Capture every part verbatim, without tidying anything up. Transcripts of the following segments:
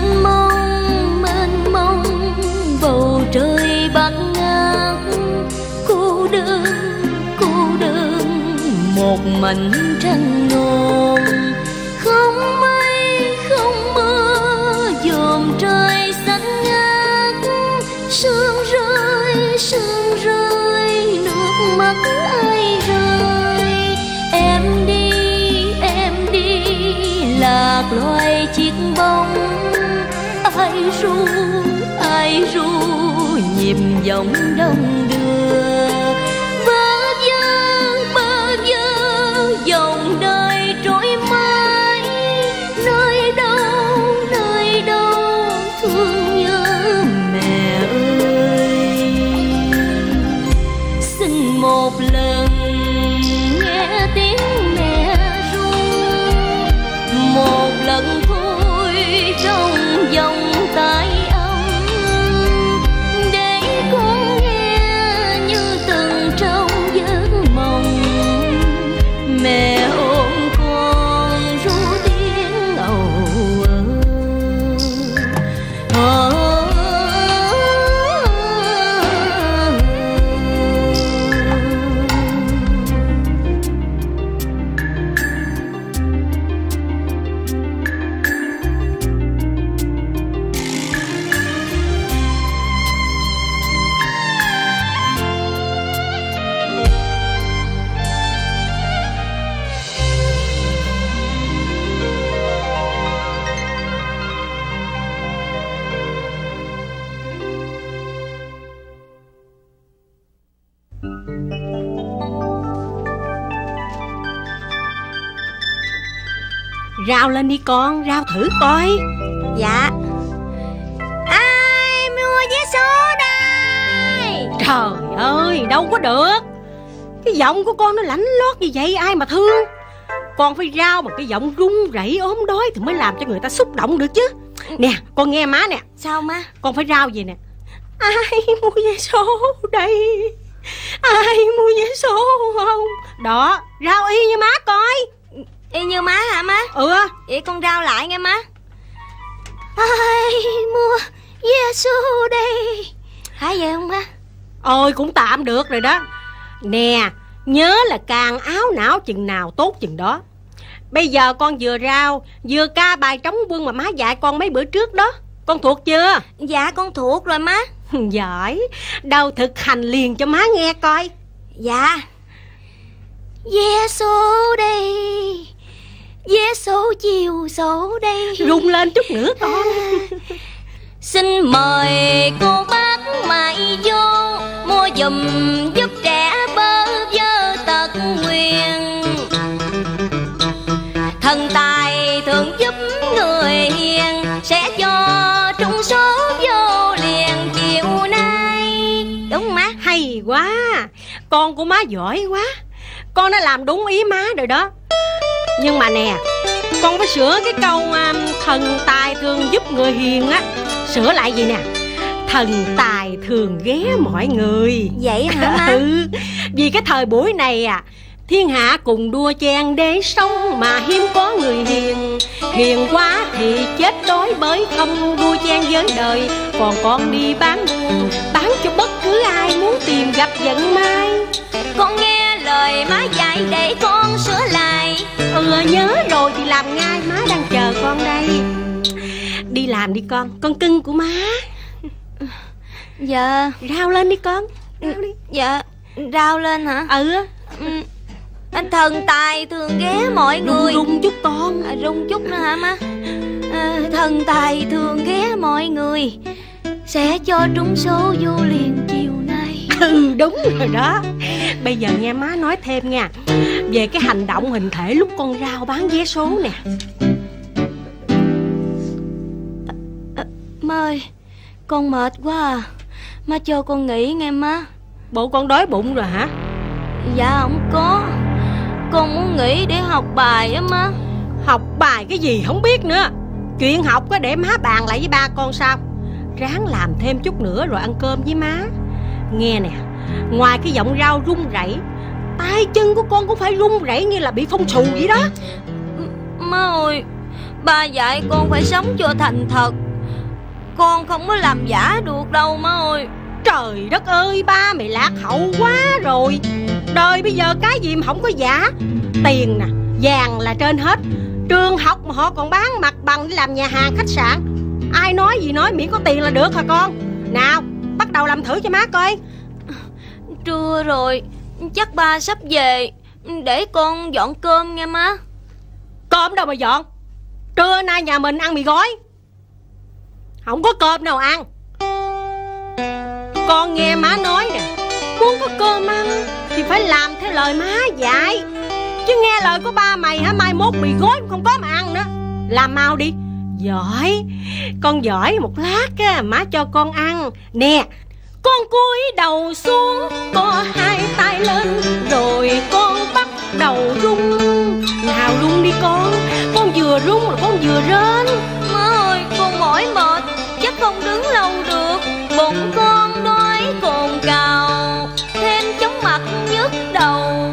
mênh mông mênh mông bầu trời băng ngát, cô đơn cô đơn một mảnh trăng non. Không mây không mưa dòm trời xanh ngát, sương rơi sương rơi nước mắt ai rơi. Em đi em đi lạc loài chiếc bóng, ai ru ai ru nhịp giọng đông đưa. Bơ vơ bơ vơ dòng đời trôi mãi, nơi đâu nơi đâu thương nhớ mẹ ơi. Xin một lần nghe tiếng mẹ ru, một lần thôi trong vòng tay ấm, để con nghe như từng trong giấc mộng. Mẹ ôm con ru tiếng ầu ơ. Rao lên đi con, rao thử coi. Dạ. Ai mua vé số đây? Trời ơi, đâu có được. Cái giọng của con nó lảnh lót như vậy ai mà thương. Con phải rao bằng cái giọng run rẩy ốm đói thì mới làm cho người ta xúc động được chứ. Nè, con nghe má nè. Sao má? Con phải rao gì nè. Ai mua vé số đây? Ai mua vé số không? Đó, rao y như má coi. Y như má hả má? Ừ. Vậy con rao lại nghe má. Ai mua vé số đây? Phải vậy không má? Ôi cũng tạm được rồi đó. Nè, nhớ là càng áo não chừng nào tốt chừng đó. Bây giờ con vừa rao vừa ca bài trống quân mà má dạy con mấy bữa trước đó. Con thuộc chưa? Dạ con thuộc rồi má. Giỏi. Đâu thực hành liền cho má nghe coi. Dạ. Vé số đây, vé số chiều số đây. Rung lên chút nữa con. Xin mời cô bác mày vô mua giùm giúp trẻ bơ vơ tật nguyền. Thần tài thường giúp người hiền, sẽ cho trúng số vô liền chiều nay. Đúng không má? Hay quá. Con của má giỏi quá. Con đã làm đúng ý má rồi đó. Nhưng mà nè, con phải sửa cái câu um, thần tài thường giúp người hiền á. Sửa lại gì nè. Thần tài thường ghé mọi người. Vậy hả má? Ừ. Vì cái thời buổi này à, thiên hạ cùng đua chen để sống mà hiếm có người hiền. Hiền quá thì chết đói bởi không đua chen với đời. Còn con đi bán buôn, bán cho bất cứ ai muốn tìm gặp vận may. Con nghe lời má dạy để con sửa lại. Ừ, nhớ rồi thì làm ngay, má đang chờ con đây. Đi làm đi con, con cưng của má. Dạ. Rao lên đi con, rao đi. Dạ, rao lên hả? Ừ. Anh thần tài thường ghé mọi người. Rung, rung chút con. À, rung chút nữa hả má? À, thần tài thường ghé mọi người, sẽ cho trúng số vô liền chiều nay. Ừ, đúng rồi đó. Bây giờ nghe má nói thêm nha, về cái hành động hình thể lúc con rao bán vé số nè. à, Má ơi, con mệt quá à. Má cho con nghỉ nghe má. Bộ con đói bụng rồi hả? Dạ không có, con muốn nghỉ để học bài á má. Học bài cái gì không biết nữa. Chuyện học có để má bàn lại với ba con sao. Ráng làm thêm chút nữa rồi ăn cơm với má. Nghe nè, ngoài cái giọng rau run rẩy, tay chân của con cũng phải run rẩy như là bị phong xù vậy đó. Má ơi, ba dạy con phải sống cho thành thật, Con không có làm giả được đâu má ơi. Trời đất ơi, ba mày lạc hậu quá rồi. Đời bây giờ cái gì mà không có giả. Tiền nè, vàng là trên hết. Trường học mà họ còn bán mặt bằng để làm nhà hàng khách sạn. Ai nói gì nói, miễn có tiền là được hả con? Nào, bắt đầu làm thử cho má coi. Trưa rồi, chắc ba sắp về. Để con dọn cơm nha má. Cơm đâu mà dọn. Trưa nay nhà mình ăn mì gói, không có cơm nào ăn. Con nghe má nói nè, muốn có cơm ăn thì phải làm theo lời má dạy. Chứ nghe lời của ba mày hả, mai mốt mì gói cũng không có mà ăn nữa. Làm mau đi. Giỏi, con giỏi một lát á, má cho con ăn. Nè, con cúi đầu xuống, có hai tay lên, rồi con bắt đầu rung. Nào rung đi con. Con vừa rung rồi con vừa rên. Má ơi, con mỏi mệt, chắc không đứng lâu được. Bụng con đói cồn cào, thêm chóng mặt nhức đầu.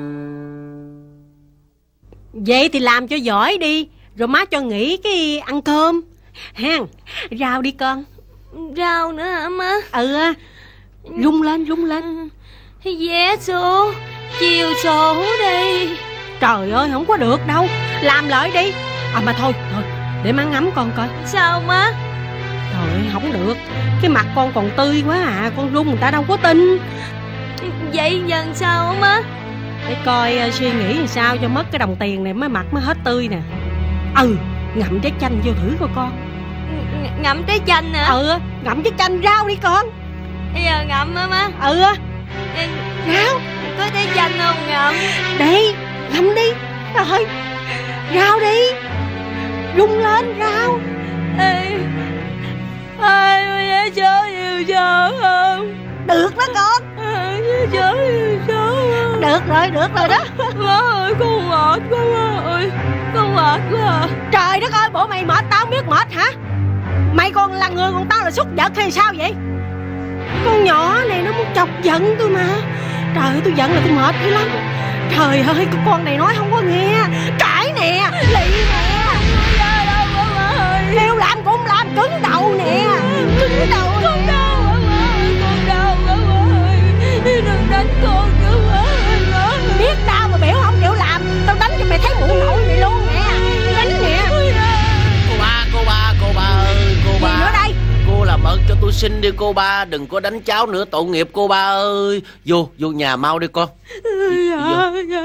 Vậy thì làm cho giỏi đi, rồi má cho nghỉ cái ăn cơm ha. Rau đi con. Rau nữa hả má? Ừ, rung lên rung lên. Vé số, chiều số đi. Trời ơi, không có được đâu, làm lợi đi. À mà thôi, thôi để má ngắm con coi. Sao má? Trời ơi, không được. Cái mặt con còn tươi quá à, con rung người ta đâu có tin. Vậy giờ sao hả má? Để coi uh, suy nghĩ làm sao cho mất cái đồng tiền này mới mặt mới hết tươi nè. Ừ, ngậm trái chanh vô thử coi con. Ng ngậm trái chanh hả? Ừ, ngậm trái chanh rau đi con. Bây giờ ngậm hả má? Ừ. Rau. Có trái chanh không ngậm? Đi, ngậm đi. Rồi, rau đi. Rung lên rau. Ê, ai mà vé số nhiều số không? Được đó con. Vé số nhiều số không? Được rồi, được rồi đó. Má ơi, con mệt quá má ơi. Con mệt quá à. Trời đất ơi, bộ mày mệt tao không biết mệt hả? Mày còn là người còn tao là súc vật hay sao vậy? Con nhỏ này nó muốn chọc giận tôi mà. Trời ơi, tôi giận là tôi mệt dữ lắm. Trời ơi, cái con này nói không có nghe. Cãi nè, lị nè. Kêu làm cũng làm, cứng đầu nè. Cứng đầu nè. Con đau quá má ơi, con đau quá má ơi. Đừng đánh con nữa má ơi, má ơi. Biết tao mà biểu không chịu làm, tao đánh cho mày thấy mụ nổi này luôn nè. Đánh nè. Cô ba, cô ba, cô ba ơi, cô ba. Gì nữa đây? Cô làm ơn cho tôi xin đi cô ba, đừng có đánh cháu nữa, tội nghiệp cô ba ơi. Vô, vô nhà mau đi con. Dạ, dạ.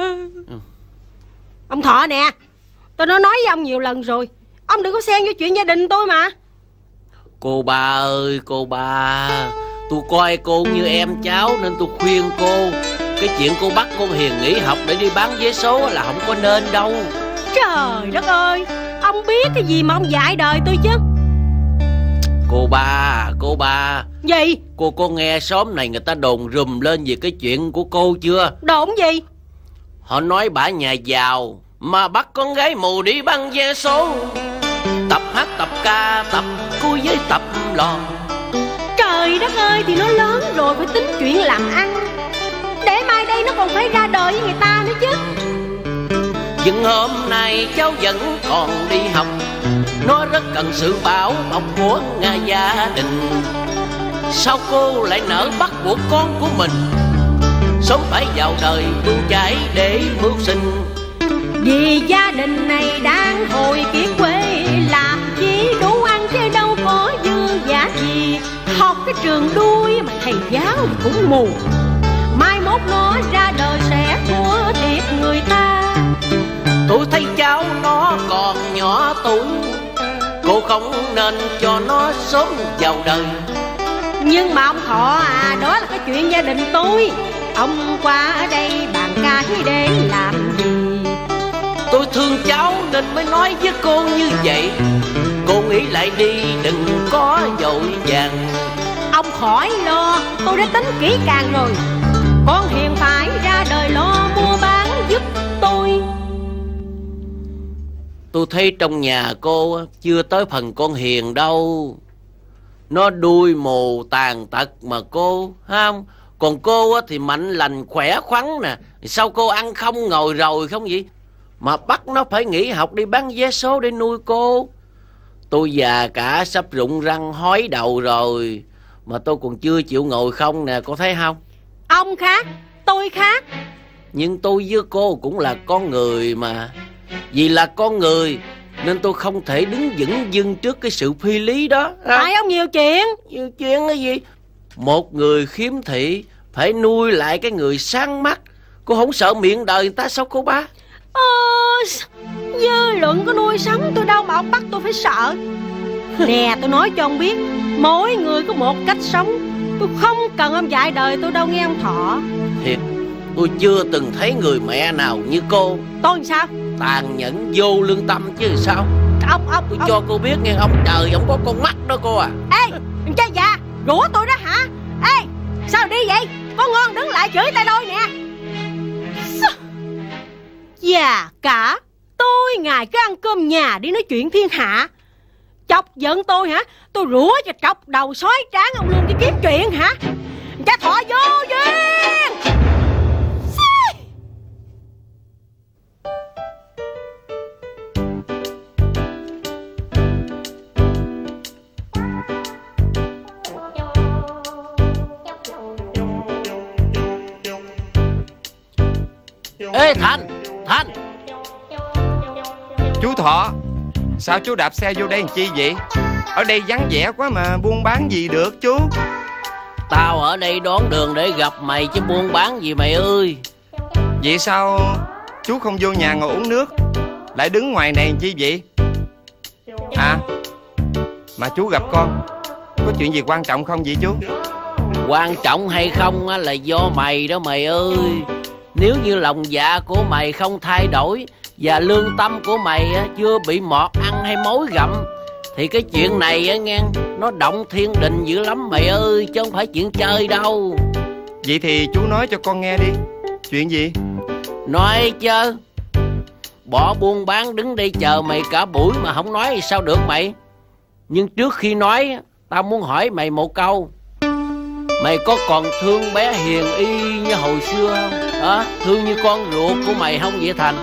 Ông Thọ nè, tôi đã nói với ông nhiều lần rồi, ông đừng có xen vô chuyện gia đình tôi mà. Cô ba ơi, cô ba, tôi coi cô như em cháu nên tôi khuyên cô. Cái chuyện cô bắt con Hiền nghỉ học để đi bán vé số là không có nên đâu. Trời đất ơi, ông biết cái gì mà ông dạy đời tôi chứ. Cô ba, cô ba. Gì? Cô có nghe xóm này người ta đồn rùm lên về cái chuyện của cô chưa? Đồn gì? Họ nói bả nhà giàu mà bắt con gái mù đi bán vé số, tập hát, tập ca, tập cuối với tập lò. Trời đất ơi, thì nó lớn rồi phải tính chuyện làm ăn, để mai đây nó còn phải ra đời với người ta nữa chứ. Nhưng hôm nay cháu vẫn còn đi học, nó rất cần sự bảo bọc của nhà gia đình. Sao cô lại nỡ bắt buộc con của mình sớm phải vào đời bươn chải để mưu sinh? Vì gia đình này đang hồi kiết quê, làm chi đủ ăn chứ đâu có dư giả gì. Học cái trường đuôi mà thầy giáo cũng mù, mai mốt nó ra đời sẽ thua thiệt người ta. Tôi thấy cháu nó còn nhỏ tuổi, cô không nên cho nó sớm vào đời. Nhưng mà ông Thọ à, đó là cái chuyện gia đình tôi. Ông qua ở đây bàn cái để làm gì? Tôi thương cháu nên mới nói với cô như vậy. Cô nghĩ lại đi, đừng có vội vàng. Ông khỏi lo, tôi đã tính kỹ càng rồi. Con Hiền phải ra đời lo mua bán giúp tôi. Tôi thấy trong nhà cô chưa tới phần con Hiền đâu. Nó đuôi mù tàn tật mà cô, không? Còn cô thì mạnh lành khỏe khoắn nè. Sao cô ăn không ngồi rồi không vậy? Mà bắt nó phải nghỉ học đi bán vé số để nuôi cô. Tôi già cả, sắp rụng răng hói đầu rồi, mà tôi còn chưa chịu ngồi không nè, cô thấy không? Ông khác, tôi khác. Nhưng tôi với cô cũng là con người mà. Vì là con người nên tôi không thể đứng vững dưng trước cái sự phi lý đó. Tại ông nhiều chuyện. Nhiều chuyện cái gì? Một người khiếm thị phải nuôi lại cái người sáng mắt. Cô không sợ miệng đời người ta sao cô ba? Ờ, dư luận có nuôi sống tôi đâu mà ông bắt tôi phải sợ. Nè, tôi nói cho ông biết, mỗi người có một cách sống. Tôi không cần ông dạy đời tôi đâu nghe ông Thọ. Thiệt, tôi chưa từng thấy người mẹ nào như cô. Tôi sao? Tàn nhẫn vô lương tâm chứ sao? Ông, ông, Tôi ông... cho cô biết nghe, ông trời ông có con mắt đó cô à. Ê, thằng cha già, rủa tôi đó hả? Ê, sao đi vậy? Có ngon đứng lại chửi tay đôi nè. Già cả, tôi ngày cứ ăn cơm nhà đi nói chuyện thiên hạ. Chọc giận tôi hả? Tôi rủa cho trọc đầu xói trán ông luôn đi kiếm chuyện hả? Cha Thọ vô duyên. Ê Thành, Thành. Chú Thọ, sao chú đạp xe vô đây làm chi vậy? Ở đây vắng vẻ quá mà buôn bán gì được chú? Tao ở đây đón đường để gặp mày chứ buôn bán gì mày ơi. Vậy sao chú không vô nhà ngồi uống nước, lại đứng ngoài này làm chi vậy? À, mà chú gặp con, có chuyện gì quan trọng không vậy chú? Quan trọng hay không là do mày đó mày ơi. Nếu như lòng dạ của mày không thay đổi và lương tâm của mày chưa bị mọt ăn hay mối gặm thì cái chuyện này nghe nó động thiên đình dữ lắm mày ơi, chứ không phải chuyện chơi đâu. Vậy thì chú nói cho con nghe đi. Chuyện gì? Nói chứ. Bỏ buôn bán đứng đây chờ mày cả buổi mà không nói thì sao được mày. Nhưng trước khi nói, tao muốn hỏi mày một câu. Mày có còn thương bé Hiền y như hồi xưa không? À, thương như con ruột của mày không vậy Thành?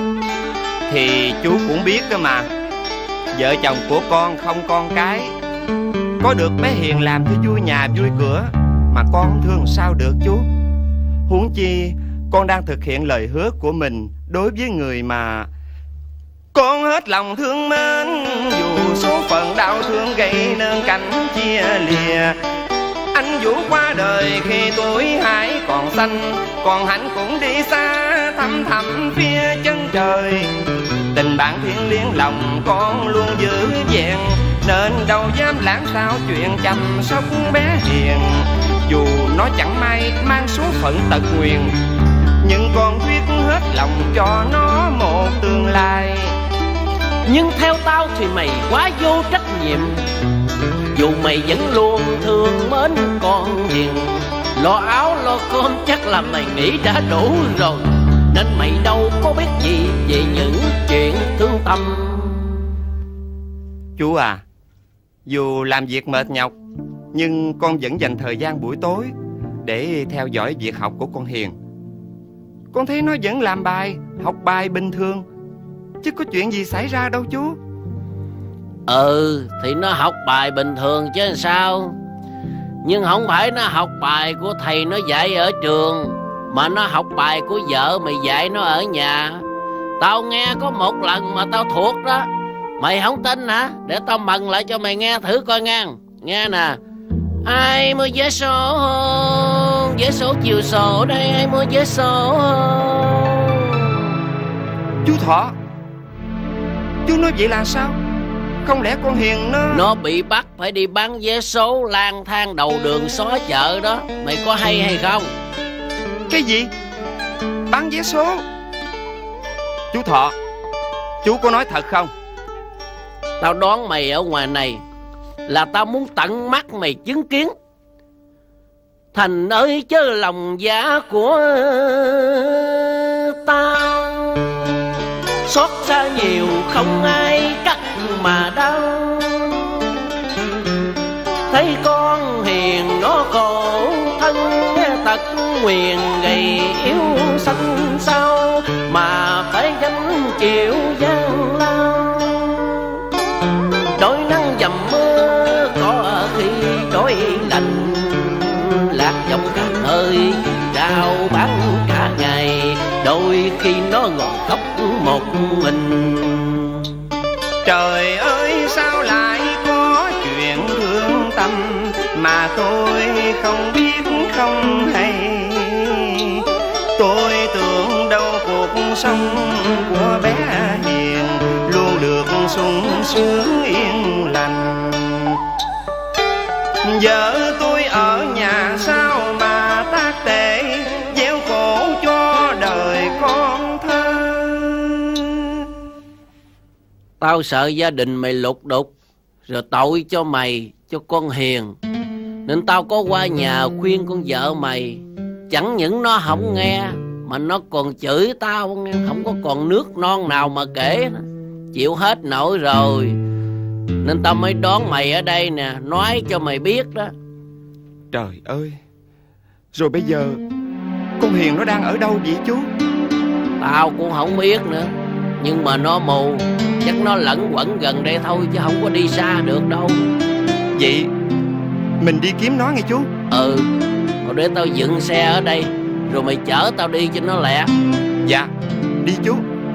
Thì chú cũng biết cơ mà, vợ chồng của con không con cái, có được bé Hiền làm cho vui nhà vui cửa mà con không thương sao được chú. Huống chi con đang thực hiện lời hứa của mình đối với người mà con hết lòng thương mến. Dù số phận đau thương gây nên cảnh chia lìa, anh Vũ qua đời khi tuổi hải còn xanh, còn Hạnh cũng đi xa thăm thẳm phía chân trời. Tình bạn thiêng liêng lòng con luôn giữ vẹn, nên đâu dám lãng xạo chuyện chăm sóc bé Hiền. Dù nó chẳng may mang số phận tật nguyền, nhưng con quyết hết lòng cho nó một tương lai. Nhưng theo tao thì mày quá vô trách nhiệm. Dù mày vẫn luôn thương mến con Hiền, lo áo lo cơm chắc là mày nghĩ đã đủ rồi, nên mày đâu có biết gì về những chuyện thương tâm. Chú à, dù làm việc mệt nhọc, nhưng con vẫn dành thời gian buổi tối để theo dõi việc học của con Hiền. Con thấy nó vẫn làm bài, học bài bình thường, chứ có chuyện gì xảy ra đâu chú. Ừ, thì nó học bài bình thường chứ sao. Nhưng không phải nó học bài của thầy nó dạy ở trường, mà nó học bài của vợ mày dạy nó ở nhà. Tao nghe có một lần mà tao thuộc đó. Mày không tin hả? Để tao mần lại cho mày nghe thử coi ngang. Nghe nè. Ai mua vé số không? Vé số chiều sổ đây, ai mua vé số không? Chú Thọ, chú nói vậy là sao? Không lẽ con Hiền nó... Nó bị bắt phải đi bán vé số lang thang đầu đường xó chợ đó. Mày có hay hay không? Cái gì? Bán vé số? Chú Thọ, chú có nói thật không? Tao đoán mày ở ngoài này là tao muốn tận mắt mày chứng kiến. Thành ơi chớ lòng dạ của tao, xót xa nhiều không ai cắt mà đau. Thấy con Hiền nó khổ thân tật nguyền gầy yếu xanh sao, mà phải gánh chịu gian lao. Đôi khóc một mình. Trời ơi sao lại có chuyện thương tâm mà tôi không biết không hay. Tôi tưởng đâu cuộc sống của bé Hiền luôn được sung sướng yên lành. Vợ tôi ở nhà sao mà tác tệ, gieo khổ cho đời con thơ. Tao sợ gia đình mày lục đục, rồi tội cho mày, cho con Hiền, nên tao có qua nhà khuyên con vợ mày. Chẳng những nó không nghe mà nó còn chửi tao nghe, không có còn nước non nào mà kể. Chịu hết nổi rồi, nên tao mới đón mày ở đây nè, nói cho mày biết đó. Trời ơi, rồi bây giờ con Hiền nó đang ở đâu vậy chú? Tao cũng không biết nữa, nhưng mà nó mù, chắc nó lẫn quẩn gần đây thôi chứ không có đi xa được đâu. Vậy mình đi kiếm nó nghe chú. Ừ, rồi để tao dựng xe ở đây, rồi mày chở tao đi cho nó lẹ. Dạ, đi chú.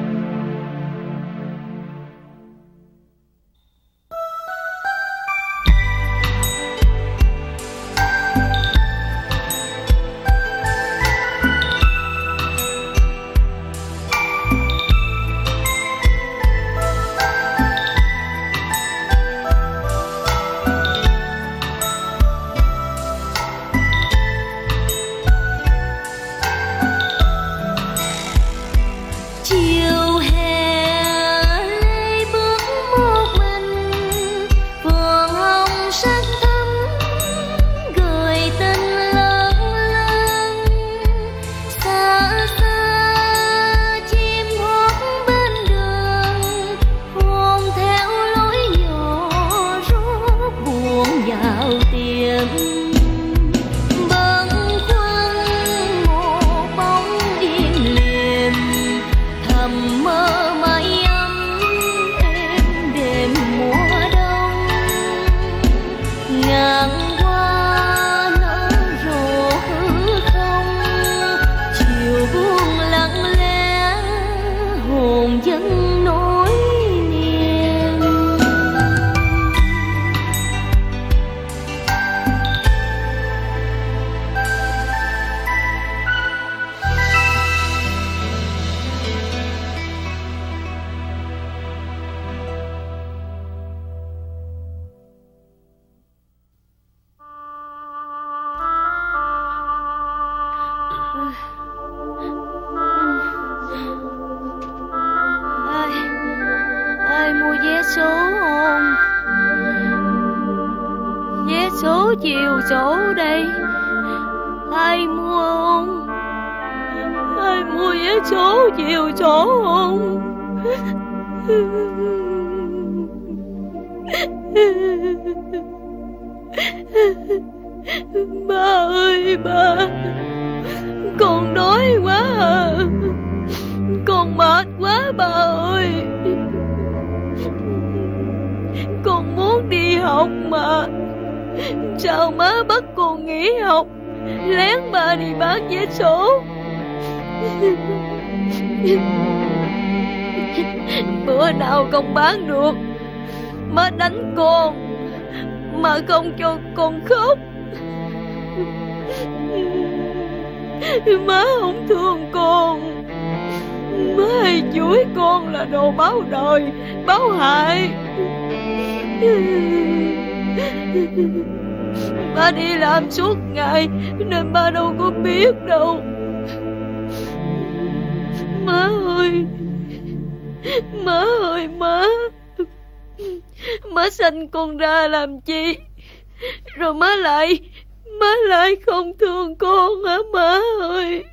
Chiều chỗ đây ai mua không? Ai mua vé số chiều chỗ không? Ba ơi ba, con đói quá à. Con mệt quá ba ơi. Con muốn đi học mà sao má bắt con nghỉ học, lén ba đi bán vé số. Bữa nào không bán được, má đánh con mà không cho con khóc. Má không thương con, má hay chửi con là đồ báo đời, báo hại. Ba đi làm suốt ngày nên ba đâu có biết đâu. Má ơi, má ơi má, má sanh con ra làm chi, rồi má lại má lại không thương con hả má ơi?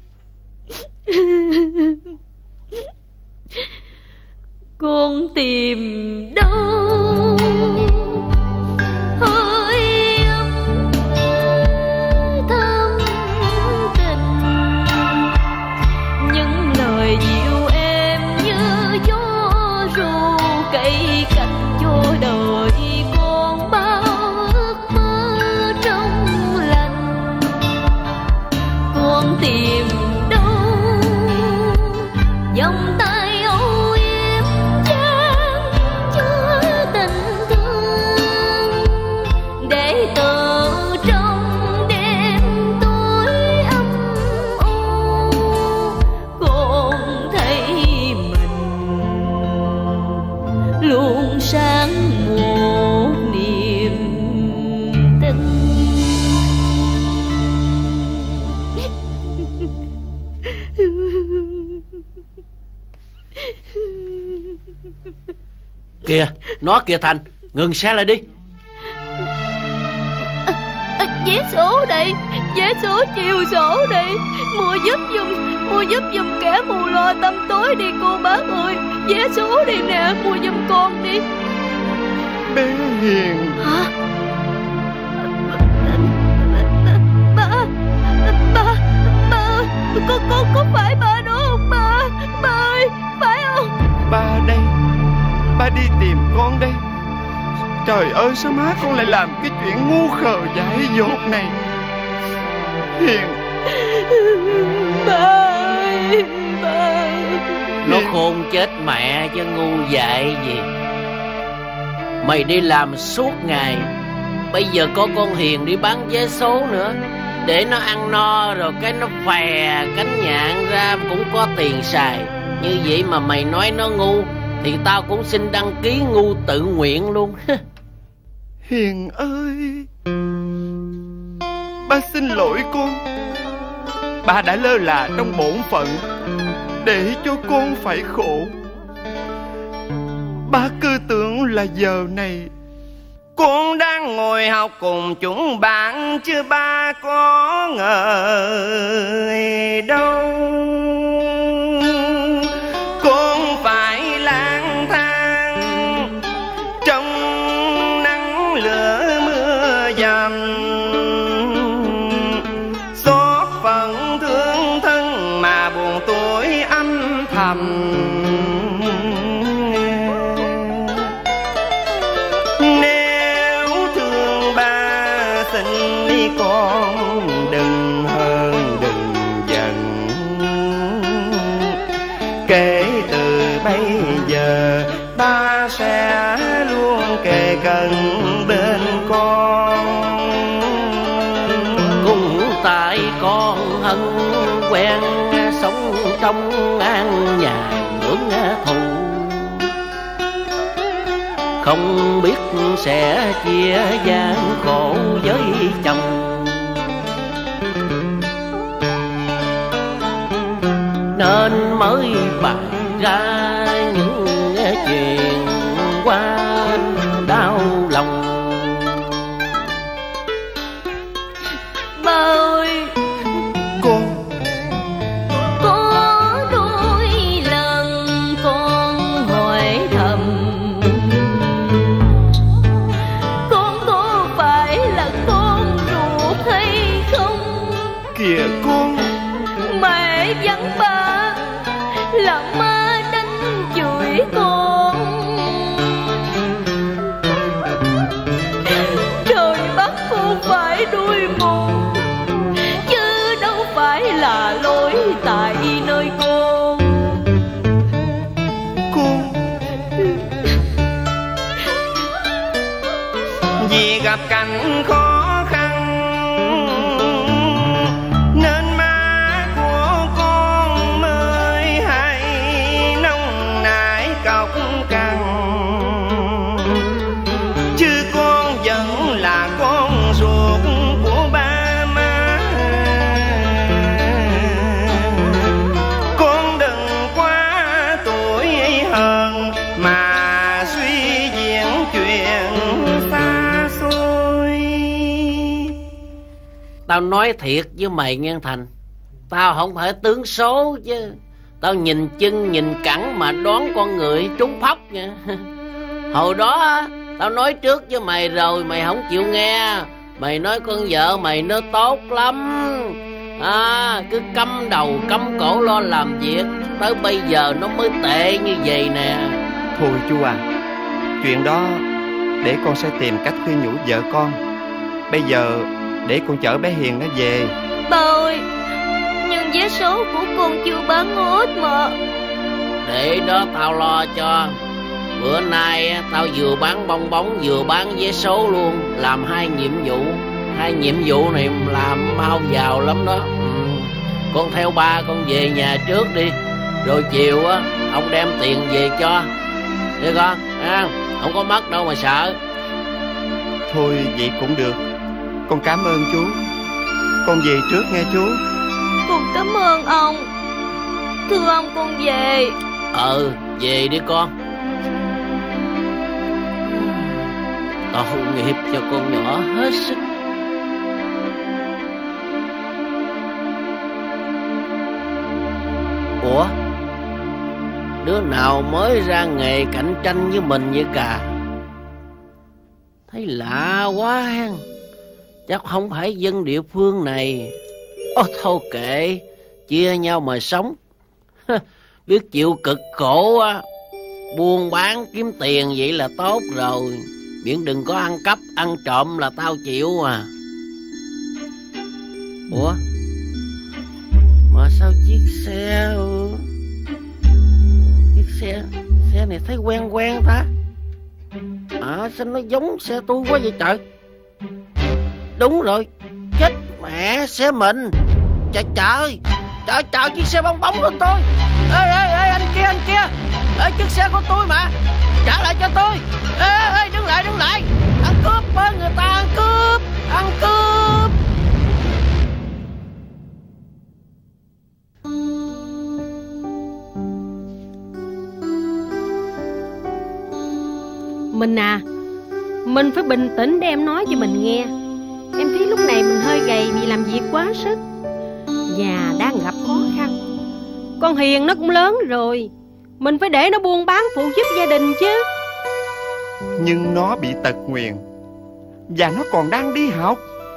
Con tìm đâu hơi ấm thâm tình, những lời dịu êm như gió ru cây cành cho đời con bao ước mơ trong lành. Con tìm đâu vòng tay Kìa, nó kìa Thành, ngừng xe lại đi. à, à, Vé số đây, vé số chiều sổ đây. Mua giúp giùm, mua giúp giùm kẻ mù lo tâm tối đi cô bác ơi. Vé số đi nè, mua giùm con đi. Bé Hiền. Hả? Ba, ba, ba, có, có, có phải ba đó không ba? Ba ơi, phải không? Ba đây, ba đi tìm con đây. Trời ơi, sao má con lại làm cái chuyện ngu khờ dại dột này. Hiền. Ba ơi, ba. Nó khôn chết mẹ chứ ngu dại gì. Mày đi làm suốt ngày, bây giờ có con Hiền đi bán vé số nữa, để nó ăn no rồi cái nó phè cánh nhạn ra cũng có tiền xài. Như vậy mà mày nói nó ngu thì tao cũng xin đăng ký ngu tự nguyện luôn. Hiền ơi, ba xin lỗi con. Ba đã lơ là trong bổn phận, để cho con phải khổ. Ba cứ tưởng là giờ này con đang ngồi học cùng chúng bạn, chứ ba có ngờ đâu con phải lang thang trong nắng lửa mưa dầm, xót phận thương thân mà buồn tuổi âm thầm. Con đừng hơn đừng giận, kể từ bây giờ ba sẽ luôn kề cận bên con. Cũng tại con hân quen sống trong an nhàn hưởng thù, không biết sẽ chia gian khổ với chồng, nên mới bày ra những chuyện qua đau lòng. Ba ơi, con có đôi lần con hỏi thầm, con có phải là con ruột hay không? kìa con, Mẹ vắng ba là má đánh chửi con, trời bắt con phải đuôi mù, chứ đâu phải là lỗi tại nơi con. Con vì gặp cảnh khó khăn nên má của con mới hay nông nải cọc cằn, chứ con vẫn là con ruột của ba má. Con đừng quá tuổi hờn mà suy diễn chuyện xa xôi. Tao nói thiệt với mày nghe Thành, tao không phải tướng số chứ. Tao nhìn chân nhìn cẳng mà đoán con người trúng phóc nha. Hồi đó tao nói trước với mày rồi mày không chịu nghe. Mày nói con vợ mày nó tốt lắm, à, cứ câm đầu câm cổ lo làm việc, tới bây giờ nó mới tệ như vậy nè. Thôi chú à, chuyện đó để con sẽ tìm cách khuyên nhủ vợ con. Bây giờ để con chở bé Hiền nó về. Ba ơi, nhưng vé số của con chưa bán hết mà. Để đó tao lo cho. Bữa nay tao vừa bán bong bóng vừa bán vé số luôn, làm hai nhiệm vụ. Hai nhiệm vụ này làm mau giàu lắm đó. Ừ. Con theo ba con về nhà trước đi, rồi chiều á ông đem tiền về cho. Được con, à, không có mất đâu mà sợ. Thôi vậy cũng được, con cảm ơn chú. Con về trước nghe chú. Con cảm ơn ông. Thưa ông, con về. Ừ, Về đi con. Tội nghiệp cho con nhỏ hết sức. Ủa, đứa nào mới ra nghề cạnh tranh với mình vậy cả? Thấy lạ quá hen. Chắc không phải dân địa phương này. Ô thôi kệ, chia nhau mà sống. Biết chịu cực khổ á, buôn bán kiếm tiền vậy là tốt rồi. Miễn đừng có ăn cắp, ăn trộm là tao chịu à. Ủa, mà sao chiếc xe Chiếc xe Xe này thấy quen quen ta. À sao nó giống xe tôi quá vậy trời. Đúng rồi, chết mẹ, xe mình. Trời trời, trời trời, chiếc xe bong bóng của tôi. Ê ê ê, anh kia anh kia, ê, chiếc xe của tôi mà, trả lại cho tôi. Ê ê, đứng lại đứng lại, ăn cướp với người ta, ăn cướp, ăn cướp. Mình à, mình phải bình tĩnh để em nói cho mình nghe. Em thấy lúc này mình hơi gầy vì làm việc quá sức và đang gặp khó khăn. Con Hiền nó cũng lớn rồi, mình phải để nó buôn bán phụ giúp gia đình chứ. Nhưng nó bị tật nguyền và nó còn đang đi học.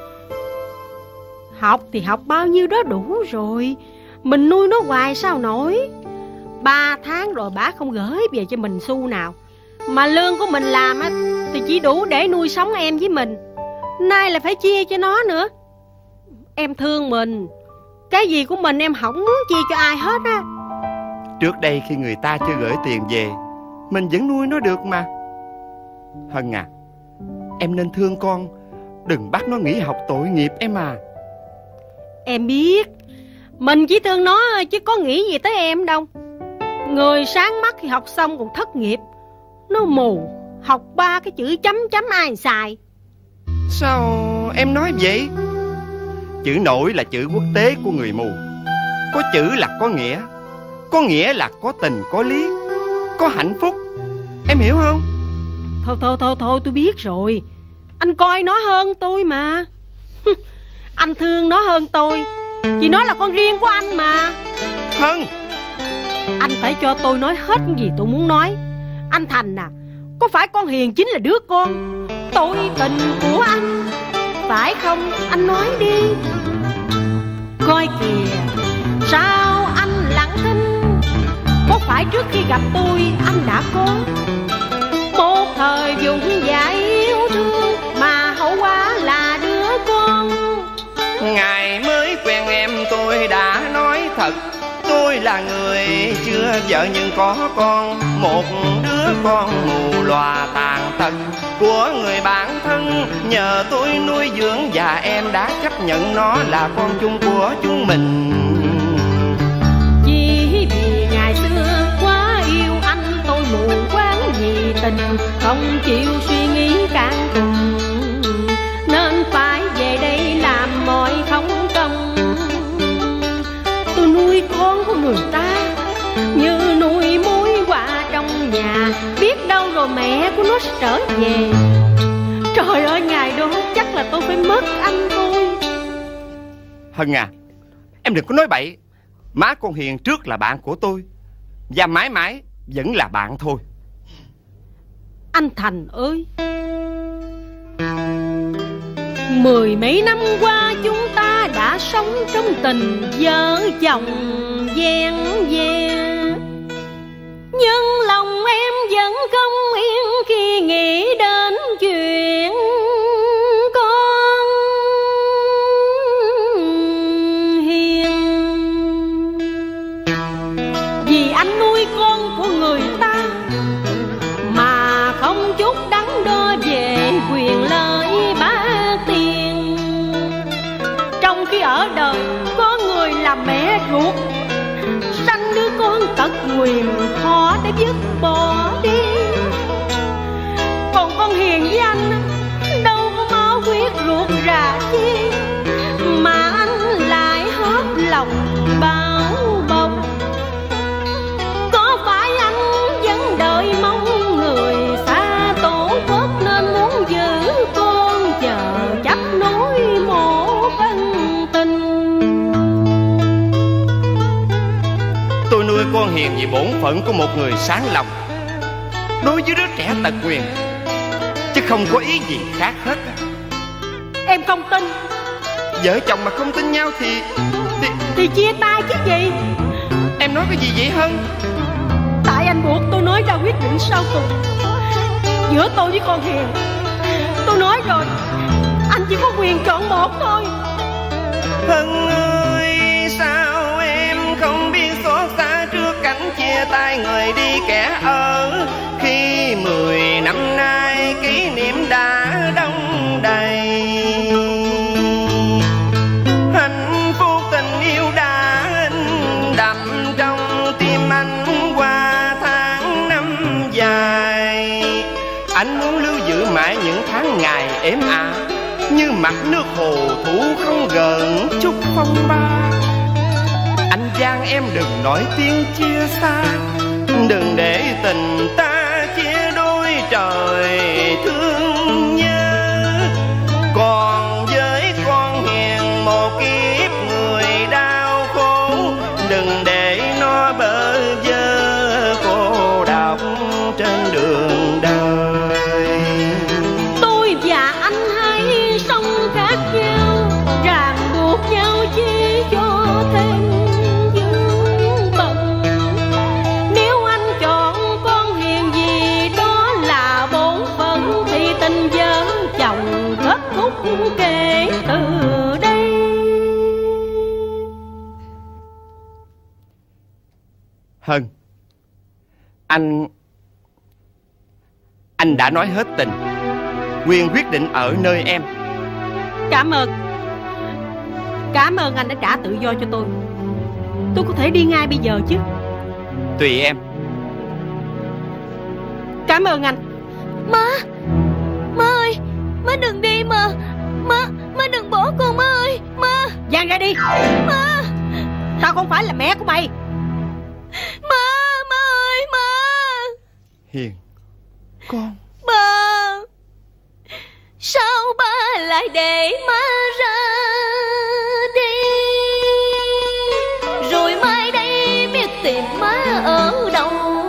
Học thì học bao nhiêu đó đủ rồi. Mình nuôi nó hoài sao nổi. Ba tháng rồi bả không gửi về cho mình xu nào. Mà lương của mình làm á thì chỉ đủ để nuôi sống em với mình, nay là phải chia cho nó nữa. Em thương mình, cái gì của mình em không muốn chia cho ai hết á. Trước đây khi người ta chưa gửi tiền về, mình vẫn nuôi nó được mà. Hân à, em nên thương con, đừng bắt nó nghỉ học tội nghiệp em à. Em biết, mình chỉ thương nó chứ có nghĩ gì tới em đâu. Người sáng mắt thì học xong còn thất nghiệp. Nó mù, học ba cái chữ chấm chấm ai xài. Sao em nói vậy? Chữ nổi là chữ quốc tế của người mù. Có chữ là có nghĩa, có nghĩa là có tình có lý, có hạnh phúc. Em hiểu không? Thôi thôi thôi thôi tôi biết rồi. Anh coi nó hơn tôi mà. Anh thương nó hơn tôi vì nó là con riêng của anh mà. Hân, anh phải cho tôi nói hết những gì tôi muốn nói. Anh Thành à, có phải con Hiền chính là đứa con tôi tình của anh, phải không? Anh nói đi. Coi kìa, sao anh lặng thinh? Có phải trước khi gặp tôi anh đã có một thời dũng dãi yêu thương mà hậu quả là đứa con? ngày mới quen em tôi đã nói thật, tôi là người chưa vợ nhưng có con, một đứa con mù lòa tàn tật của người bạn thân, nhờ tôi nuôi dưỡng và em đã chấp nhận nó là con chung của chúng mình. Chỉ vì ngày xưa quá yêu anh, tôi mù quáng vì tình, không chịu suy nghĩ cạn cùng, nên phải về đây làm mọi không công. Tôi nuôi con của người ta như nuôi muối quả trong nhà, biết đâu rồi mẹ của nó sẽ trở về. Trời ơi, ngày đó chắc là tôi phải mất anh thôi. Hân à, em đừng có nói bậy. Má con Hiền trước là bạn của tôi và mãi mãi vẫn là bạn thôi. Anh Thành ơi, mười mấy năm qua chúng ta đã sống trong tình vợ chồng ven ve, nhưng lòng em vẫn không yên khi nghĩ đến chuyện con Hiền. Vì anh nuôi con của người ta mà không chút đắn đo về quyền lợi bá tiền, trong khi ở đời có người làm mẹ ruột sanh đứa con tật nguyền khó để dứt bỏ đi. Còn con Hiền với anh đâu có máu huyết ruột rà chi mà anh lại hết lòng bao bọc. Có phải anh hiền vì bổn phận của một người sáng lòng đối với đứa trẻ tật nguyền, chứ không có ý gì khác hết. Em không tin. Vợ chồng mà không tin nhau thì Thì, thì chia tay chứ gì. Em nói cái gì vậy Hân? Tại anh buộc tôi nói ra quyết định sau cùng giữa tôi với con Hiền. Tôi nói rồi, anh chỉ có quyền chọn một thôi. Hân ơi, sao em không biết xót xa trước cảnh chia tay người đi kẻ ở, khi mười năm nay kỷ niệm đã đông đầy. Hạnh phúc tình yêu đã đậm trong tim anh qua tháng năm dài. Anh muốn lưu giữ mãi những tháng ngày êm ả như mặt nước hồ thủ không gợn chút phong ba. Anh Giang em đừng nói tiếng chia xa, đừng để tình ta chia đôi trời thương nhớ. Còn với con Hiền một kiếp người đau khổ, đừng để nó bơ vơ cô độc trên đường đời. Tôi và anh hay sống khác nhau, ràng buộc nhau chỉ cho thêm dướng bận. Nếu anh chọn con Hiền vì đó là bổn phận, thì tình vợ chồng kết thúc kể từ đây. Hân, Anh Anh đã nói hết tình, quyền quyết định ở nơi em. Cảm ơn. Cảm ơn anh đã trả tự do cho tôi. Tôi có thể đi ngay bây giờ chứ? Tùy em. Cảm ơn anh. Má, má ơi, má đừng đi mà. Má, má đừng bỏ con má ơi. Má, Giang ra đi. má, Tao không phải là mẹ của mày. má, má ơi, má. Hiền, con. Ba, sao ba lại để má ra đi? Rồi mai đây biết tìm má ở đâu?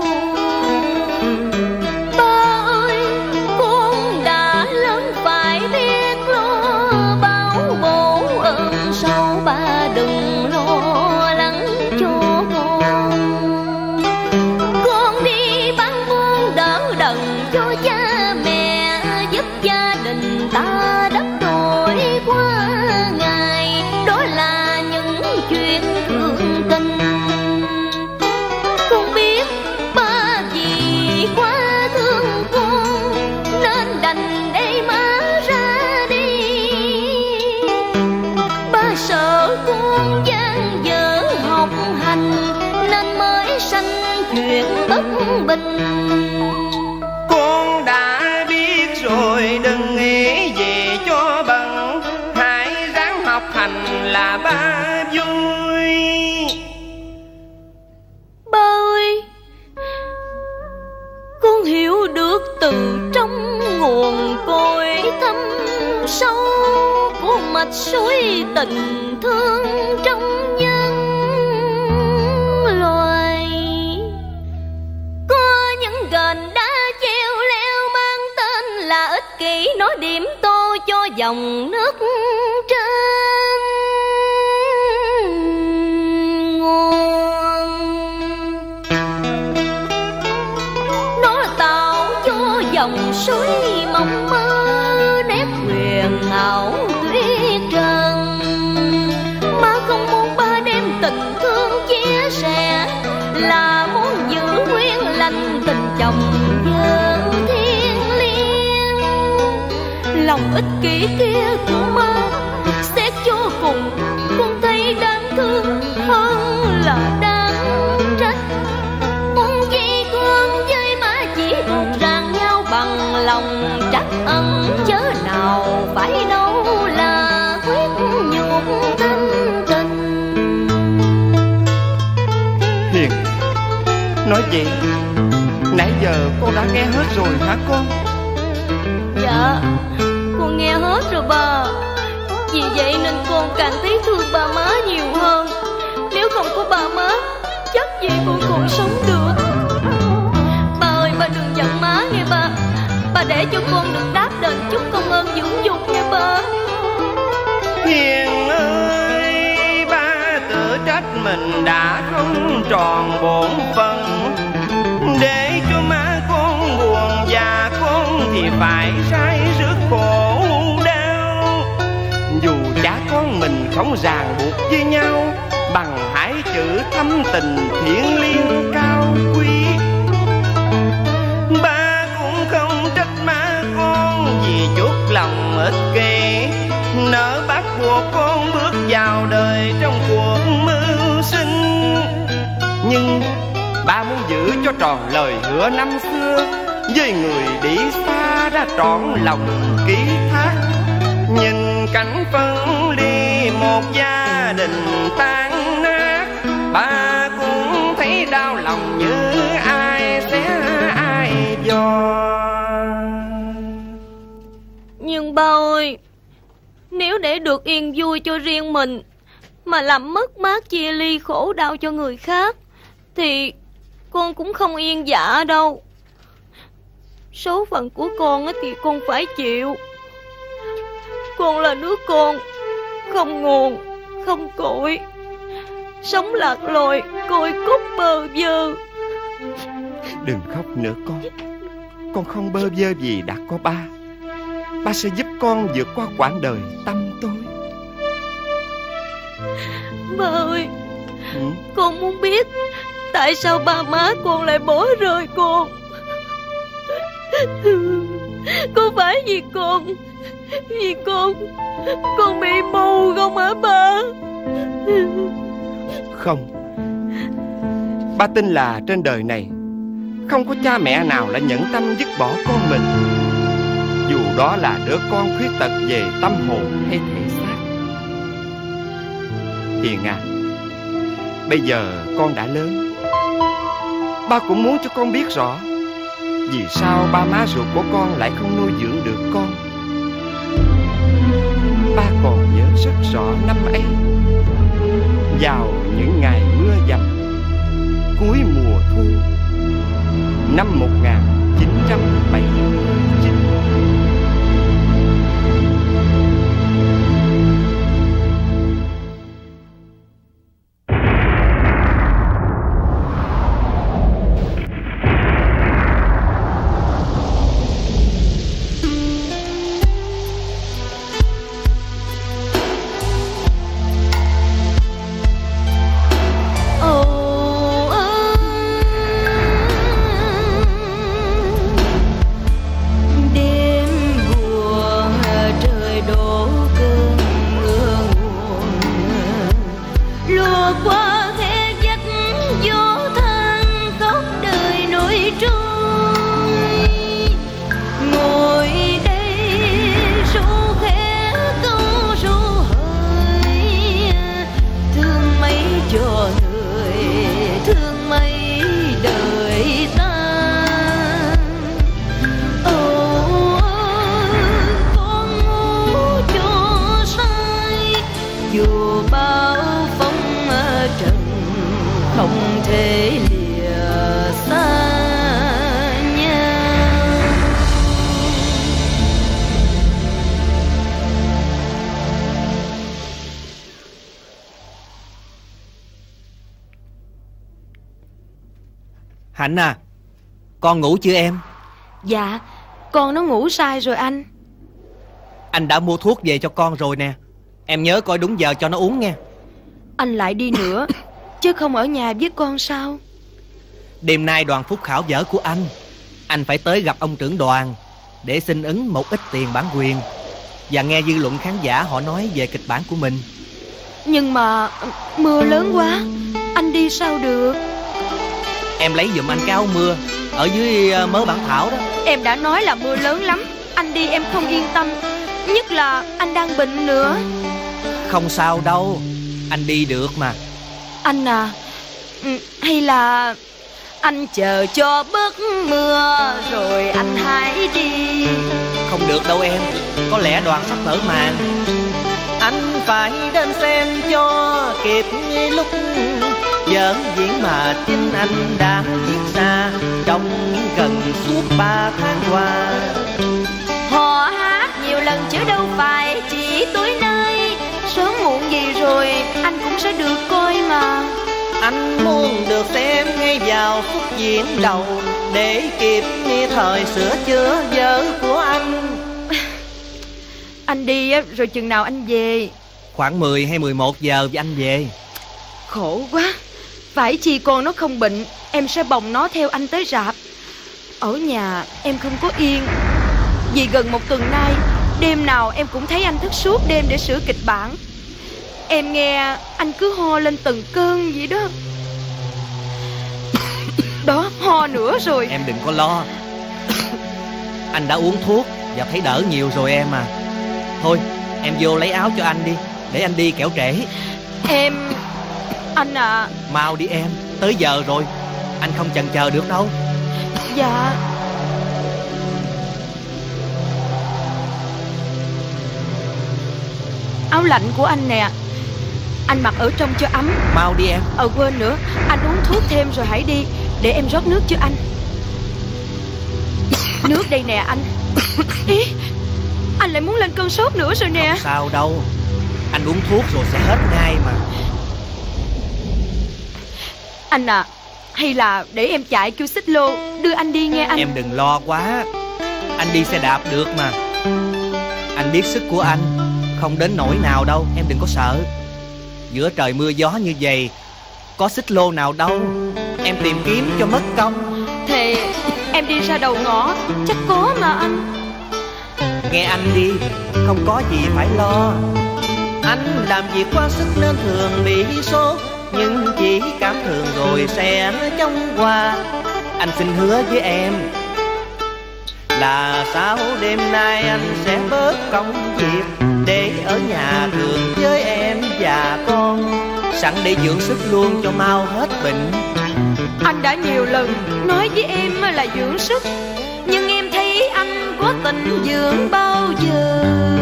Ba ơi, con đã lớn phải biết lo báo bố ơn sau. Ba đừng lo lắng cho con. Con đi bán buôn đỡ đần cho cha mẹ, giúp gia đình ta đắp đổi qua ngày. Đó là những chuyện thương tình. Con biết ba vì quá thương con nên đành để má ra đi. Ba sợ con gian dở học hành nên mới sanh chuyện bất bình. Con đã biết rồi, đừng nghĩ gì cho bằng, hãy ráng học hành là ba vui. Ba ơi, con hiểu được từ trong nguồn cội thâm sâu của mạch suối tình thương trong nhân loài. Có những gành đá treo leo mang tên là ích kỷ, nói điểm tô cho dòng nước trên nguồn. Nó tạo cho dòng suối mộng mơ nét huyền ảo tuyết trần. Má không muốn ba đem tình thương chia sẻ, là muốn giữ nguyên lành tình chồng vợ thiêng liêng. Lòng ích kỷ kia của má xét cho cùng con thấy đáng thương hơn là đáng trách. Muốn gì con với má chỉ buộc ràng nhau bằng lòng trách ân, chớ nào phải đâu là quyết nhục thân tình. Hiền, nói gì? Nãy giờ con đã nghe hết rồi hả con? Dạ, con nghe hết rồi bà. Vì vậy nên con càng thấy thương bà má nhiều hơn. Nếu không có bà má, chắc gì con còn sống được. Ba ơi, ba đừng giận má nghe ba. Ba để cho con được đáp đền chút công ơn dưỡng dục nha ba. Hiền ơi, ba tự trách mình đã không tròn bổn phận, để cho má con buồn và con thì phải sai rước khổ đau. Dù cha con mình không ràng buộc với nhau bằng hai chữ thâm tình thiện liêng cao quý, ba cũng không trách má con vì chút lòng ích kỷ, nỡ bắt buộc con bước vào đời trong cuộc mưu sinh. Nhưng ba muốn giữ cho tròn lời hứa năm xưa với người đi xa đã trọn lòng ký thác. Nhìn cảnh phân ly một gia đình tan nát, ba cũng thấy đau lòng như ai sẽ ai dò. Nhưng ba ơi, nếu để được yên vui cho riêng mình mà làm mất mát chia ly khổ đau cho người khác thì con cũng không yên dạ đâu. Số phận của con thì con phải chịu. Con là đứa con không nguồn không cội, sống lạc lối côi cút bơ vơ. Đừng khóc nữa con. Con không bơ vơ gì đã có ba. Ba sẽ giúp con vượt qua quãng đời tăm tối. Ba ơi, ừ? con muốn biết tại sao ba má con lại bỏ rơi con. Có phải vì con Vì con Con bị mù không hả ba? Không. Ba tin là trên đời này không có cha mẹ nào lại nhẫn tâm dứt bỏ con mình, dù đó là đứa con khuyết tật về tâm hồn hay thể xác. Hiền à, bây giờ con đã lớn, ba cũng muốn cho con biết rõ vì sao ba má ruột của con lại không nuôi dưỡng được con. Ba còn nhớ rất rõ năm ấy, vào những ngày mưa dầm cuối mùa thu năm một nghìn chín trăm bảy mươi chín. Hạnh à, con ngủ chưa em? Dạ, con nó ngủ sai rồi anh. Anh đã mua thuốc về cho con rồi nè. Em nhớ coi đúng giờ cho nó uống nghe. Anh lại đi nữa chứ không ở nhà với con sao? Đêm nay đoàn phúc khảo vở của anh, anh phải tới gặp ông trưởng đoàn để xin ứng một ít tiền bản quyền và nghe dư luận khán giả họ nói về kịch bản của mình. Nhưng mà mưa lớn quá, anh đi sao được? Em lấy giùm anh cái áo mưa ở dưới mớ bản thảo đó. Em đã nói là mưa lớn lắm, anh đi em không yên tâm. Nhất là anh đang bệnh nữa. Không sao đâu, anh đi được mà. Anh à, hay là anh chờ cho bớt mưa rồi anh hãy đi. Không được đâu em, có lẽ đoàn sắp mở màn. Anh phải đến xem cho kịp lúc vở diễn mà chính anh đã viết ra trong gần suốt ba tháng qua. Họ hát nhiều lần chứ đâu phải chỉ tối nay, sớm muộn gì rồi anh cũng sẽ được coi mà. Anh muốn được xem ngay vào phút diễn đầu để kịp thời sửa chữa vở của anh. Anh đi rồi chừng nào anh về? Khoảng mười hay mười một giờ thì anh về. Khổ quá. Phải chi con nó không bệnh, em sẽ bồng nó theo anh tới rạp. Ở nhà em không có yên, vì gần một tuần nay đêm nào em cũng thấy anh thức suốt đêm để sửa kịch bản. Em nghe anh cứ ho lên từng cơn vậy đó. Đó, ho nữa rồi. Em đừng có lo. Anh đã uống thuốc và thấy đỡ nhiều rồi em à. Thôi em vô lấy áo cho anh đi, để anh đi kẻo trễ. Em... Anh à. Mau đi em, tới giờ rồi, anh không chần chờ được đâu. Dạ. Áo lạnh của anh nè, anh mặc ở trong cho ấm. Mau đi em. Ờ quên nữa, anh uống thuốc thêm rồi hãy đi, để em rót nước cho anh. Nước đây nè anh. Ý, anh lại muốn lên cơn sốt nữa rồi nè. Không sao đâu, anh uống thuốc rồi sẽ hết ngay mà. Anh à, hay là để em chạy kêu xích lô đưa anh đi nghe anh. Em đừng lo quá, anh đi xe đạp được mà. Anh biết sức của anh, không đến nỗi nào đâu, em đừng có sợ. Giữa trời mưa gió như vậy, có xích lô nào đâu, em tìm kiếm cho mất công. Thì em đi ra đầu ngõ, chắc có mà anh. Nghe anh đi, không có gì phải lo. Anh làm việc quá sức nên thường bị sốt, nhưng chỉ cảm thường rồi sẽ chóng qua. Anh xin hứa với em là sau đêm nay anh sẽ bớt công việc để ở nhà thường với em và con, sẵn để dưỡng sức luôn cho mau hết bệnh. Anh đã nhiều lần nói với em là dưỡng sức, nhưng em thấy anh có tình dưỡng bao giờ.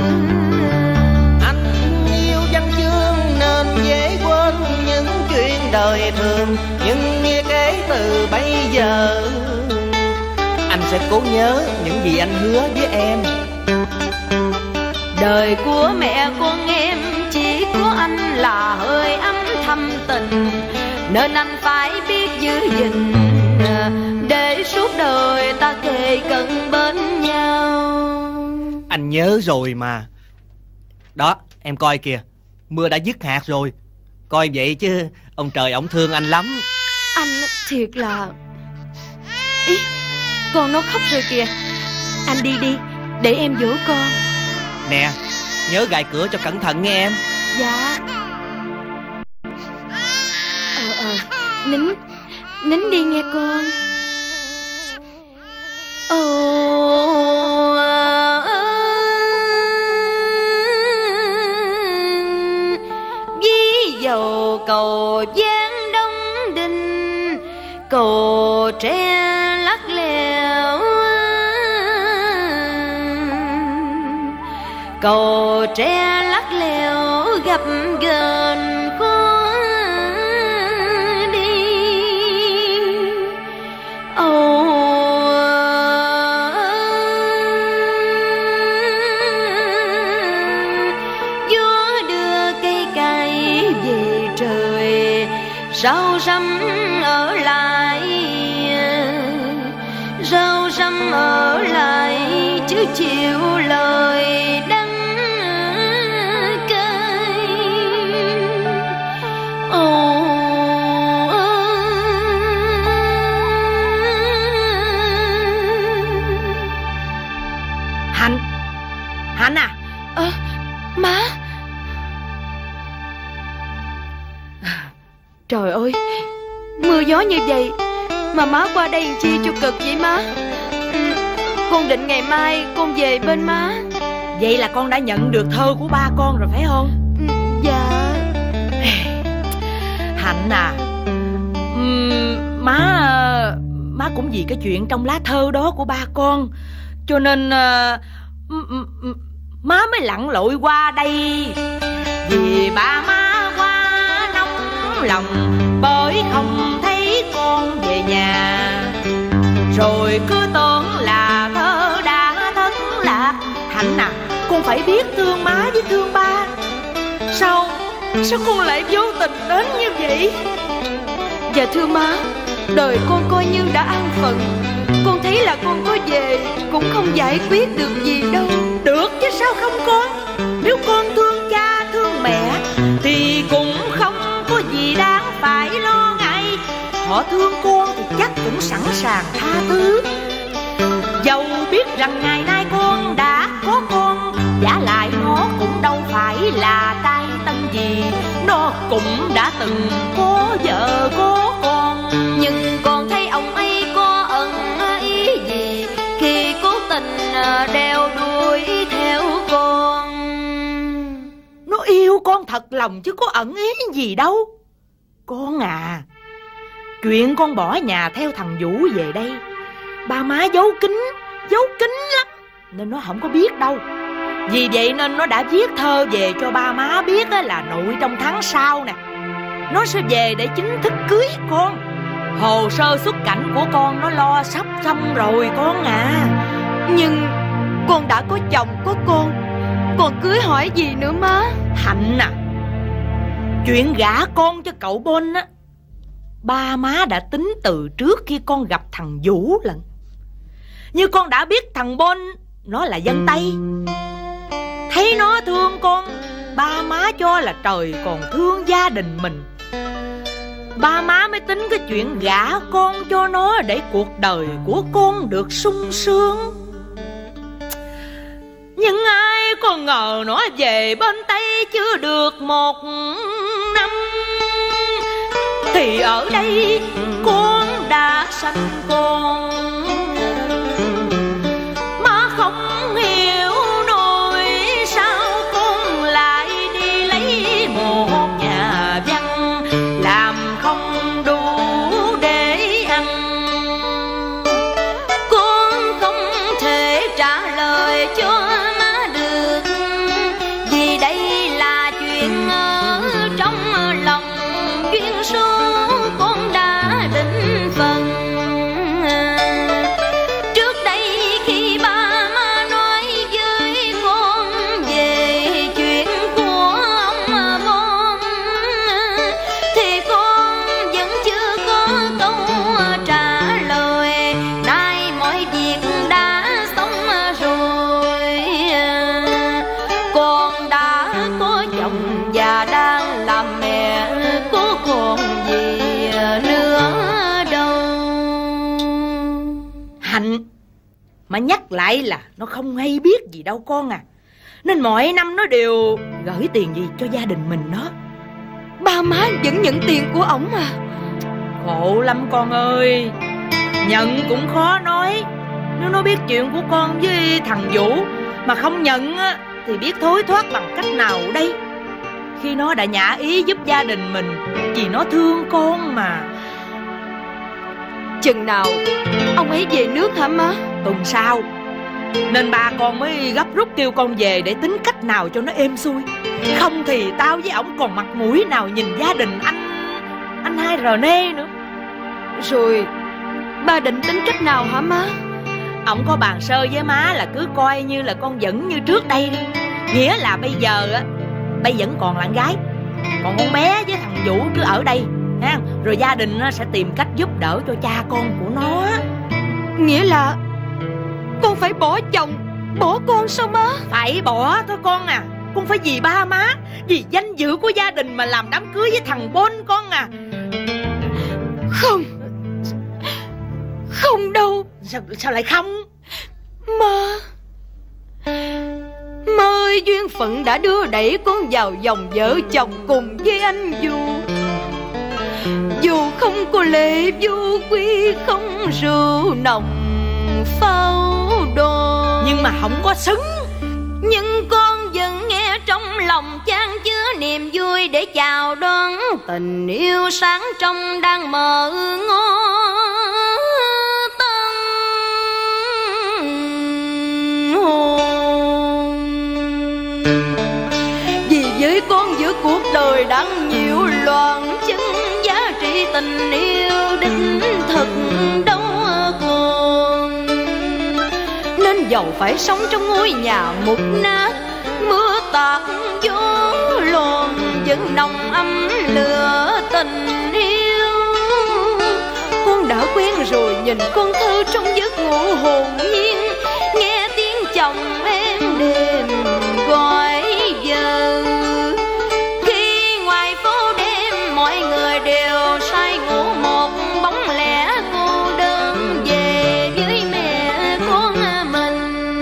Anh yêu văn chương nên dễ quên những chuyện đời thường, nhưng nghe kể từ bây giờ anh sẽ cố nhớ những gì anh hứa với em. Đời của mẹ con em chỉ có anh là hơi ấm thâm tình, nên anh phải biết giữ gìn để suốt đời ta kề cận bên nhau. Anh nhớ rồi mà. Đó, em coi kìa, mưa đã dứt hạt rồi. Coi vậy chứ ông trời ổng thương anh lắm. Anh thiệt là... Ý, con nó khóc rồi kìa. Anh đi đi, để em dỗ con. Nè, nhớ gài cửa cho cẩn thận nghe em. Dạ. Ờ ờ, nín, nín đi nghe con. Ồ, ví dầu cầu Giang Đông Đình, cầu tre lắc lẻo, cầu tre lắc lẻo gặp gần có đi. Ồ, gió đưa cây cày về trời, rau răm ở lại, rau răm ở lại chứ chịu lời đắng cay. Ồ, Hạnh, Hạnh à. à, má. Trời ơi, mưa gió như vậy mà má qua đây làm chi cho cực vậy má? Ừ, con định ngày mai con về bên má. Vậy là con đã nhận được thơ của ba con rồi phải không? Ừ, dạ. Hạnh à, uhm, má má cũng vì cái chuyện trong lá thơ đó của ba con, cho nên uh, má mới lặn lội qua đây. Vì ba má quá nóng lòng bởi không thấy con về nhà. Rồi cứ tưởng là thơ đã thất lạc. Hạnh à, con phải biết thương má với thương ba. Sao, sao con lại vô tình đến như vậy? Dạ thưa má, đời con coi như đã an phận. Con thấy là con có về cũng không giải quyết được gì đâu. Được chứ sao không con? Nếu con thương cha thương mẹ thì cũng không có gì đáng phải lo ngại. Họ thương con thì chắc cũng sẵn sàng tha thứ. Dẫu biết rằng ngày nay con đã có con, giả lại nó cũng đâu phải là trai tân gì. Nó cũng đã từng có vợ có con. Nhưng con thấy ông ấy có ẩn ý gì khi cố tình đeo đuổi theo con. Nó yêu con thật lòng chứ có ẩn ý gì đâu. Con à, chuyện con bỏ nhà theo thằng Vũ về đây, ba má giấu kín, giấu kín lắm, nên nó không có biết đâu. Vì vậy nên nó đã viết thơ về cho ba má biết là nội trong tháng sau nè nó sẽ về để chính thức cưới con. Hồ sơ xuất cảnh của con nó lo sắp xong rồi con à. Nhưng con đã có chồng có con, còn cưới hỏi gì nữa má? Hạnh à, chuyện gả con cho cậu Bon á, ba má đã tính từ trước khi con gặp thằng Vũ lần. Như con đã biết thằng Bon nó là dân Tây, thấy nó thương con, ba má cho là trời còn thương gia đình mình. Ba má mới tính cái chuyện gả con cho nó để cuộc đời của con được sung sướng. Nhưng ai còn ngờ nó về bên Tây chưa được một năm thì ở đây con đã sanh con. Má không hiểu nổi sao con lại đi lấy một nhà văn làm không đủ để ăn. Con không thể trả lời cho má được, vì đây là chuyện ở trong lòng duyên số con đã định phần. Trước đây khi ba má nói với con về chuyện của ông Bon thì con vẫn chưa có câu trả lời. Nay mọi việc đã xong rồi, con đã có chồng và đang làm mẹ, có còn gì nữa đâu. Hạnh, mà nhắc lại là nó không hay biết gì đâu con à, nên mỗi năm nó đều gửi tiền gì cho gia đình mình đó. Ba má vẫn nhận tiền của ổng à? Khổ lắm con ơi, nhận cũng khó nói. Nếu nó biết chuyện của con với thằng Vũ mà không nhận á, thì biết thối thoát bằng cách nào đây? Khi nó đã nhã ý giúp gia đình mình vì nó thương con mà. Chừng nào ông ấy về nước hả má? Tuần sau. Nên ba con mới gấp rút kêu con về để tính cách nào cho nó êm xuôi. Không thì tao với ổng còn mặt mũi nào nhìn gia đình anh Anh hai Rene nữa. Rồi ba định tính cách nào hả má? Ổng có bàn sơ với má là cứ coi như là con vẫn như trước đây đi. Nghĩa là bây giờ á, bây vẫn còn là con gái, còn con bé với thằng Vũ cứ ở đây ha. Rồi gia đình sẽ tìm cách giúp đỡ cho cha con của nó. Nghĩa là con phải bỏ chồng, bỏ con sao má? Phải bỏ thôi con à. Con phải vì ba má, vì danh dự của gia đình mà làm đám cưới với thằng Bon con à. Không, không đâu. Sao, sao lại không? Má, má ơi, duyên phận đã đưa đẩy con vào dòng vợ chồng cùng với anh Du. Dù không có lệ vô quy, không rượu nồng pháo đồ, nhưng mà không có xứng. Nhưng con vẫn nghe trong lòng chan chứa niềm vui để chào đón tình yêu sáng trong đang mờ ngó tân hồn. Vì với con giữa cuộc đời đang nhiều loạn chân, giá trị tình yêu đích thực đâu còn, nên dầu phải sống trong ngôi nhà mục nát, mưa tạt gió lồn vẫn nồng ấm lửa tình yêu. Con đã quen rồi nhìn con thơ trong giấc ngủ hồn nhiên, nghe tiếng chồng em đêm gọi giờ. Khi ngoài phố đêm mọi người đều say ngủ, một bóng lẻ cô đơn về với mẹ con mình.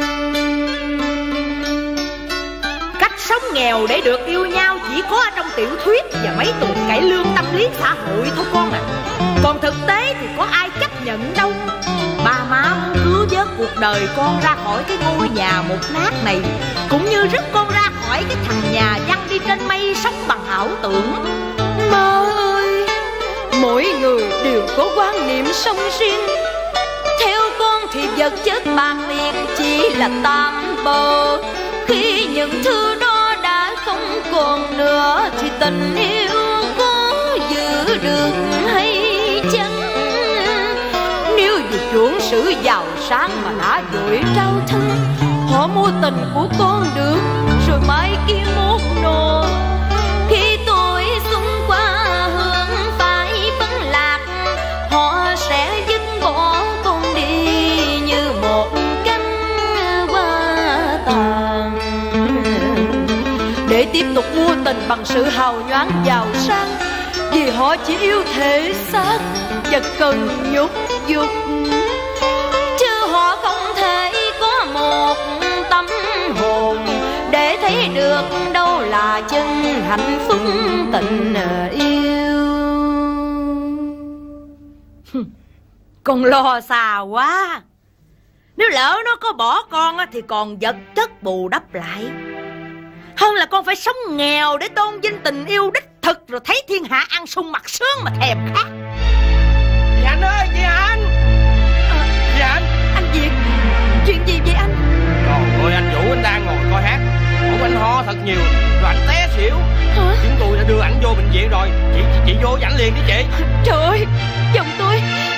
Cách sống nghèo để được yêu nhau chỉ có trong tiểu thuyết và mấy tuần cải lương tâm lý xã hội thôi con à. Còn thực tế thì có ai chấp nhận đâu. Ba má muốn cứu vớt cuộc đời con ra khỏi cái ngôi nhà một nát này, cũng như rứt con ra khỏi cái thằng nhà văng đi trên mây sống bằng ảo tưởng. Má ơi, mỗi người đều có quan niệm sống riêng. Theo con thì vật chất bạc tiền chỉ là tạm bợ. Khi những thứ đó đã không còn nữa thì tình yêu có giữ được hay chăng? Nếu vì chuộng sự giàu sang mà đã vội trao thân, họ mua tình của con được rồi mai kia mốt nô. Khi tôi xung qua hướng phải vấn lạc, họ sẽ dứt bỏ con đi như một cánh hoa tàn, để tiếp tục mua tình bằng sự hào nhoáng giàu sang. Vì họ chỉ yêu thể xác và cần nhục dục, chứ họ không thể có một tâm hồn để thấy được đâu là chân hạnh phúc tình yêu. Con lo xa quá. Nếu lỡ nó có bỏ con thì còn vật chất bù đắp lại, hơn là con phải sống nghèo để tôn vinh tình yêu đích thực, rồi thấy thiên hạ ăn sung mặc sướng mà thèm khát. Chị Hạnh ơi, chị Hạnh. À, chị Hạnh. Anh Việt, chuyện gì vậy anh? Trời ơi, anh Vũ anh đang ngồi coi hát, bỗng anh ho thật nhiều rồi anh té xỉu. Hả? Chúng tôi đã đưa ảnh vô bệnh viện rồi. Chị chị, chị vô với ảnh liền đi chị. Trời ơi, chồng tôi.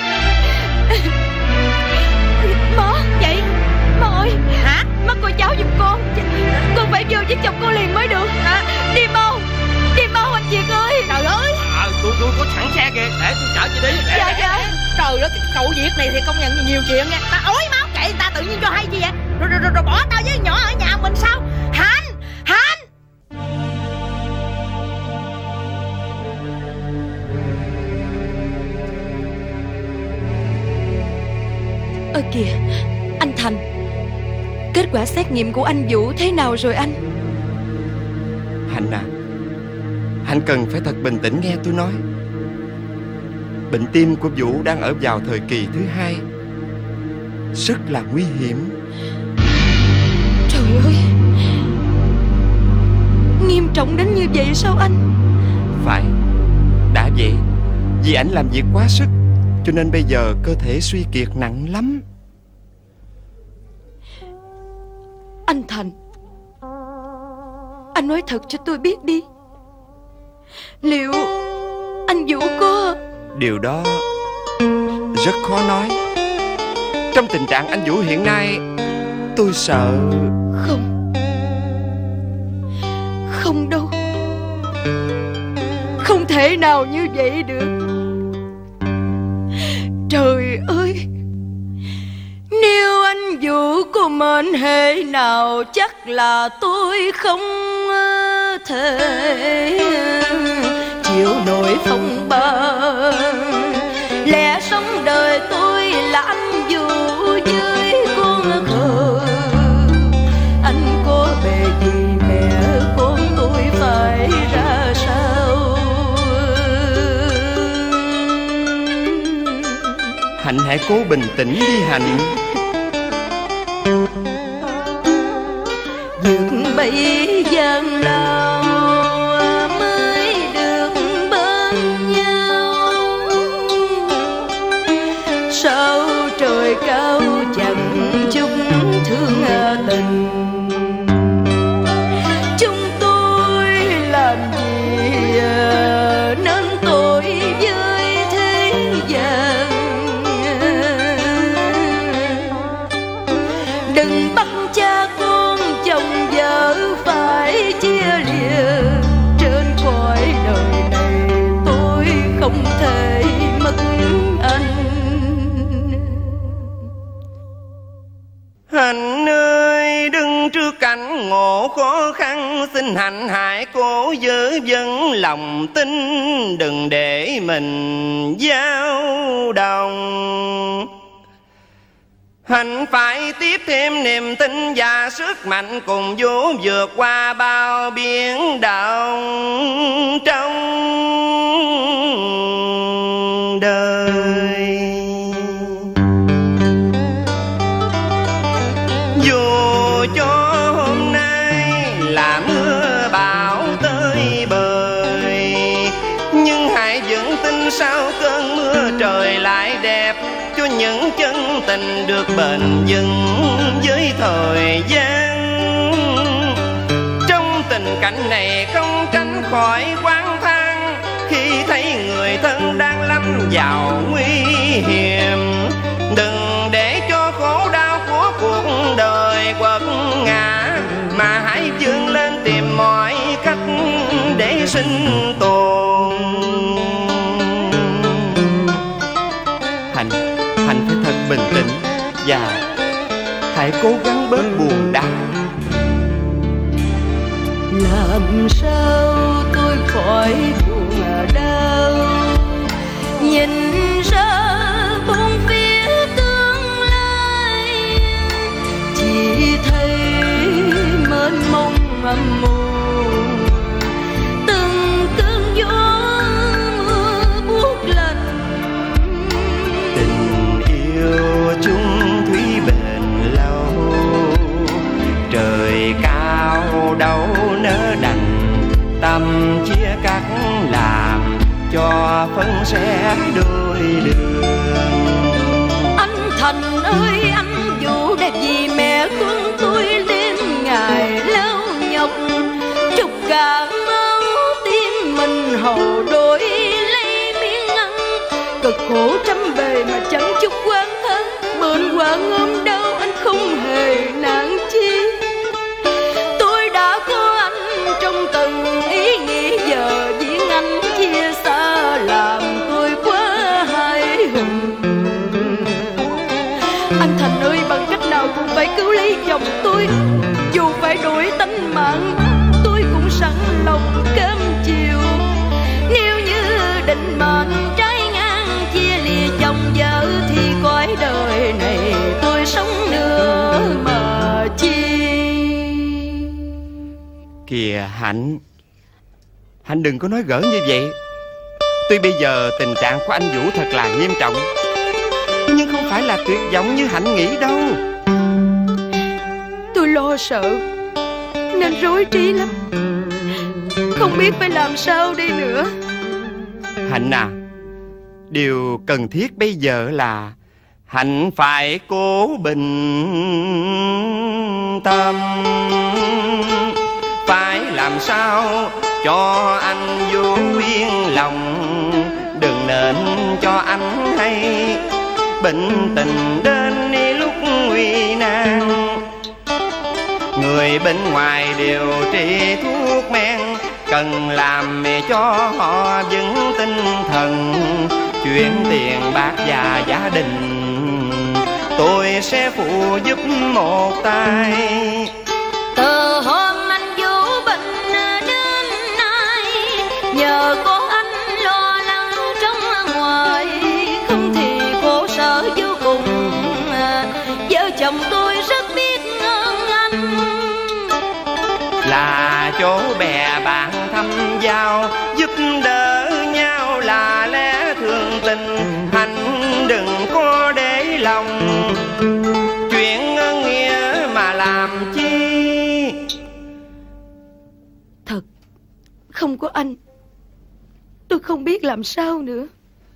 Má, vậy má ơi. Hả? Má coi cháu giùm con. Con phải vô với chồng con liền mới được. À, đi mau, đi mau anh Việt ơi. Trời ơi. À, tôi tôi có sẵn xe kìa, để tôi chở chị đi. Để, Dạ để, dạ. để. Trời ơi, cái cậu Việt này thì công nhận nhiều chuyện nha. Ta ối máu kệ người ta tự nhiên cho hay gì vậy? Rồi rồi rồi, rồi bỏ tao với nhỏ ở nhà mình sao? Hạnh, Hạnh. Ơ kìa, anh Thành, kết quả xét nghiệm của anh Vũ thế nào rồi anh? Hạnh à, Hạnh cần phải thật bình tĩnh nghe tôi nói. Bệnh tim của Vũ đang ở vào thời kỳ thứ hai, rất là nguy hiểm. Trời ơi, nghiêm trọng đến như vậy sao anh? Phải, đã vậy. Vì ảnh làm việc quá sức, cho nên bây giờ cơ thể suy kiệt nặng lắm. Anh Thành, anh nói thật cho tôi biết đi, liệu anh Vũ có... Điều đó rất khó nói. Trong tình trạng anh Vũ hiện nay, tôi sợ... Không, không đâu, không thể nào như vậy được. Trời ơi, nếu anh Vũ có mệnh hệ nào, chắc là tôi không thể chịu nổi phong ba. Lẽ sống đời tôi là anh Vũ với con khờ. Anh có bề gì mẹ con tôi phải ra sao? Hạnh hãy cố bình tĩnh đi Hạnh. Dừng bấy gian lao mới được bên nhau. Sao trời cao chẳng chút thương tình. Chúng tôi làm gì nên tội với Đừng bắt cha con chồng vợ phải chia lìa. Trên cõi đời này tôi không thể mất anh. Hạnh ơi, đứng trước cảnh ngộ khó khăn, xin Hạnh hãy cố giữ vững lòng tin, đừng để mình dao động. Hạnh phải tiếp thêm niềm tin và sức mạnh, cùng vỗ vượt qua bao biến động trong đời. Dù cho hôm nay là mưa bão tới bời, nhưng hãy vững tin sau cơn mưa trời lại đẹp, cho những chân tình được bền vững với thời gian. Trong tình cảnh này không tránh khỏi oán than, khi thấy người thân đang lâm vào nguy hiểm. Đừng để cho khổ đau của cuộc đời quật ngã, mà hãy vươn lên tìm mọi cách để sinh tồn. Hạnh, Hạnh phải thật bình tĩnh và hãy cố gắng bớt buồn đau. Làm sao tôi khỏi buồn đau, nhìn ra bốn phía tương lai, chỉ thấy mênh mông âm mưu, từng cơn gió mưa buốt lạnh. Tình yêu chung thủy bền lâu, trời cao đâu nỡ đành tâm chia cắt, làm cho phân sẻ đôi đường. Anh Thành ơi, anh Vũ đẹp vì mẹ con tôi đêm ngày lao nhọc, trục cả máu tim mình hầu đổi lấy miếng ăn. Cực khổ trăm bề mà chẳng chút quan thân, bệnh hoạn ốm đau anh không hề nản chi. Tôi đã có anh trong từng ý nghĩ, giờ diễn anh chia xa làm tôi quá hãi hùng. Anh Thành ơi, bằng cách nào cũng phải cứu lấy chồng tôi, dù phải đổi tánh mạng tôi cũng sẵn lòng cam chịu. Nếu như định mệnh trái ngang chia lìa chồng vợ, thì cõi đời này tôi sống nữa mà chi. Kìa Hạnh, Hạnh đừng có nói gỡ như vậy. Tuy bây giờ tình trạng của anh Vũ thật là nghiêm trọng, nhưng không phải là tuyệt vọng như Hạnh nghĩ đâu. Tôi lo sợ nên rối trí lắm, không biết phải làm sao đây nữa. Hạnh à, điều cần thiết bây giờ là Hạnh phải cố bình tâm, phải làm sao cho anh Vũ yên lòng. Đừng nên cho anh hay bệnh tình đến lúc nguy nan. Người bên ngoài điều trị thuốc men, cần làm cho họ vững tinh thần. Chuyện tiền bạc và gia đình tôi sẽ phụ giúp một tay. Từ hôm anh Vũ bệnh đến nay, nhờ có anh lo lắng trong ngoài, không thì khổ sở vô cùng. Vợ chồng tôi rất biết ơn anh, là chỗ bè bạn thăm giao, giúp đỡ nhau là lẽ thường tình. Hạnh đừng có để lòng chuyện ân nghĩa mà làm chi. Thật, không có anh tôi không biết làm sao nữa.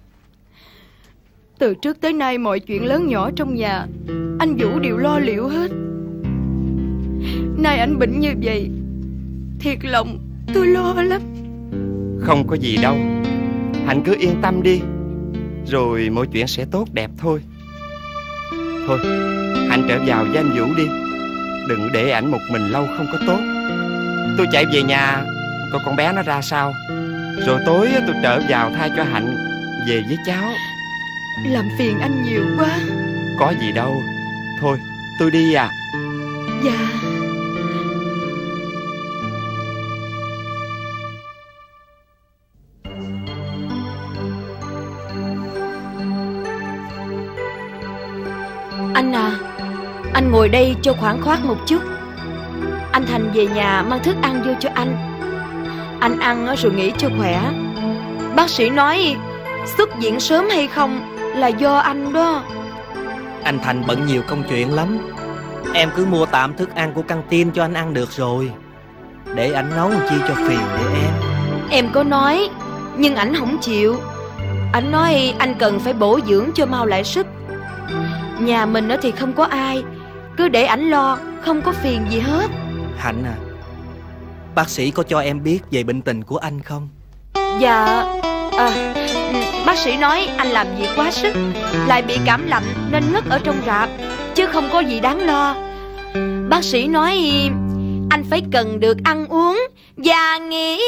Từ trước tới nay mọi chuyện lớn nhỏ trong nhà anh Vũ đều lo liệu hết. Nay anh bệnh như vậy, thiệt lòng tôi lo lắm. Không có gì đâu, Hạnh cứ yên tâm đi, rồi mọi chuyện sẽ tốt đẹp thôi. Thôi, Hạnh trở vào với anh Vũ đi, đừng để ảnh một mình lâu không có tốt. Tôi chạy về nhà coi con bé nó ra sao, rồi tối tôi trở vào thay cho Hạnh về với cháu. Làm phiền anh nhiều quá. Có gì đâu. Thôi tôi đi à. Dạ. Anh à, anh ngồi đây cho khoảng khoát một chút. Anh Thành về nhà mang thức ăn vô cho anh. Anh ăn rồi nghỉ cho khỏe. Bác sĩ nói xuất viện sớm hay không là do anh đó. Anh Thành bận nhiều công chuyện lắm. Em cứ mua tạm thức ăn của căng tin cho anh ăn được rồi. Để ảnh nấu chi cho phiền để em. Em có nói, nhưng ảnh không chịu. Ảnh nói anh cần phải bổ dưỡng cho mau lại sức. Nhà mình thì không có ai, cứ để ảnh lo, không có phiền gì hết. Hạnh à, bác sĩ có cho em biết về bệnh tình của anh không? Dạ à, bác sĩ nói anh làm việc quá sức, lại bị cảm lạnh nên ngất ở trong rạp, chứ không có gì đáng lo. Bác sĩ nói anh phải cần được ăn uống và nghỉ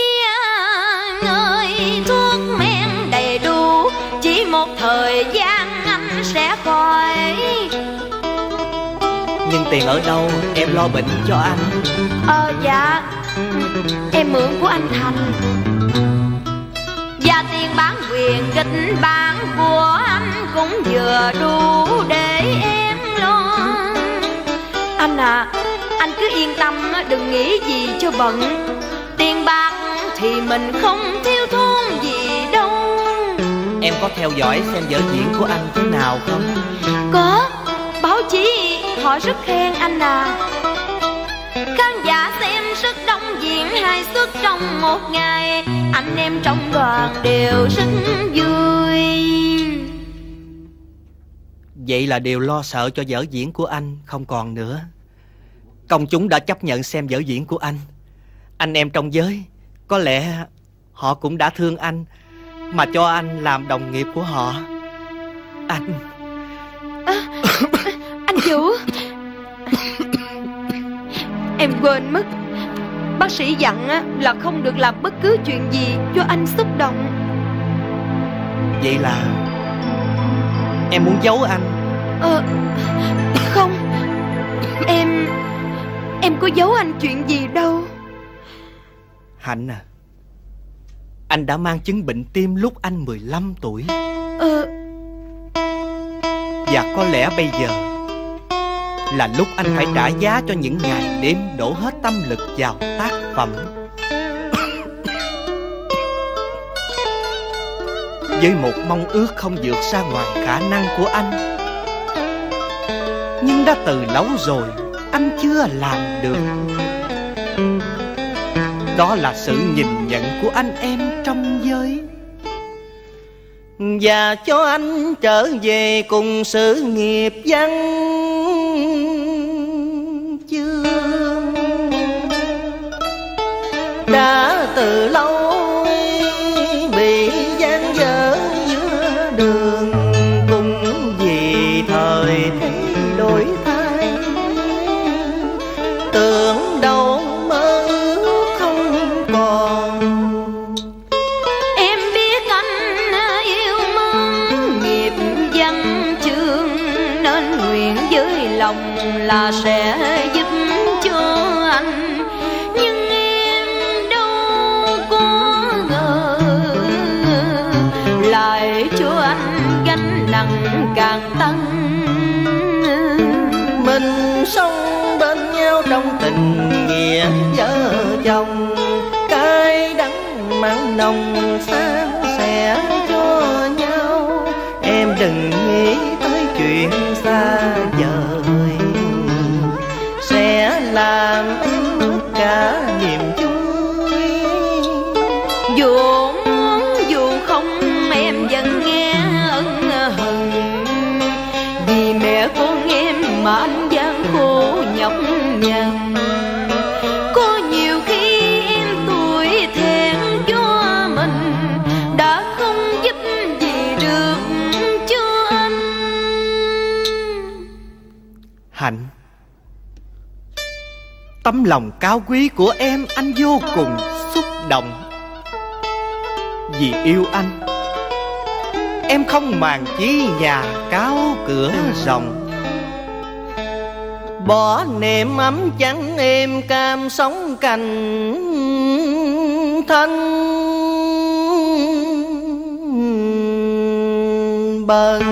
ngơi, thuốc men đầy đủ, chỉ một thời gian anh sẽ khỏi. Nhưng tiền ở đâu em lo bệnh cho anh? Ờ dạ, em mượn của anh Thành. Và tiền bán quyền kịch bản của anh cũng vừa đủ để em lo. Anh à, anh cứ yên tâm, đừng nghĩ gì cho bận. Tiền bạc thì mình không thiếu thốn gì đâu. Em có theo dõi xem vở diễn của anh thế nào không? Có, báo chí họ rất khen anh à. Khán giả xem rất đông diễn hai suất trong một ngày. Anh em trong đoàn đều rất vui. Vậy là điều lo sợ cho vở diễn của anh không còn nữa. Công chúng đã chấp nhận xem vở diễn của anh. Anh em trong giới có lẽ họ cũng đã thương anh mà cho anh làm đồng nghiệp của họ. Anh à, anh Vũ. Em quên mất, bác sĩ dặn là không được làm bất cứ chuyện gì cho anh xúc động. Vậy là em muốn giấu anh? Ờ, không, Em Em có giấu anh chuyện gì đâu. Hạnh à, anh đã mang chứng bệnh tim lúc anh mười lăm tuổi. Ờ Và có lẽ bây giờ là lúc anh phải trả giá cho những ngày đêm đổ hết tâm lực vào tác phẩm. Với một mong ước không vượt ra ngoài khả năng của anh, nhưng đã từ lâu rồi anh chưa làm được. Đó là sự nhìn nhận của anh em trong giới. Và cho anh trở về cùng sự nghiệp văn chương đã từ lâu bị dang dở giữa đường, cùng vì thời thay đổi thay, tưởng đâu mơ ước không còn. Em biết anh yêu mến nghiệp văn chương nên nguyện với lòng là sẽ giúp cho anh. Nhưng em đâu có ngờ lại cho anh gánh nặng càng tăng. Mình sống bên nhau trong tình nghĩa vợ chồng, cái đắng mặn nồng san sẻ cho nhau. Em đừng nghĩ tới chuyện xa vời, sẽ làm em mất cả niềm vui. Dù muốn dù không em vẫn nghe ân hận, vì mẹ con em mà anh gian khổ nhọc nhằn. Có nhiều khi em tuổi thẹn cho mình đã không giúp gì được cho anh. Hạnh, tấm lòng cao quý của em anh vô cùng xúc động. Vì yêu anh, em không màng chi nhà cao cửa rộng, bỏ nệm ấm chăn êm cam sống cành thanh bần.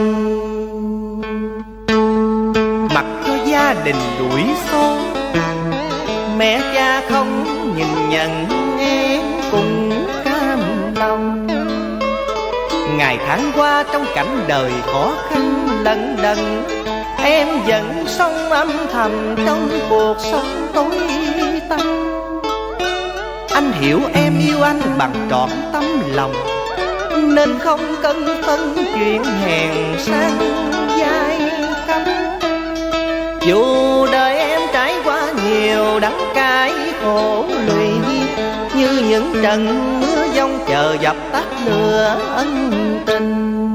Mặc cho gia đình đuổi xô, mẹ cha không nhìn nhận em cùng cam lòng. Ngày tháng qua trong cảnh đời khó khăn lận đận, em vẫn sống âm thầm trong cuộc sống tối tăm. Anh hiểu em yêu anh bằng trọn tấm lòng, nên không cân phân chuyện hèn sang vai căm. Dù đời em trải qua nhiều đắng cay khổ lụy, như những trận mưa giông chờ dập tắt lửa ân tình.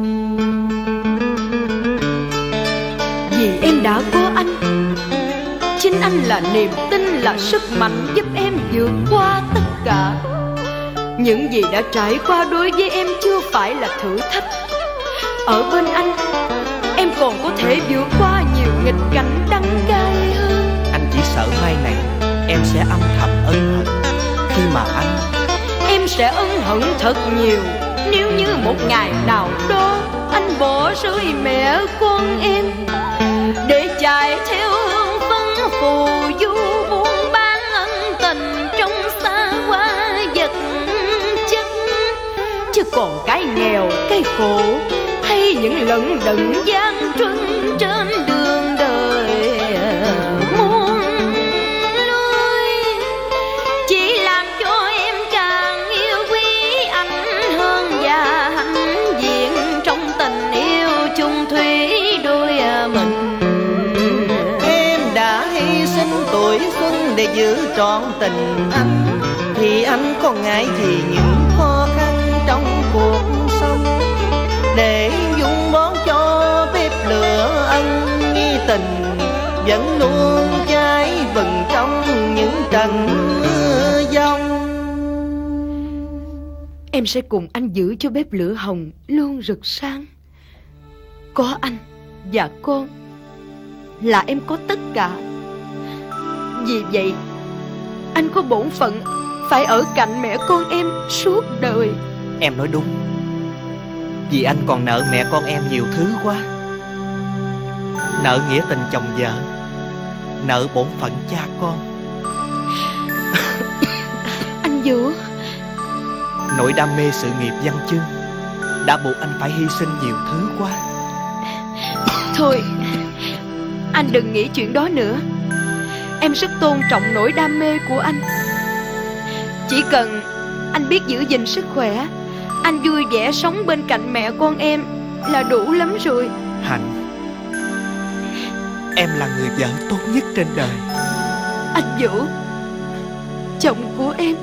Vì em đã có anh, chính anh là niềm tin, là sức mạnh giúp em vượt qua tất cả. Những gì đã trải qua đối với em chưa phải là thử thách. Ở bên anh, em còn có thể vượt qua nhiều nghịch cảnh đắng cay hơn. Anh chỉ sợ mai này em sẽ âm thầm ân hận. Khi mà anh, em sẽ ân hận thật nhiều nếu như một ngày nào đó anh bỏ rơi mẹ con em, để chạy theo hương phân phù du buôn bán ân tình trong xa hoa vật chất. Chứ còn cái nghèo, cái khổ hay những lận đận gian truân trên đường đời muôn lối, chỉ làm cho em càng yêu quý anh hơn và hãnh diện trong tình yêu chung thủy đôi mình. Em đã hy sinh tuổi xuân để giữ trọn tình anh, thì anh có ngại gì những khó khăn trong cuộc sống, để dung bón cho bếp lửa ân nghi tình vẫn luôn cháy bừng trong những trận mưa giông. Em sẽ cùng anh giữ cho bếp lửa hồng luôn rực sáng. Có anh và con là em có tất cả. Vì vậy anh có bổn phận phải ở cạnh mẹ con em suốt đời. Em nói đúng, vì anh còn nợ mẹ con em nhiều thứ quá. Nợ nghĩa tình chồng vợ, nợ bổn phận cha con. Anh Vũ, nỗi đam mê sự nghiệp văn chương đã buộc anh phải hy sinh nhiều thứ quá. Thôi, anh đừng nghĩ chuyện đó nữa. Em rất tôn trọng nỗi đam mê của anh. Chỉ cần anh biết giữ gìn sức khỏe, anh vui vẻ sống bên cạnh mẹ con em là đủ lắm rồi. Hạnh, em là người vợ tốt nhất trên đời. Anh Vũ, chồng của em.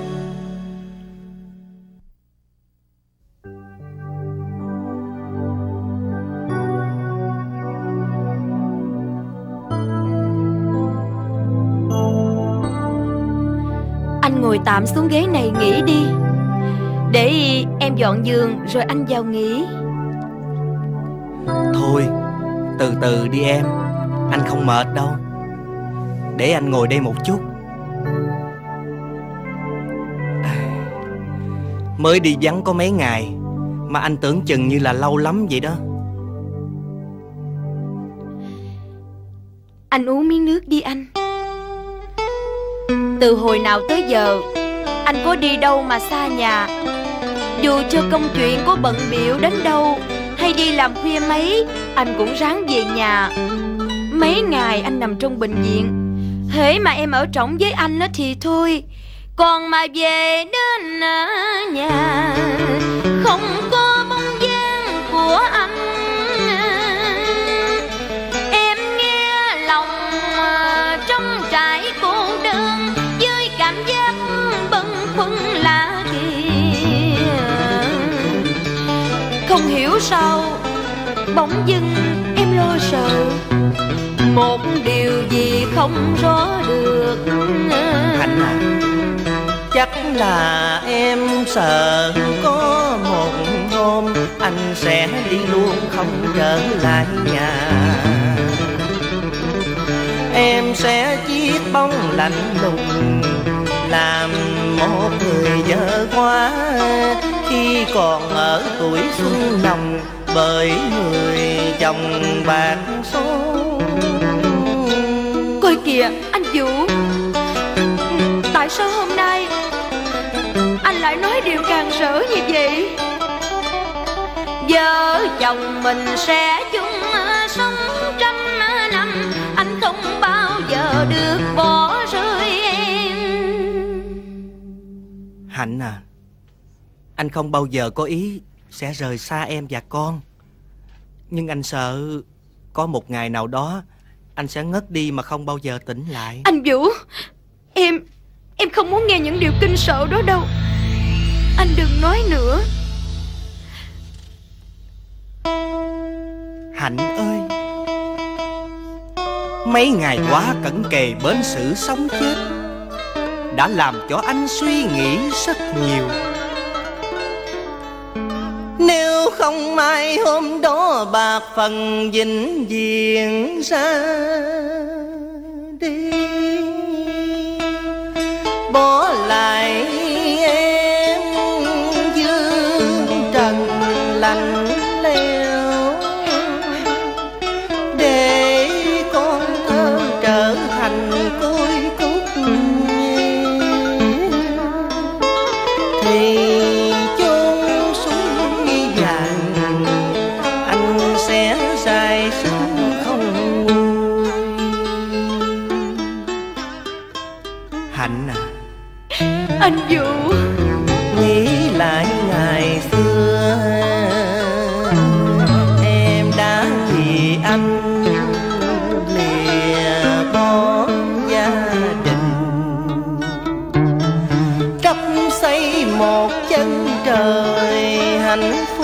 Anh ngồi tạm xuống ghế này nghỉ đi, để em dọn giường rồi anh vào nghỉ. Thôi, từ từ đi em, anh không mệt đâu. Để anh ngồi đây một chút. Mới đi vắng có mấy ngày mà anh tưởng chừng như là lâu lắm vậy đó. Anh uống miếng nước đi anh. Từ hồi nào tới giờ anh có đi đâu mà xa nhà. Dù cho công chuyện có bận bịu đến đâu hay đi làm khuya mấy, anh cũng ráng về nhà. Mấy ngày anh nằm trong bệnh viện, hễ mà em ở trỏng với anh á thì thôi. Còn mà về đến nhà không có bóng dáng của anh, em nghe lòng trong trải cô đơn với cảm giác bâng khuâng lạ kỳ. Không hiểu sao bỗng dưng em lo sợ. một điều gì không rõ được. Hạnh à, chắc là em sợ có một hôm anh sẽ đi luôn không trở lại nhà. Em sẽ chiếc bóng lạnh lùng làm một người vợ quá khi còn ở tuổi xuân nồng, bởi người chồng bạc số. Coi kìa anh Vũ, tại sao hôm nay anh lại nói điều càng rỡ như vậy? Vợ chồng mình sẽ chung sống trăm năm, anh không bao giờ được bỏ rơi em. Hạnh à, anh không bao giờ có ý sẽ rời xa em và con. Nhưng anh sợ có một ngày nào đó anh sẽ ngất đi mà không bao giờ tỉnh lại. Anh Vũ, em Em không muốn nghe những điều kinh sợ đó đâu. Anh đừng nói nữa. Hạnh ơi, mấy ngày quá cận kề bên sự sống chết đã làm cho anh suy nghĩ rất nhiều. Nếu không mai hôm đó bạc phần vĩnh viễn ra đi, bỏ lại em dương trần lạnh lẽo, để con thơ trở thành côi cút thì chôn suối vàng anh sẽ dài sống không nguôi. Hạnh à, anh Vũ, nghĩ lại ngày xưa em đã vì anh lìa bỏ gia đình, đắp xây một chân trời hạnh phúc,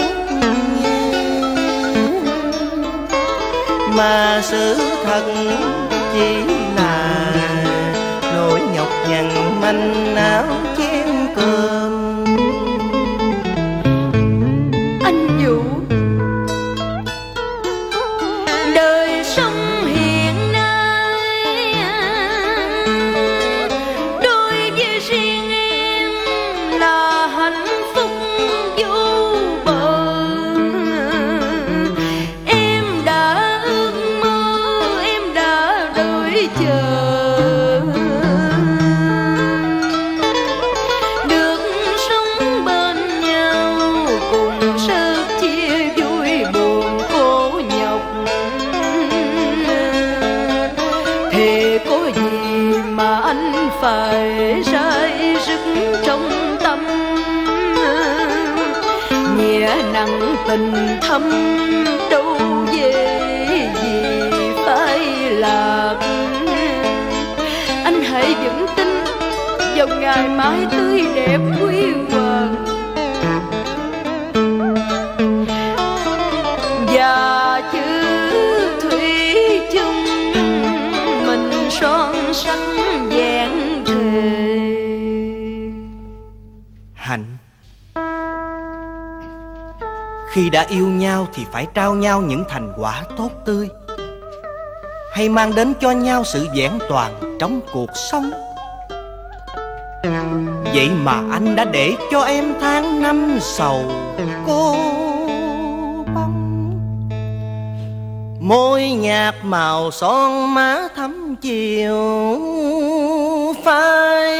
mà sự thật chỉ là nỗi nhọc nhằn manh áo chén cơm. anh Vũ, đời sống hiện nay đối với riêng em là hạnh phúc vô bờ. Em đã ước mơ, em đã đợi chờ được sống bên nhau, cùng sớt chia vui buồn khổ nhọc. Thì có gì mà anh phải say sức trong tâm, nghĩa nặng tình thâm đâu về gì phải lạc. Anh hãy vững tin vào ngày mai tươi đẹp huy hoàng, và chữ thủy chung mình son sánh vẹn thề. Hạnh, khi đã yêu nhau thì phải trao nhau những thành quả tốt tươi, hay mang đến cho nhau sự vẹn toàn trong cuộc sống. Vậy mà anh đã để cho em tháng năm sầu cô bóng, môi nhạt màu son má thắm chiều phai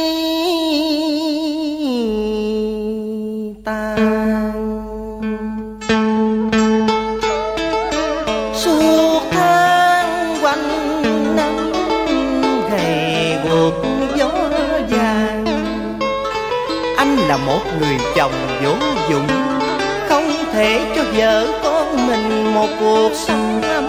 tan. Suốt tháng quanh năm gầy guộc gió vàng, anh là một người chồng vô dụng, không thể cho vợ con mình một cuộc sống ấm.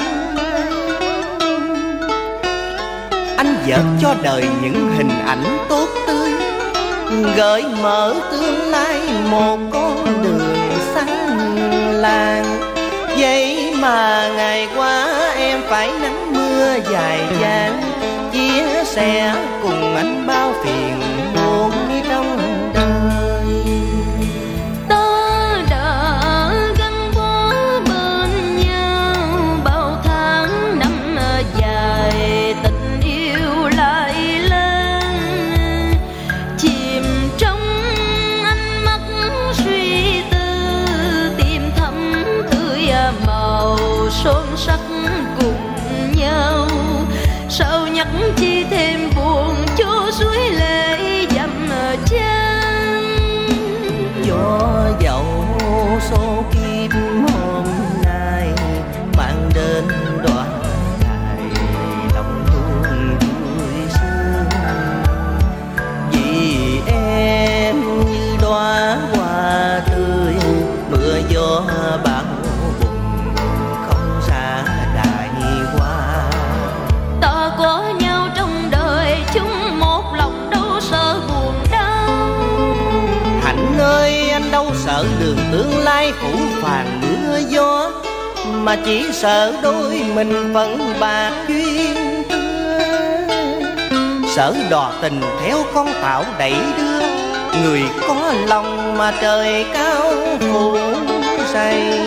Anh vợt cho đời những hình ảnh tốt tươi, gợi mở tương lai một con đường sáng làng. Vậy mà ngày qua em phải nắng mưa dài dang, chia sẻ cùng anh bao phiền muôn trong đời. Ta đã gắn bó bên nhau bao tháng năm dài, tình yêu lại lên chìm trong ánh mắt suy tư, tìm thầm tươi màu son sắc cùng nhau. Sao nhắc chi thêm buồn cho suối lệ dầm chân. Gió dậu số kiếp hôm nay mang đến đoạn dài lòng hương vui sương. Vì em như đóa hoa tươi, mưa gió bão bùng không xa đại hoa. Ta có nhau trong đời chung một lòng đâu sợ buồn đau. Hạnh ơi anh đâu sợ đường tương lai phủ phàng mưa gió, mà chỉ sợ đôi mình phận bạc duyên tưa. Sợ đò tình theo con tảo đẩy đưa, người có lòng mà trời cao phủ say.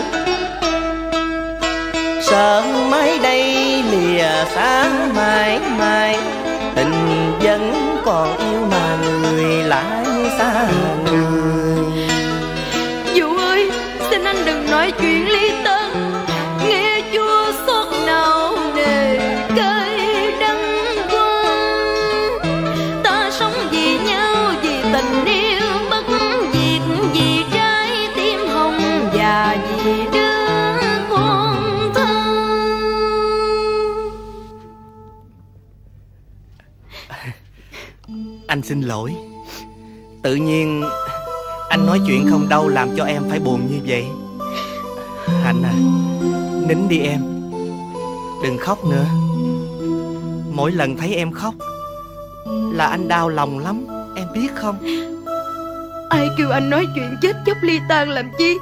Sợ mãi đây lìa xa mãi mãi, tình vẫn còn yêu mà người lại xa người. Vũ ơi, xin anh đừng nói chuyện ly tân, nghe chua xót nào nề cay đắng quá. Ta sống vì nhau vì tình yêu bất diệt, vì trái tim hồng và vì đứa con thơ. Anh xin lỗi. Tự nhiên anh nói chuyện không đâu làm cho em phải buồn như vậy. Hạnh à, nín đi em, đừng khóc nữa. Mỗi lần thấy em khóc là anh đau lòng lắm, em biết không? Ai kêu anh nói chuyện chết chóc ly tan làm chi?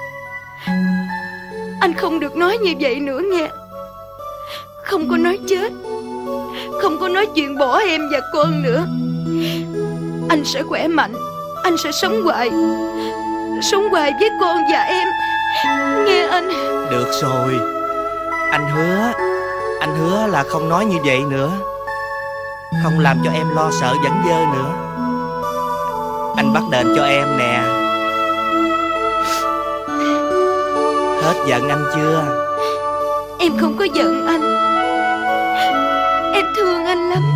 Anh không được nói như vậy nữa nghe. Không có nói chết, không có nói chuyện bỏ em và con nữa. Anh sẽ khỏe mạnh, anh sẽ sống hoài, sống hoài với con và em, nghe anh. Được rồi, anh hứa, anh hứa là không nói như vậy nữa, không làm cho em lo sợ giận dơ nữa. Anh bắt đền cho em nè. Hết giận anh chưa? Em không có giận anh, em thương anh lắm.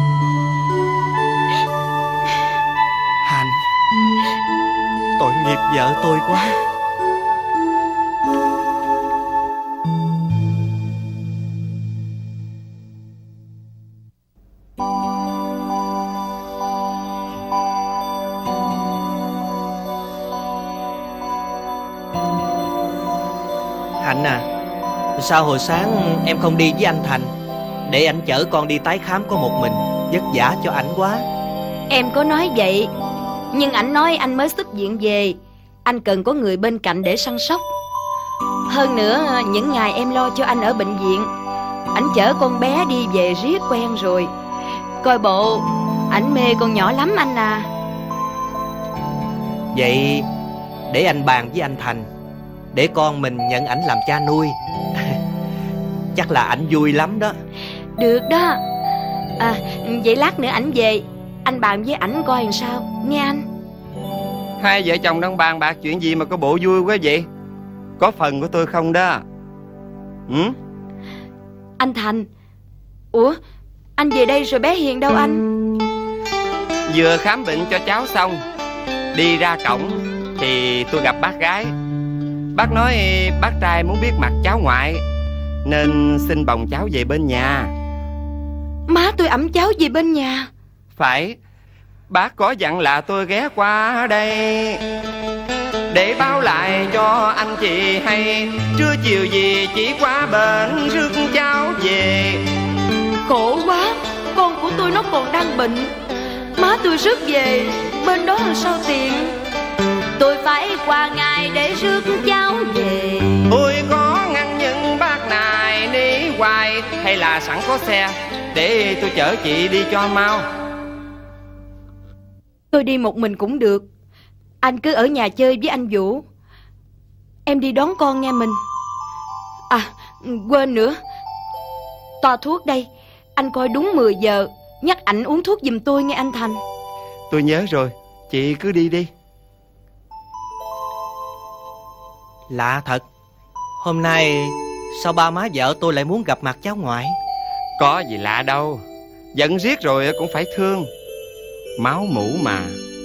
Hạnh, tội nghiệp vợ tôi quá. Hạnh à, sao hồi sáng em không đi với anh Thành, để anh chở con đi tái khám có một mình, vất vả cho ảnh quá. Em có nói vậy, nhưng ảnh nói anh mới xuất viện về, anh cần có người bên cạnh để săn sóc. Hơn nữa, những ngày em lo cho anh ở bệnh viện, ảnh chở con bé đi về riết quen rồi. Coi bộ, ảnh mê con nhỏ lắm anh à. Vậy để anh bàn với anh Thành, để con mình nhận ảnh làm cha nuôi. Chắc là ảnh vui lắm đó. Được đó. À, vậy lát nữa ảnh về, anh bàn với ảnh coi làm sao, nghe anh. Hai vợ chồng đang bàn bạc chuyện gì mà có bộ vui quá vậy? Có phần của tôi không đó? Ừ? Anh Thành. Ủa, anh về đây rồi bé Hiền đâu anh? Vừa khám bệnh cho cháu xong, đi ra cổng thì tôi gặp bác gái. Bác nói bác trai muốn biết mặt cháu ngoại, nên xin bồng cháu về bên nhà. Má tôi ẵm cháu về bên nhà? Phải. Bác có dặn là tôi ghé qua đây để báo lại cho anh chị hay, trưa chiều gì chỉ qua bển rước cháu về. Khổ quá, con của tôi nó còn đang bệnh, má tôi rước về bên đó làm sao tiện. Tôi phải qua ngày để rước cháu về. Tôi có ngăn những bác nào đây hay là sẵn có xe, để tôi chở chị đi cho mau. Tôi đi một mình cũng được. Anh cứ ở nhà chơi với anh Vũ, em đi đón con nghe mình. À, quên nữa, toa thuốc đây. Anh coi đúng mười giờ, nhắc ảnh uống thuốc giùm tôi nghe anh Thành. Tôi nhớ rồi, chị cứ đi đi. Lạ thật, hôm nay sao ba má vợ tôi lại muốn gặp mặt cháu ngoại? Có gì lạ đâu, giận riết rồi cũng phải thương. Máu mủ mà.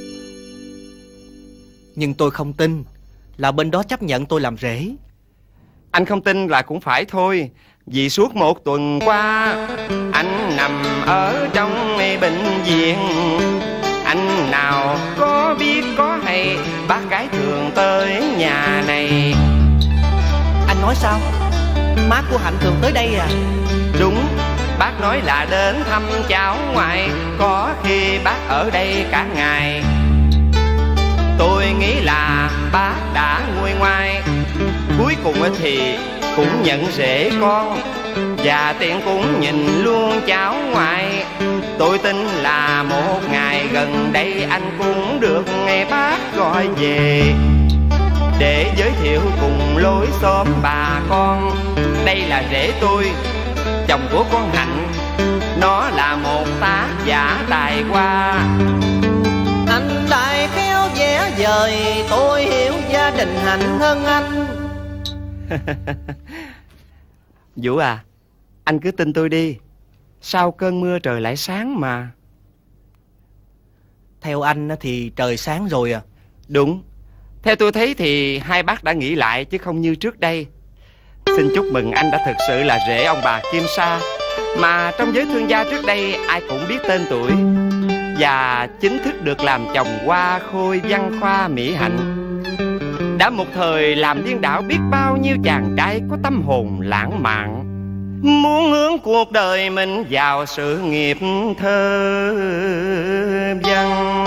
Nhưng tôi không tin là bên đó chấp nhận tôi làm rể. Anh không tin là cũng phải thôi, vì suốt một tuần qua anh nằm ở trong bệnh viện. Anh nào có biết có hay bác gái thường tới nhà này. Anh nói sao? Má của Hạnh thường tới đây à? Đúng, bác nói là đến thăm cháu ngoại, có khi bác ở đây cả ngày. Tôi nghĩ là bác đã nguôi ngoai, cuối cùng thì cũng nhận rể con, và tiện cũng nhìn luôn cháu ngoại. Tôi tin là một ngày gần đây anh cũng được nghe bác gọi về, để giới thiệu cùng lối xóm bà con. Đây là rể tôi, chồng của con Hạnh. Nó là một tác giả tài hoa. Anh lại khéo vẽ vời, tôi hiểu gia đình Hạnh hơn anh. Vũ à, anh cứ tin tôi đi, sau cơn mưa trời lại sáng mà. Theo anh thì trời sáng rồi à? Đúng, theo tôi thấy thì hai bác đã nghĩ lại chứ không như trước đây. Xin chúc mừng anh đã thực sự là rể ông bà Kim Sa, mà trong giới thương gia trước đây ai cũng biết tên tuổi, và chính thức được làm chồng Hoa Khôi Văn Khoa Mỹ Hạnh. Đã một thời làm điên đảo biết bao nhiêu chàng trai có tâm hồn lãng mạn, muốn hướng cuộc đời mình vào sự nghiệp thơ văn,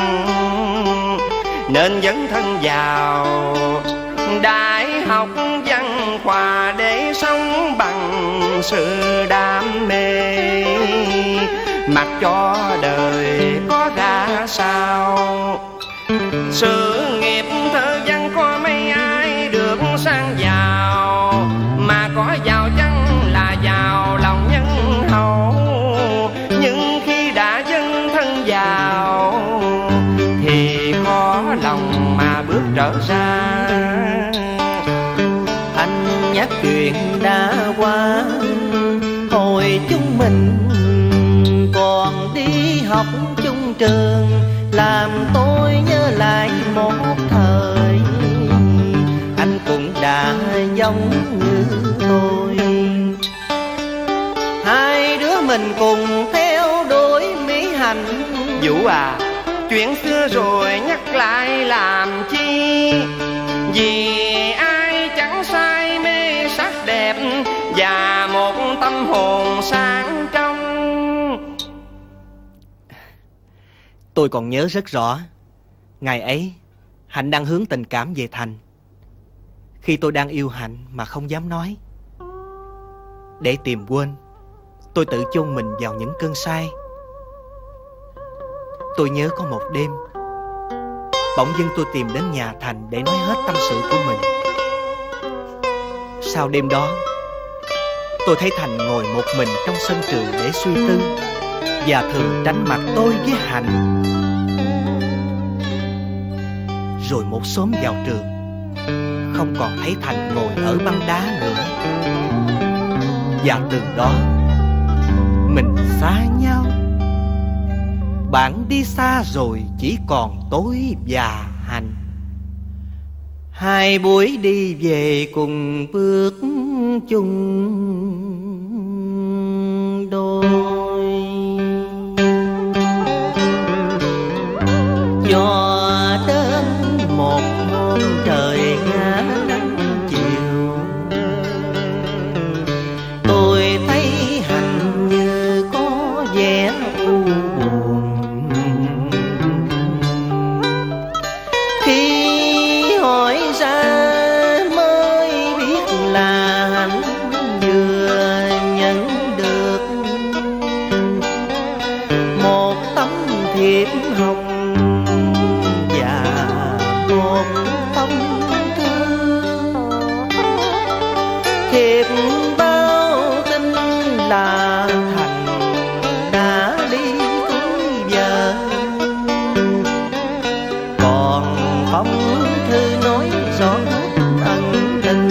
nên dấn thân vào đại học văn khoa để sống bằng sự đam mê. Mặc cho đời có ra sao, sự nghiệp thơ văn có mấy ai được sang giàu, mà có giàu chăng là giàu lòng nhân hậu. Nhưng khi đã dấn thân vào thì khó lòng mà bước trở ra. Anh nhắc chuyện đã qua, hồi chúng mình còn đi học chung trường, làm tôi nhớ lại một thời anh cũng đã giống như tôi. Hai đứa mình cùng theo đuổi Mỹ Hạnh. Vũ à, chuyện xưa rồi nhắc lại làm chi, vì ai chẳng say mê sắc đẹp và một tâm hồn sáng trong. Tôi còn nhớ rất rõ, ngày ấy Hạnh đang hướng tình cảm về Thành. Khi tôi đang yêu Hạnh mà không dám nói, để tìm quên, tôi tự chôn mình vào những cơn say. Tôi nhớ có một đêm, bỗng dưng tôi tìm đến nhà Thành để nói hết tâm sự của mình. Sau đêm đó, tôi thấy Thành ngồi một mình trong sân trường để suy tư, và thường tránh mặt tôi với Hạnh. Rồi một sớm vào trường, không còn thấy Thành ngồi ở băng đá nữa. Và từ đó mình xa nhau. Bạn đi xa rồi chỉ còn tôi và Hạnh. Hai buổi đi về cùng bước chung đôi. Cho đến một hôm trời ngã nắng chiều, tôi thấy Hạnh như có vẻ u buồn. Khi hỏi ra mới biết là Hạnh vừa thiếp hồng và một tâm thương. Thiếp báo tin là Thành đã đi cưới vợ, còn phong thư nói rõ ân tình.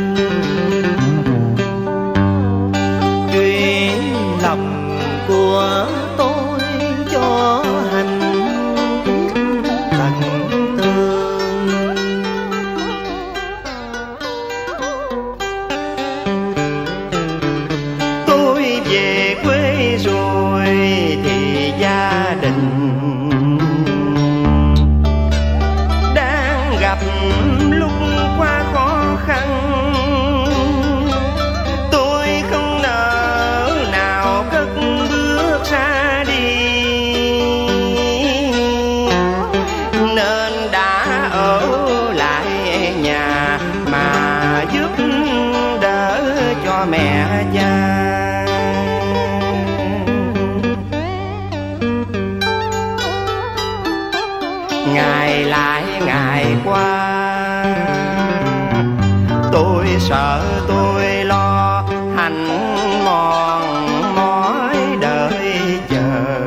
Chuyện lầm của tôi cho hành tận tương. Tôi về quê rồi thì gia đình đang gặp lúc quá khó khăn. Tôi không nỡ nào cất bước ra đi, nên đã ở lại nhà mà giúp đỡ cho mẹ cha. Ngày lại ngày qua, tôi sợ tôi lo hành mòn mỏi đợi chờ,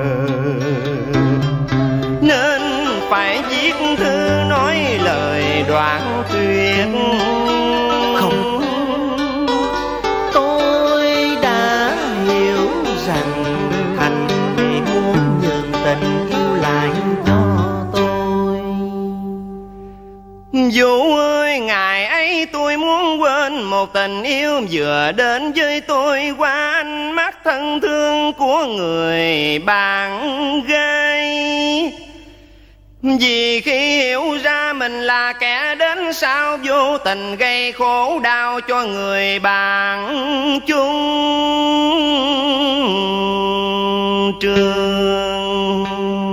nên phải viết thư nói lời đoạn tuyệt. Không, tôi đã hiểu rằng Thành vì muốn nhường tình yêu lại cho tôi. Vũ ơi, ngày ấy tôi muốn quên một tình yêu vừa đến với tôi qua ánh mắt thân thương của người bạn gái. Vì khi hiểu ra mình là kẻ đến sau, vô tình gây khổ đau cho người bạn chung trường.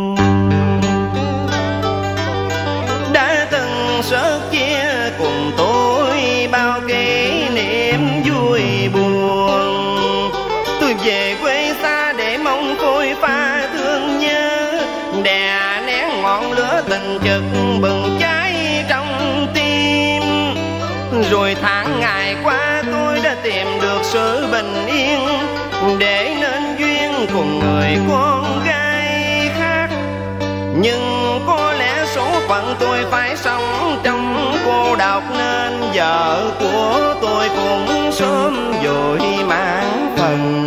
Đã từng sớt chia cùng tôi bao kỷ niệm vui buồn. Tôi về quê xa để mong phôi pha thương nhớ, đè nén ngọn lửa tình chực bừng cháy trong tim. Rồi tháng ngày qua tôi đã tìm được sự bình yên, để nên duyên cùng người con gái khác. Nhưng có lẽ số phận tôi phải sống trong cô độc, nên vợ của tôi cũng sớm vội mãn phần.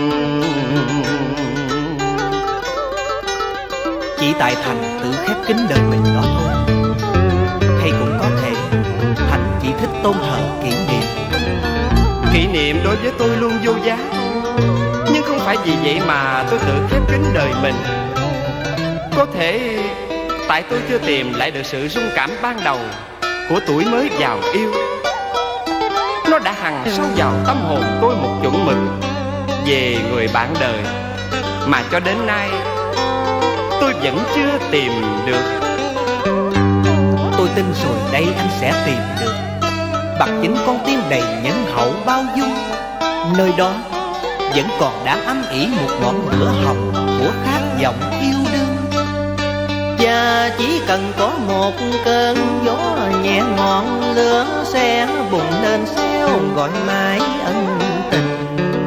Chỉ tại Thành tự khép kín đời mình đó thôi. Hay cũng có thể Thành chỉ thích tôn thờ kỷ niệm. Kỷ niệm đối với tôi luôn vô giá, nhưng không phải vì vậy mà tôi tự khép kín đời mình. Có thể tại tôi chưa tìm lại được sự rung cảm ban đầu của tuổi mới vào yêu. Nó đã hằn sâu vào tâm hồn tôi một chuẩn mực về người bạn đời mà cho đến nay tôi vẫn chưa tìm được. Tôi tin rồi đây anh sẽ tìm được, bằng chính con tim đầy nhân hậu bao dung. Nơi đó vẫn còn đang ấm ỉ một ngọn lửa hồng của khát vọng yêu đương. Và chỉ cần có một cơn gió nhẹ ngọn lửa sẽ bùng lên xéo gọi mãi ân tình.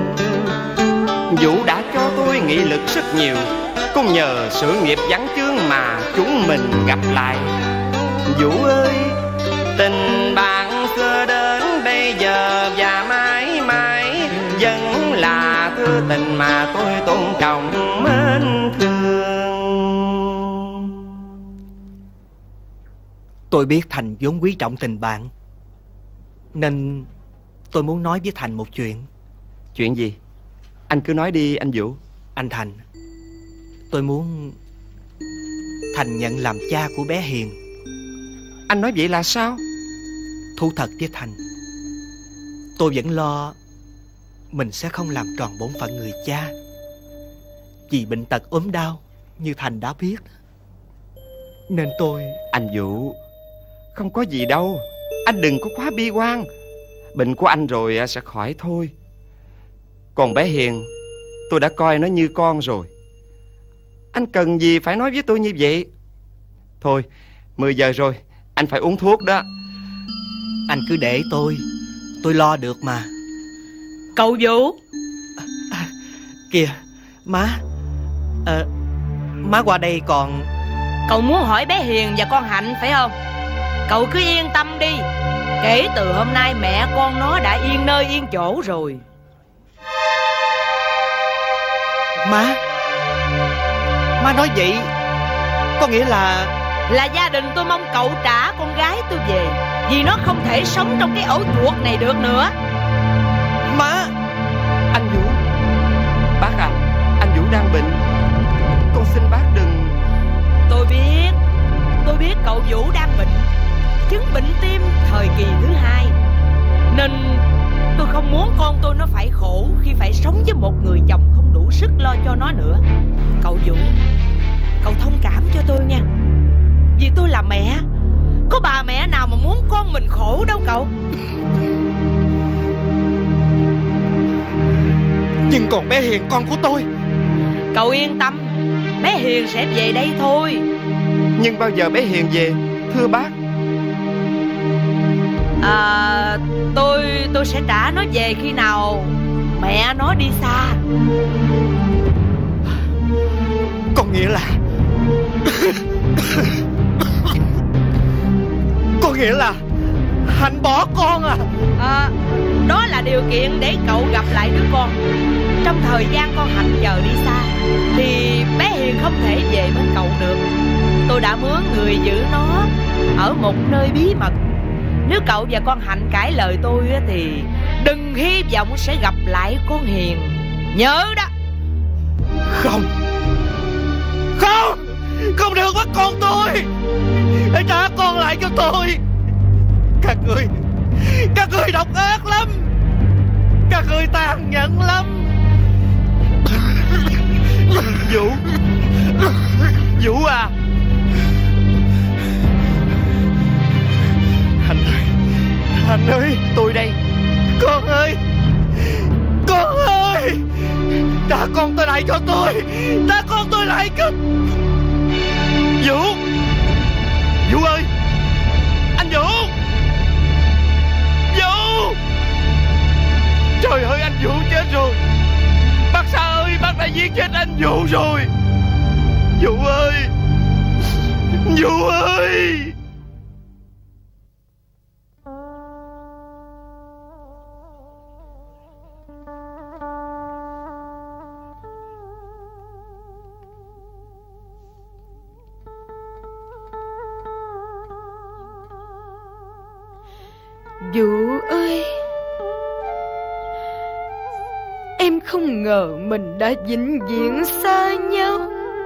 Vũ đã cho tôi nghị lực rất nhiều, cũng nhờ sự nghiệp vắng chương mà chúng mình gặp lại. Vũ ơi, tình bạn xưa đến bây giờ và mãi mãi vẫn là thứ tình mà tôi tôn trọng mến thương. Tôi biết Thành vốn quý trọng tình bạn, nên tôi muốn nói với Thành một chuyện. Chuyện gì? Anh cứ nói đi anh Vũ. Anh Thành, tôi muốn Thành nhận làm cha của bé Hiền. Anh nói vậy là sao? Thú thật với Thành, tôi vẫn lo mình sẽ không làm tròn bổn phận người cha. Vì bệnh tật ốm đau như Thành đã biết, nên tôi... Anh Vũ, không có gì đâu. Anh đừng có quá bi quan. Bệnh của anh rồi sẽ khỏi thôi. Còn bé Hiền, tôi đã coi nó như con rồi. Anh cần gì phải nói với tôi như vậy? Thôi, mười giờ rồi, anh phải uống thuốc đó. Anh cứ để tôi, tôi lo được mà. Cậu Vũ. à, à, Kìa, má. à, Má qua đây còn... Cậu muốn hỏi bé Hiền và con Hạnh phải không? Cậu cứ yên tâm đi. Kể từ hôm nay mẹ con nó đã yên nơi yên chỗ rồi. Má Má nói vậy có nghĩa là... Là gia đình tôi mong cậu trả con gái tôi về, vì nó không thể sống trong cái ổ chuột này được nữa. Má. Anh Vũ. Bác à, anh Vũ đang bệnh. Con xin bác đừng... Tôi biết. Tôi biết cậu Vũ đang bệnh chứng bệnh tim thời kỳ thứ hai, nên tôi không muốn con tôi nó phải khổ khi phải sống với một người chồng không đủ sức lo cho nó nữa. Cậu Vũ, cậu thông cảm cho tôi nha. Vì tôi là mẹ, có bà mẹ nào mà muốn con mình khổ đâu cậu. Nhưng còn bé Hiền, con của tôi. Cậu yên tâm, bé Hiền sẽ về đây thôi. Nhưng bao giờ bé Hiền về, thưa bác? À, tôi tôi sẽ trả nó về khi nào mẹ nó đi xa. Có nghĩa là Có nghĩa là Hạnh bỏ con à? À, đó là điều kiện để cậu gặp lại đứa con. Trong thời gian con Hạnh chờ đi xa thì bé Hiền không thể về bên cậu được. Tôi đã mướn người giữ nó ở một nơi bí mật. Nếu cậu và con Hạnh cãi lời tôi thì đừng hy vọng sẽ gặp lại con Hiền. Nhớ đó. Không. Không. Không được bắt con tôi. Hãy trả con lại cho tôi. Các người Các người độc ác lắm. Các người tàn nhẫn lắm. Vũ. Vũ à. Hạnh ơi. Hạnh ơi, tôi đây. Con ơi. Con ơi. Trả con tôi lại cho tôi. Trả con tôi lại cho. Vũ. Vũ ơi. Anh Vũ. Vũ. Trời ơi, anh Vũ chết rồi. Bác Sa ơi, bác đã giết chết anh Vũ rồi. Vũ ơi. Vũ ơi. Vũ ơi, em không ngờ mình đã vĩnh viễn xa nhau.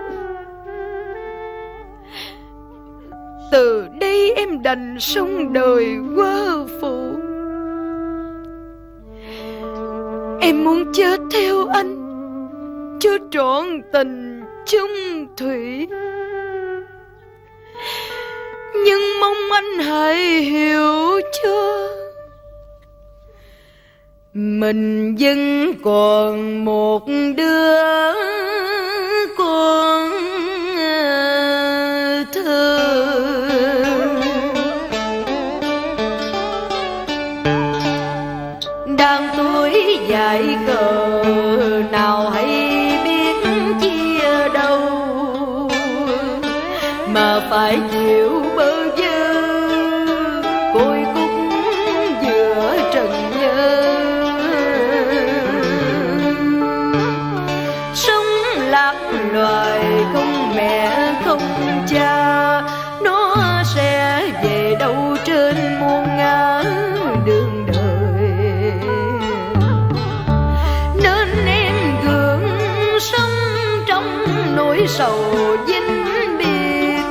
Từ đây em đành sống đời qua phụ. Em muốn chết theo anh cho trọn tình chung thủy. Nhưng mong anh hãy hiểu cho mình vẫn còn một đứa con thơ. Đang tuổi dại cờ nào hay biết chia đâu, mà phải chịu bơ vơ côi cúc giữa trần gian. Sống lạc loài không mẹ không cha, nó sẽ về đâu trên muôn ngã đường đời. Nên em gượng sống trong nỗi sầu vinh biệt,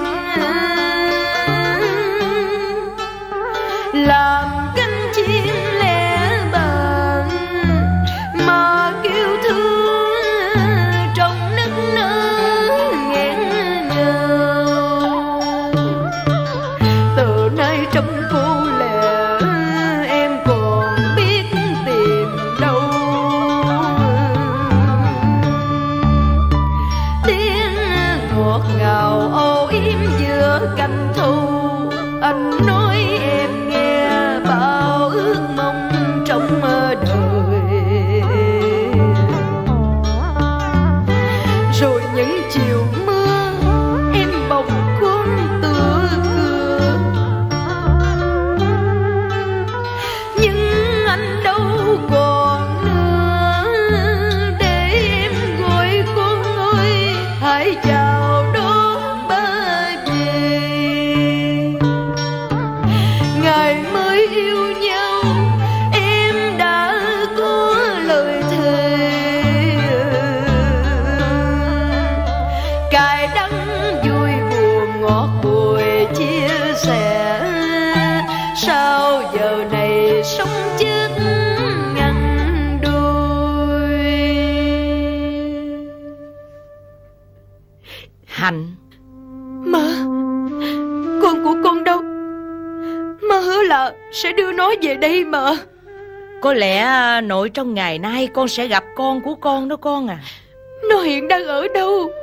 làm cánh chim lẻ bàng mà kêu thương trong nức nở nghẹn ngào. Từ nay trong cô lẻ em còn biết tìm đâu. Tiếng ngọt ngào âu yếm giữa cành thu. Anh nói em nghe bao ước mong trong đời, rồi những chiều mưa em bồng khuôn tựa cửa. Nhưng anh đâu còn nữa để em gọi con ơi, hãy chào đón ba về. Ngày mới yêu nhau em đã có lời thề, cài đắng vui buồn ngọt bùi chia sẻ. Sao giờ này sống chết ngăn đôi. Hạnh, má, con của con đâu? Má hứa là sẽ đưa nó về đây mà. Có lẽ nội trong ngày nay con sẽ gặp con của con đó con à. Nó hiện đang ở đâu?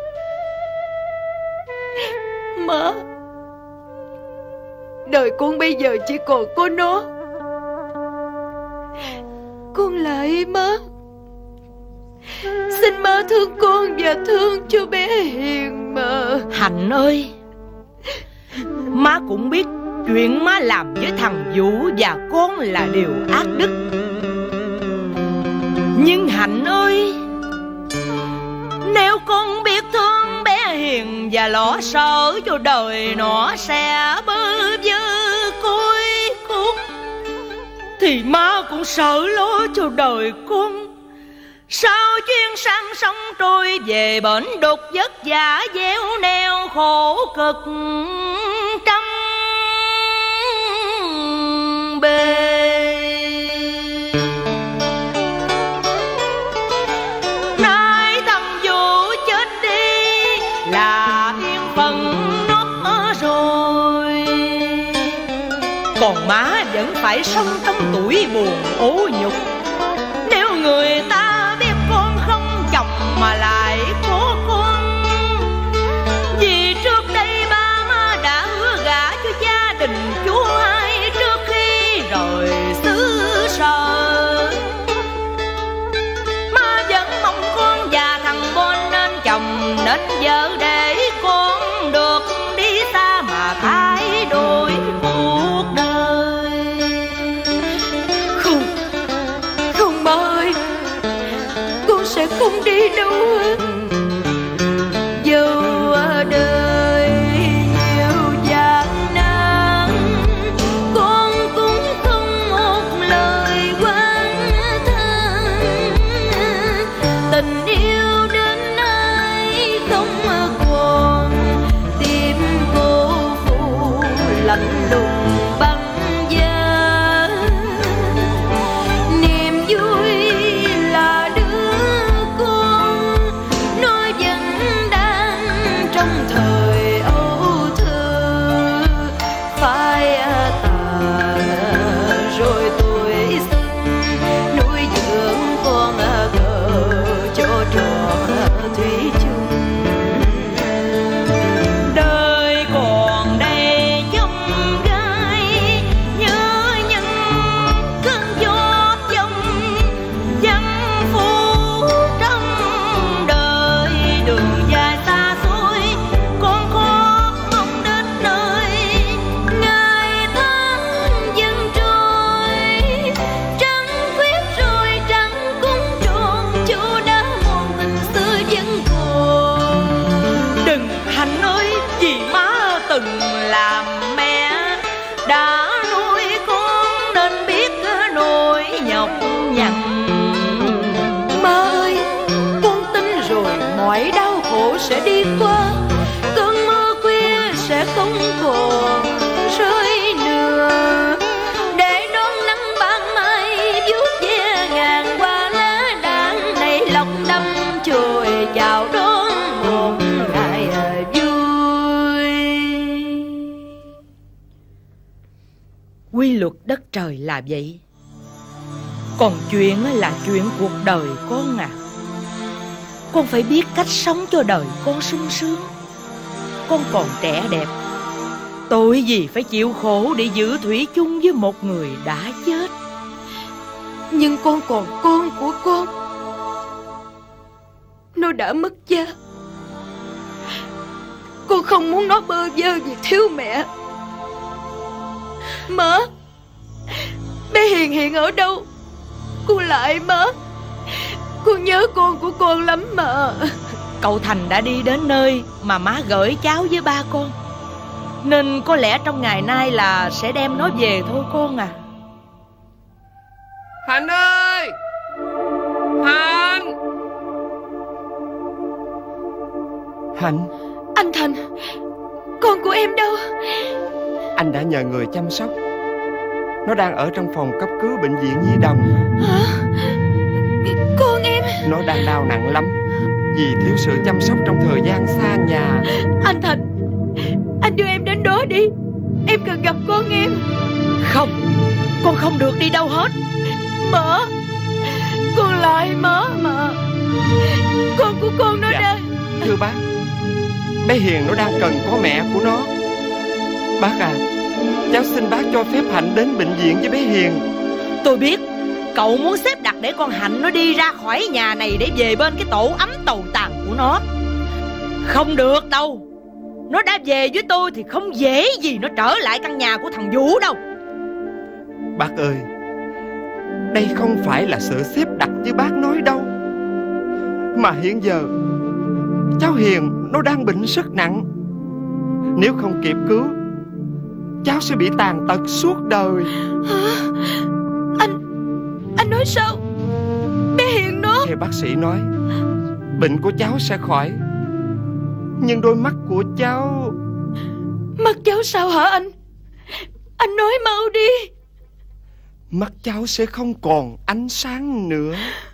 Má, đời con bây giờ chỉ còn có nó. Con lại má, xin má thương con và thương cho bé Hiền mà. Hạnh ơi, má cũng biết chuyện má làm với thằng Vũ và con là điều ác đức. Nhưng Hạnh ơi, nếu con biết thương bé Hiền và lo sợ cho đời nó sẽ bơ vơ côi cút, thì má cũng sợ lo cho đời con. Sao chuyên sang sông trôi về bển đục vất vả gieo neo khổ cực trăm bề. Nay thằng Vũ chết đi là yên phận nó rồi, còn má vẫn phải sống trong tuổi buồn ố nhục. Nếu người ta biết con không chồng mà lại có con, vì trước đây ba má đã hứa gả cho gia đình chú hai trước khi rời xứ sở. Má vẫn mong con và thằng Bon nên chồng nên vợ để con được đi xa mà thay đổi cuộc đời. Không, không má ơi, con sẽ không đi đâu hết. Dù đời nhiều gian nan, con cũng không một lời oán than. Tình yêu đến nay không còn, tim cô phụ lạnh lùng băng giá. Niềm vui là đứa con nó vẫn đang trong thời ấu thơ, phai tàn rồi tuổi xuân nuôi dưỡng con cờ cho tròn thủy chung. Đời còn đây dông gai, nhớ những cơn gió dông vắng phủ trong đời. Đường dài xa xôi, con khó mong đến nơi. Ngày tháng dần trôi, trăng khuyết rồi trăng cũng tròn, chỗ đã muôn tình xưa vẫn còn. Đừng Hạnh ơi, vì má từng làm mẹ đã nuôi con nên biết nỗi nhọc nhằn. Má ơi, con tin rồi mọi đau khổ sẽ đi qua, cơn mưa khuya sẽ không còn rơi nữa. Để đón nắng ban mai vuốt ve ngàn hoa lá đàn này, lộc đâm chồi chào đón một ngày vui. Quy luật đất trời là vậy. Còn chuyện là chuyện cuộc đời con à. Con phải biết cách sống cho đời con sung sướng, con còn trẻ đẹp. Tội gì phải chịu khổ để giữ thủy chung với một người đã chết. Nhưng con còn con của con, nó đã mất cha. Con không muốn nó bơ vơ vì thiếu mẹ. Má, bé Hiền hiện ở đâu? Cô lại má, con nhớ con của con lắm mà. Cậu Thành đã đi đến nơi mà má gửi cháu với ba con, nên có lẽ trong ngày nay là sẽ đem nó về thôi con à. Hạnh ơi! Hạnh! Hạnh! Anh Thành, con của em đâu? Anh đã nhờ người chăm sóc. Nó đang ở trong phòng cấp cứu bệnh viện Nhi Đồng. Hả? Con em? Nó đang đau nặng lắm vì thiếu sự chăm sóc trong thời gian xa nhà. Anh Thành, anh đưa em đến đó đi. Em cần gặp con em. Không, con không được đi đâu hết. Mỡ, con lại mỡ mà. Con của con nó dạ, đang... Thưa bác, bé Hiền nó đang cần có mẹ của nó. Bác à, cháu xin bác cho phép Hạnh đến bệnh viện với bé Hiền. Tôi biết cậu muốn xếp đặt để con Hạnh nó đi ra khỏi nhà này để về bên cái tổ ấm tồi tàn của nó. Không được đâu. Nó đã về với tôi thì không dễ gì nó trở lại căn nhà của thằng Vũ đâu. Bác ơi, đây không phải là sự xếp đặt như bác nói đâu. Mà hiện giờ cháu Hiền nó đang bệnh rất nặng. Nếu không kịp cứu, cháu sẽ bị tàn tật suốt đời. Hả? Anh Anh nói sao? Bé Hiền nó... Nghe bác sĩ nói bệnh của cháu sẽ khỏi, nhưng đôi mắt của cháu... Mắt cháu sao hả anh? Anh nói mau đi. Mắt cháu sẽ không còn ánh sáng nữa.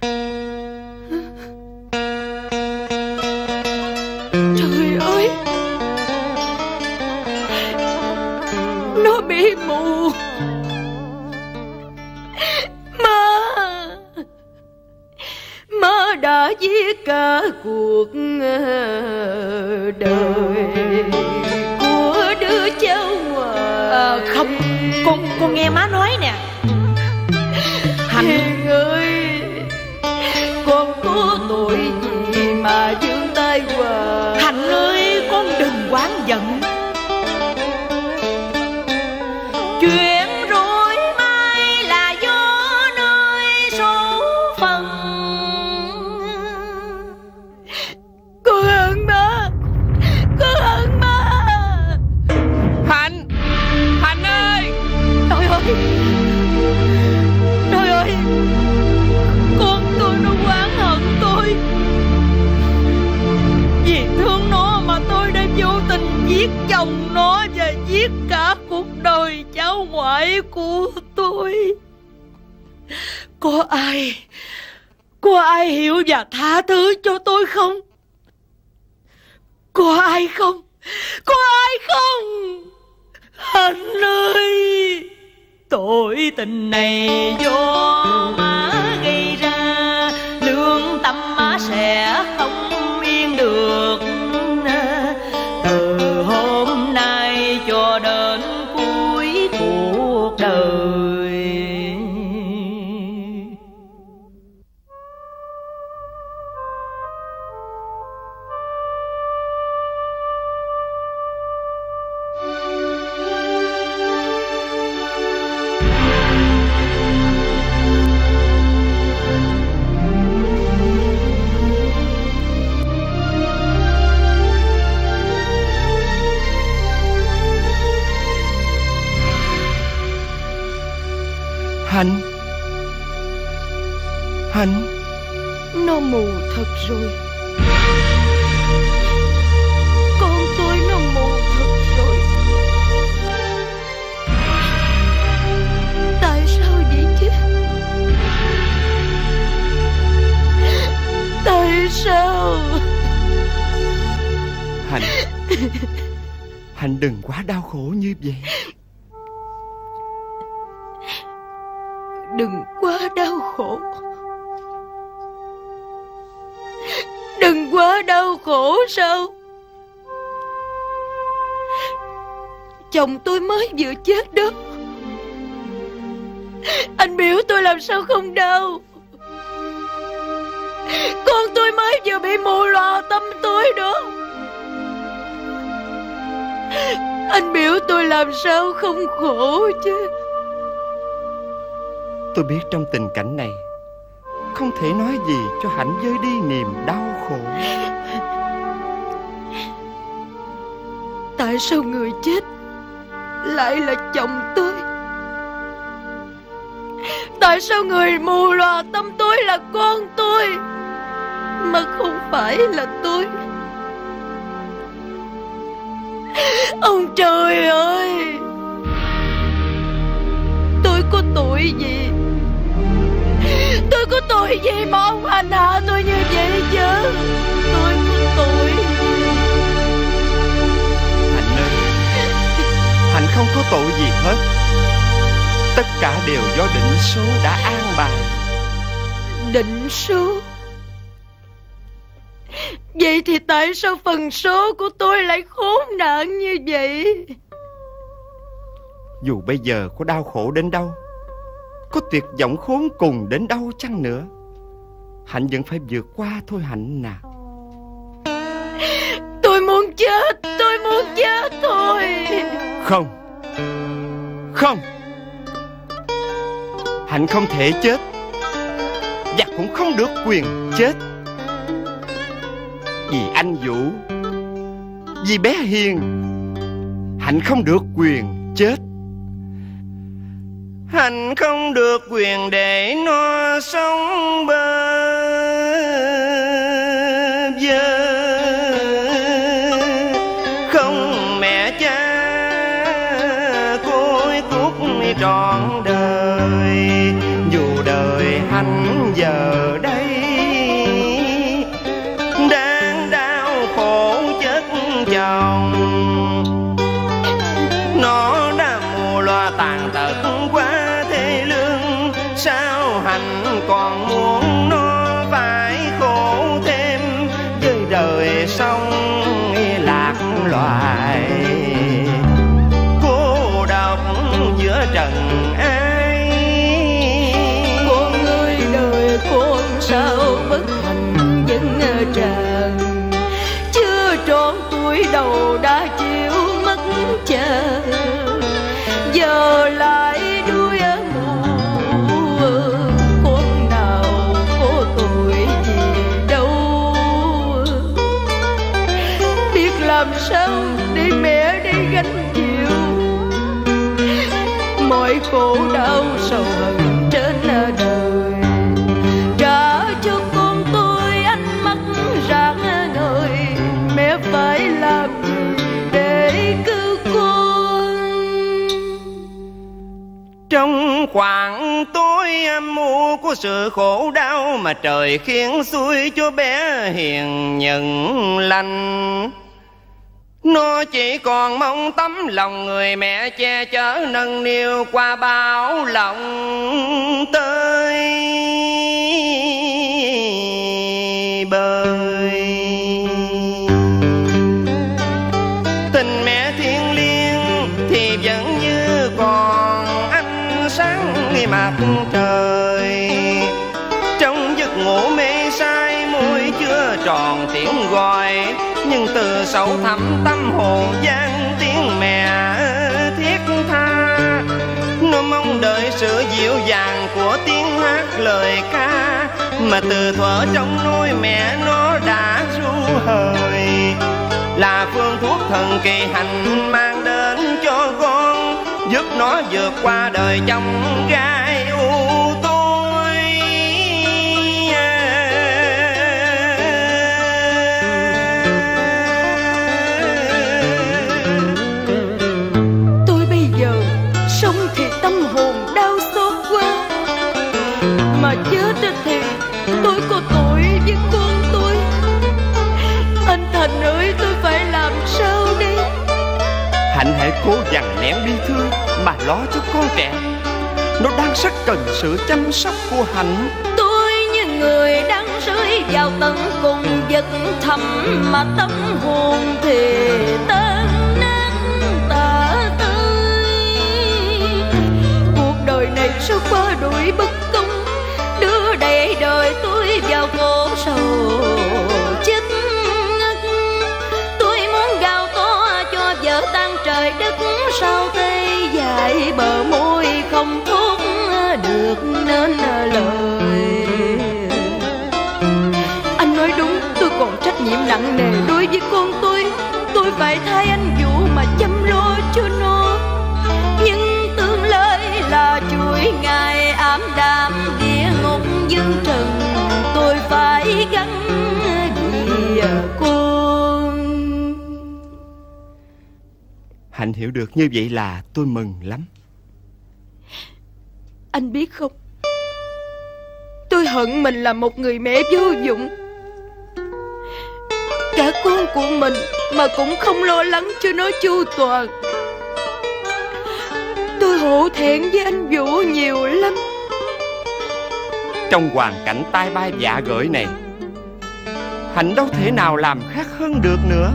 Trời ơi, nó bị mù. Má, má đã giết cả cuộc đời của đứa cháu à. À, không, con con nghe má nói nè. Hạnh Hiền ơi, con có tội gì mà dương tay hòa. Hạnh ơi, con đừng oán giận. Chuyện rồi mai là do nơi số phận. Con hận má, con hận má. Hạnh! Hạnh ơi! Trời ơi, trời ơi, con tôi nó oán hận tôi. Vì thương nó mà tôi đã vô tình giết chồng nó và giết cả cuộc đời cháu ngoại của tôi. Có ai, có ai hiểu và tha thứ cho tôi không? Có ai không? Có ai không? Anh ơi, tội tình này do má gây ra, lương tâm má sẽ không yên được. Từ hôm nay cho đến cuối cuộc đời. Hạnh! Hạnh! Nó mù thật rồi. Con tôi nó mù thật rồi. Tại sao vậy chứ? Tại sao? Hạnh! Hạnh đừng quá đau khổ như vậy. Đừng quá đau khổ. Đừng quá đau khổ sao? chồng tôi mới vừa chết đó. Anh biểu tôi làm sao không đau. Con tôi mới vừa bị mù lòa tâm tối đó. Anh biểu tôi làm sao không khổ chứ. Tôi biết trong tình cảnh này không thể nói gì cho Hạnh vơi đi niềm đau khổ. Tại sao người chết lại là chồng tôi? Tại sao người mù lòa tâm tôi là con tôi mà không phải là tôi? Ông trời ơi, tôi có tội gì? Tôi có tội gì mà ông hành hạ tôi như vậy chứ? Tôi có tội gì? Hạnh ơi, Hạnh không có tội gì hết. Tất cả đều do định số đã an bài. Định số? Vậy thì tại sao phần số của tôi lại khốn nạn như vậy? Dù bây giờ có đau khổ đến đâu, có tuyệt vọng khốn cùng đến đâu chăng nữa, Hạnh vẫn phải vượt qua thôi Hạnh nào. Tôi muốn chết, tôi muốn chết thôi. Không, không, Hạnh không thể chết, và cũng không được quyền chết. Vì anh Vũ, vì bé Hiền, Hạnh không được quyền chết. Hạnh không được quyền để nó sống bơ vơ, không mẹ cha côi cút trọn đời. Dù đời Hạnh giờ đây đang đau khổ chất chồng, nó đã mù loa tàn tật quá thê lương. Sao Hạnh còn muốn nó phải khổ thêm với đời sống lạc loài, cô độc giữa trần ai. Con ơi đời con sao bất hạnh vẫn tràn, chưa trọn tuổi đầu đã chịu mất cha, giờ lại đuôi mù. Con nào có tội gì đâu, biết làm sao để mẹ đi gánh chịu mọi khổ đau sầu hận trên đời. Trả cho con tôi ánh mắt rạng ngời, mẹ phải làm gì để cứu con? Trong khoảng tối âm mưu của sự khổ đau mà trời khiến xui cho bé Hiền nhận lành. Nó chỉ còn mong tấm lòng người mẹ che chở nâng niu qua bao lòng tới bơi. Tình mẹ thiêng liêng thì vẫn như còn ánh sáng mặt trời. Trong giấc ngủ mê say môi chưa tròn tiếng gọi, nhưng từ sâu thẳm tâm hồn vang tiếng mẹ thiết tha. Nó mong đợi sự dịu dàng của tiếng hát lời ca, mà từ thuở trong nuôi mẹ nó đã ru hời. Là phương thuốc thần kỳ Hạnh mang đến cho con, giúp nó vượt qua đời trong gai u tối. Tôi bây giờ sống thì tâm hồn đau xót quá, mà chết thì tôi có tội với con tôi. Anh Thành ơi, tôi phải làm sao đi? Hạnh hãy cố dằn nén bi thương mà lo cho con trẻ. Nó đang rất cần sự chăm sóc của Hạnh. Tôi như người đang rơi vào tận cùng vực thẳm, mà tâm hồn thì tan nát tả tơi. sao qua đuổi bất công, đưa đầy đời tôi vào khổ sầu chết ngất. Tôi muốn gào to cho vỡ tan trời đất, sao tê dại bờ môi không thốt được nên lời. Anh nói đúng, tôi còn trách nhiệm nặng nề đối với con tôi. Tôi phải thay anh Vũ mà chăm lo cho nó. Nhưng tương lai là chuỗi ngày ảm đạm địa ngục dương trần, tôi phải gắn vì con. Hạnh hiểu được như vậy là tôi mừng lắm. Anh biết không, tôi hận mình là một người mẹ vô dụng. Cả con của mình mà cũng không lo lắng cho nó chu toàn. Tôi hổ thẹn với anh Vũ nhiều lắm. Trong hoàn cảnh tai bay vạ gởi này, Hạnh đâu thể nào làm khác hơn được nữa.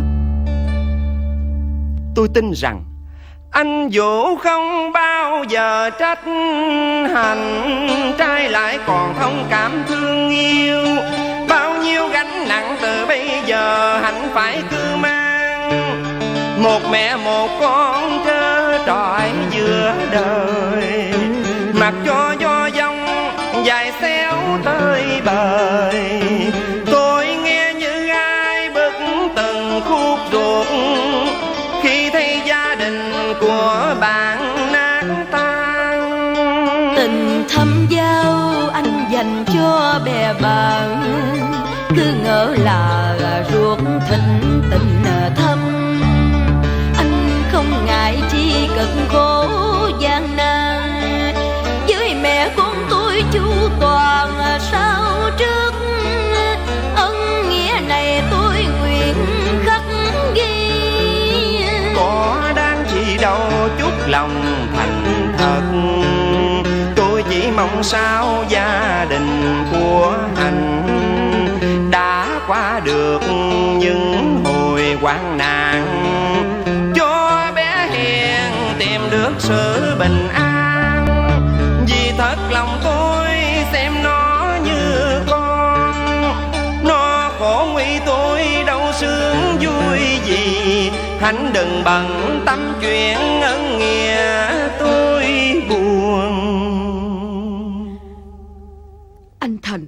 Tôi tin rằng anh Vũ không bao giờ trách Hạnh, trái lại còn thông cảm thương yêu. Bao nhiêu gánh nặng từ bây giờ Hạnh phải cứ mang, một mẹ một con trơ trọi giữa đời. Mặc cho gió giông dài xéo tới bời, tôi nghe như ai bức từng khúc ruột khi thấy gia đình của bạn nát tan. Tình thâm giao anh dành cho bè bạn, cứ ngỡ là ruột thịnh tình thâm. Anh không ngại chi cực khổ gian nan, với mẹ con tôi chu toàn sao trước. Ân nghĩa này tôi nguyện khắc ghi, có đáng chi đâu chút lòng thành thật. Tôi chỉ mong sao gia đình của anh đã qua được những hồi hoạn nạn, cho bé Hiền tìm được sự bình an. Vì thật lòng tôi xem nó như con, nó khổ nguy tôi đâu sướng vui gì. Hạnh đừng bận tâm chuyện ân nghĩa tôi buồn. Anh Thành,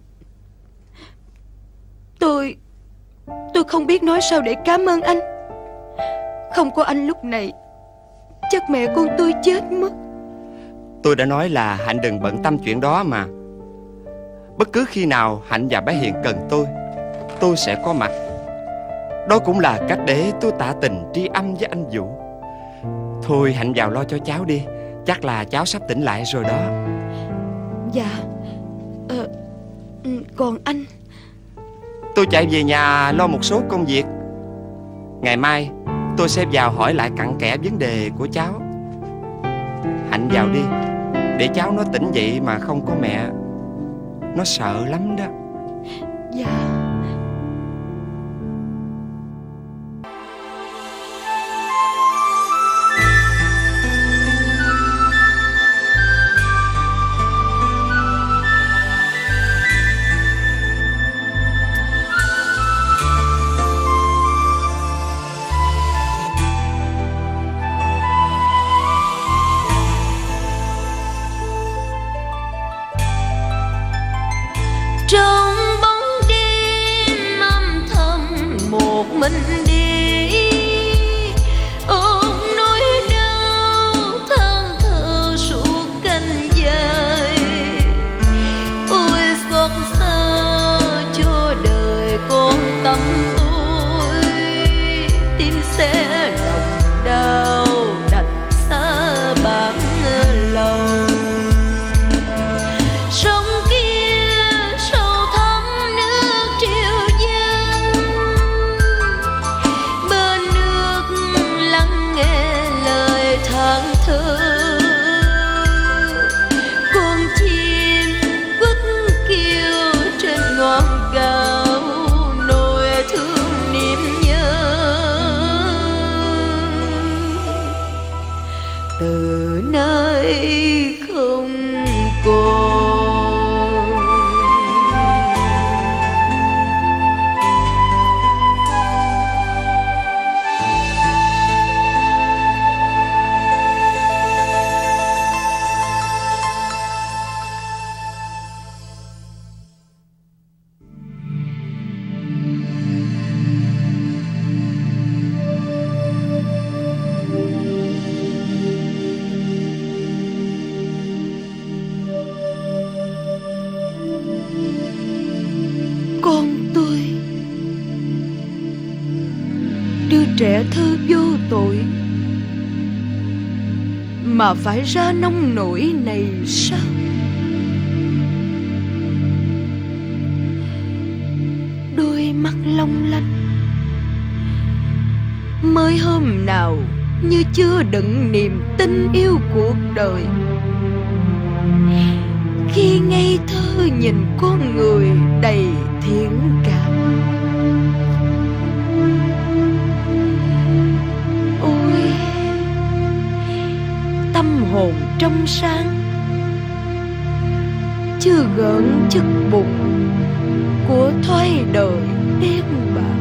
Tôi Tôi không biết nói sao để cảm ơn anh. Không có anh lúc này chắc mẹ con tôi chết mất. Tôi đã nói là Hạnh đừng bận tâm chuyện đó mà. Bất cứ khi nào Hạnh và bé Hiền cần tôi, tôi sẽ có mặt. Đó cũng là cách để tôi tạ tình tri âm với anh Vũ. Thôi Hạnh vào lo cho cháu đi, chắc là cháu sắp tỉnh lại rồi đó. Dạ. Ờ, còn anh? Tôi chạy về nhà lo một số công việc. Ngày mai tôi sẽ vào hỏi lại cặn kẽ vấn đề của cháu. Hạnh vào đi, để cháu nó tỉnh dậy mà không có mẹ, nó sợ lắm đó. Dạ. Trong bóng đêm âm thầm một mình đi, ôm nỗi đau than thở suốt canh dài. Ôi xót xa cho đời con tâm tôi, tim sẽ lòng đau đặt xa bạc lòng. Con chim quất kêu trên ngọn cao, nỗi thương niềm nhớ. đứa trẻ thơ vô tội mà phải ra nông nổi này sao? Đôi mắt long lanh mới hôm nào như chưa đựng niềm tin yêu cuộc đời, khi ngây thơ nhìn con người đầy thiện cảm. Ôi, tâm hồn trong sáng, chưa gợn chất bụng của thoái đời đen bạc.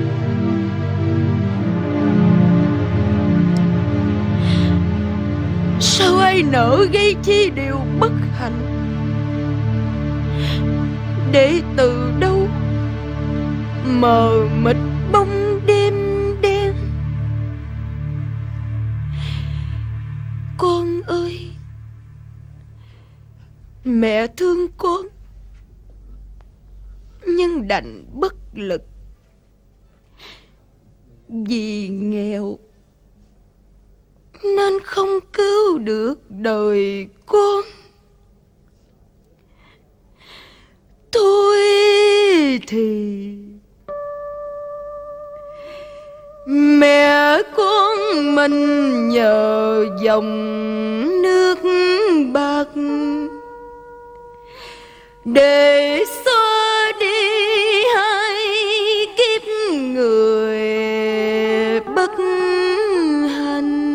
Sao ai nỡ gây chi điều bất hạnh, để từ đâu mờ mịt bóng đêm đen. Con ơi, mẹ thương con nhưng đành bất lực, vì nghèo nên không cứu được đời con. Thôi thì mẹ con mình nhờ dòng nước bạc để xóa đi hai kiếp người bất hạnh.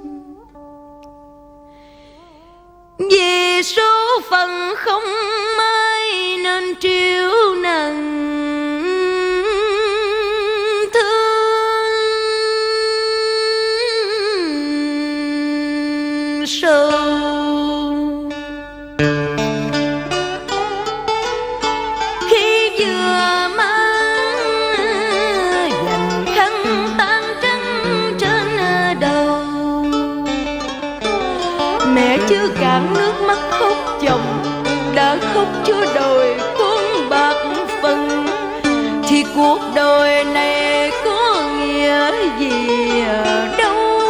Vì số phận không may nên triều nặng thương sâu. Khi vừa mang dành khăn tang trắng trên đầu, mẹ chưa cạn nước mắt khóc chồng đã khóc cho đời con bạc phần, thì cuộc đời này có nghĩa gì đâu.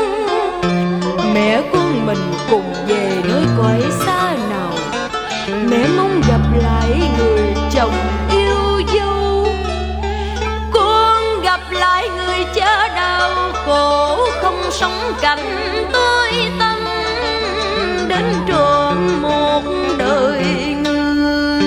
Mẹ con mình cùng về nơi cõi xa nào, mẹ mong gặp lại người chồng yêu dâu. Con gặp lại người cha đau khổ không sống cảnh tối tăm, đến trọn một đời người.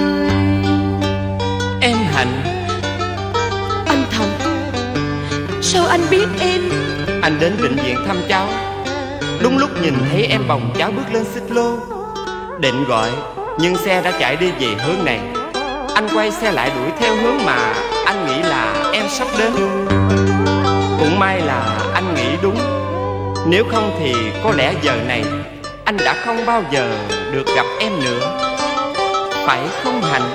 Em Hạnh. Anh Thành, sao anh biết em? Anh đến bệnh viện thăm cháu, đúng lúc nhìn thấy em bồng cháu bước lên xích lô, định gọi nhưng xe đã chạy đi về hướng này. Anh quay xe lại đuổi theo hướng mà anh nghĩ là em sắp đến. Cũng may là anh nghĩ đúng, nếu không thì có lẽ giờ này anh đã không bao giờ được gặp em nữa, phải không Hạnh?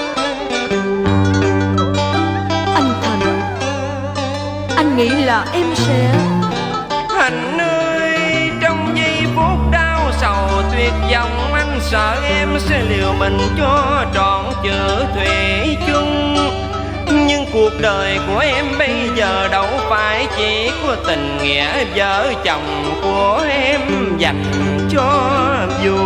Anh Thành, anh nghĩ là em sẽ... Hạnh ơi, trong giây phút đau sầu tuyệt vọng, anh sợ em sẽ liều mình cho trọn chữ thủy chung. Nhưng cuộc đời của em bây giờ đâu phải chỉ của tình nghĩa vợ chồng của em dành cho dù,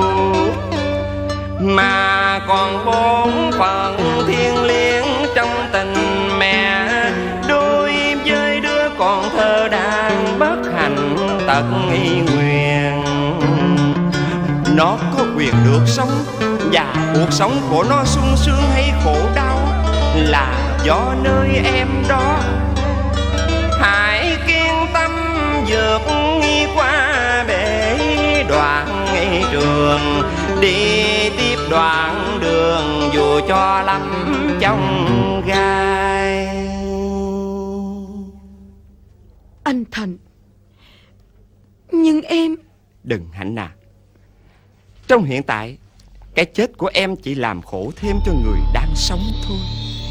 mà còn bổn phận thiêng liêng trong tình mẹ đôi với đứa con thơ đang bất hạnh tật nghi nguyền. Nó có quyền được sống, và cuộc sống của nó sung sướng hay khổ đau là do nơi em đó. Hãy kiên tâm vượt nghi qua bể đoạn nghi trường, đi tiếp đoạn đường dù cho lắm chông gai. Anh Thành, nhưng em... Đừng Hạnh à, trong hiện tại cái chết của em chỉ làm khổ thêm cho người đang sống thôi.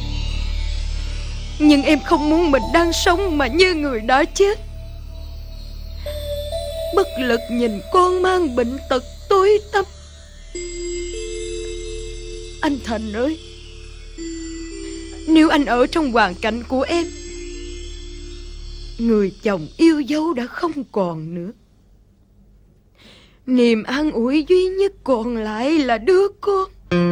Nhưng em không muốn mình đang sống mà như người đã chết, bất lực nhìn con mang bệnh tật tối tăm. Anh Thành ơi, nếu anh ở trong hoàn cảnh của em, người chồng yêu dấu đã không còn nữa. Niềm an ủi duy nhất còn lại là đứa con.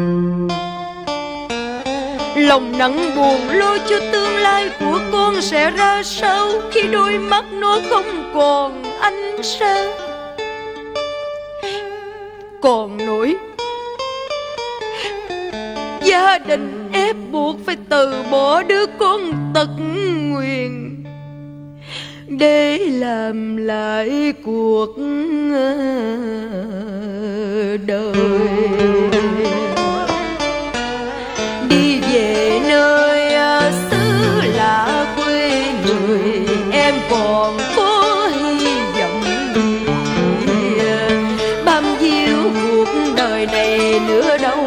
Lòng nặng buồn lo cho tương lai của con sẽ ra sao khi đôi mắt nó không còn ánh sáng. Còn nỗi gia đình ép buộc phải từ bỏ đứa con tật nguyền để làm lại cuộc đời. Đi về nơi xứ lạ quê người, em còn có hy vọng gì bám víu cuộc đời này nữa đâu.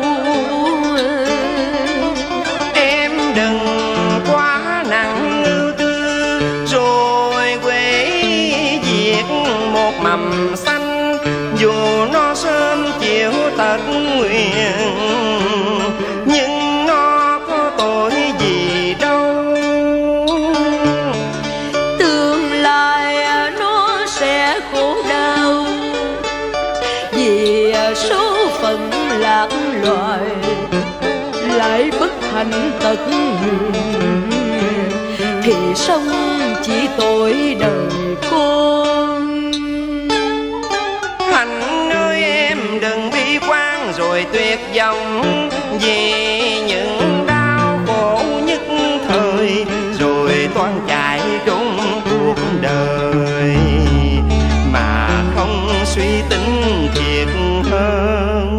Em đừng quá nặng ưu tư rồi quê diệt một mầm xanh, dù nó sớm chiều tật nguyện nhưng nó có tội gì đâu. Tương lai nó sẽ khổ đau vì số phận lạc loài, lại bất hạnh tật nguyền thì sống chỉ tội đời con. Hạnh ơi em đừng bi quan rồi tuyệt vọng vì những đau khổ nhất thời, rồi toan chạy trốn cuộc đời mà không suy tính thiệt hơn.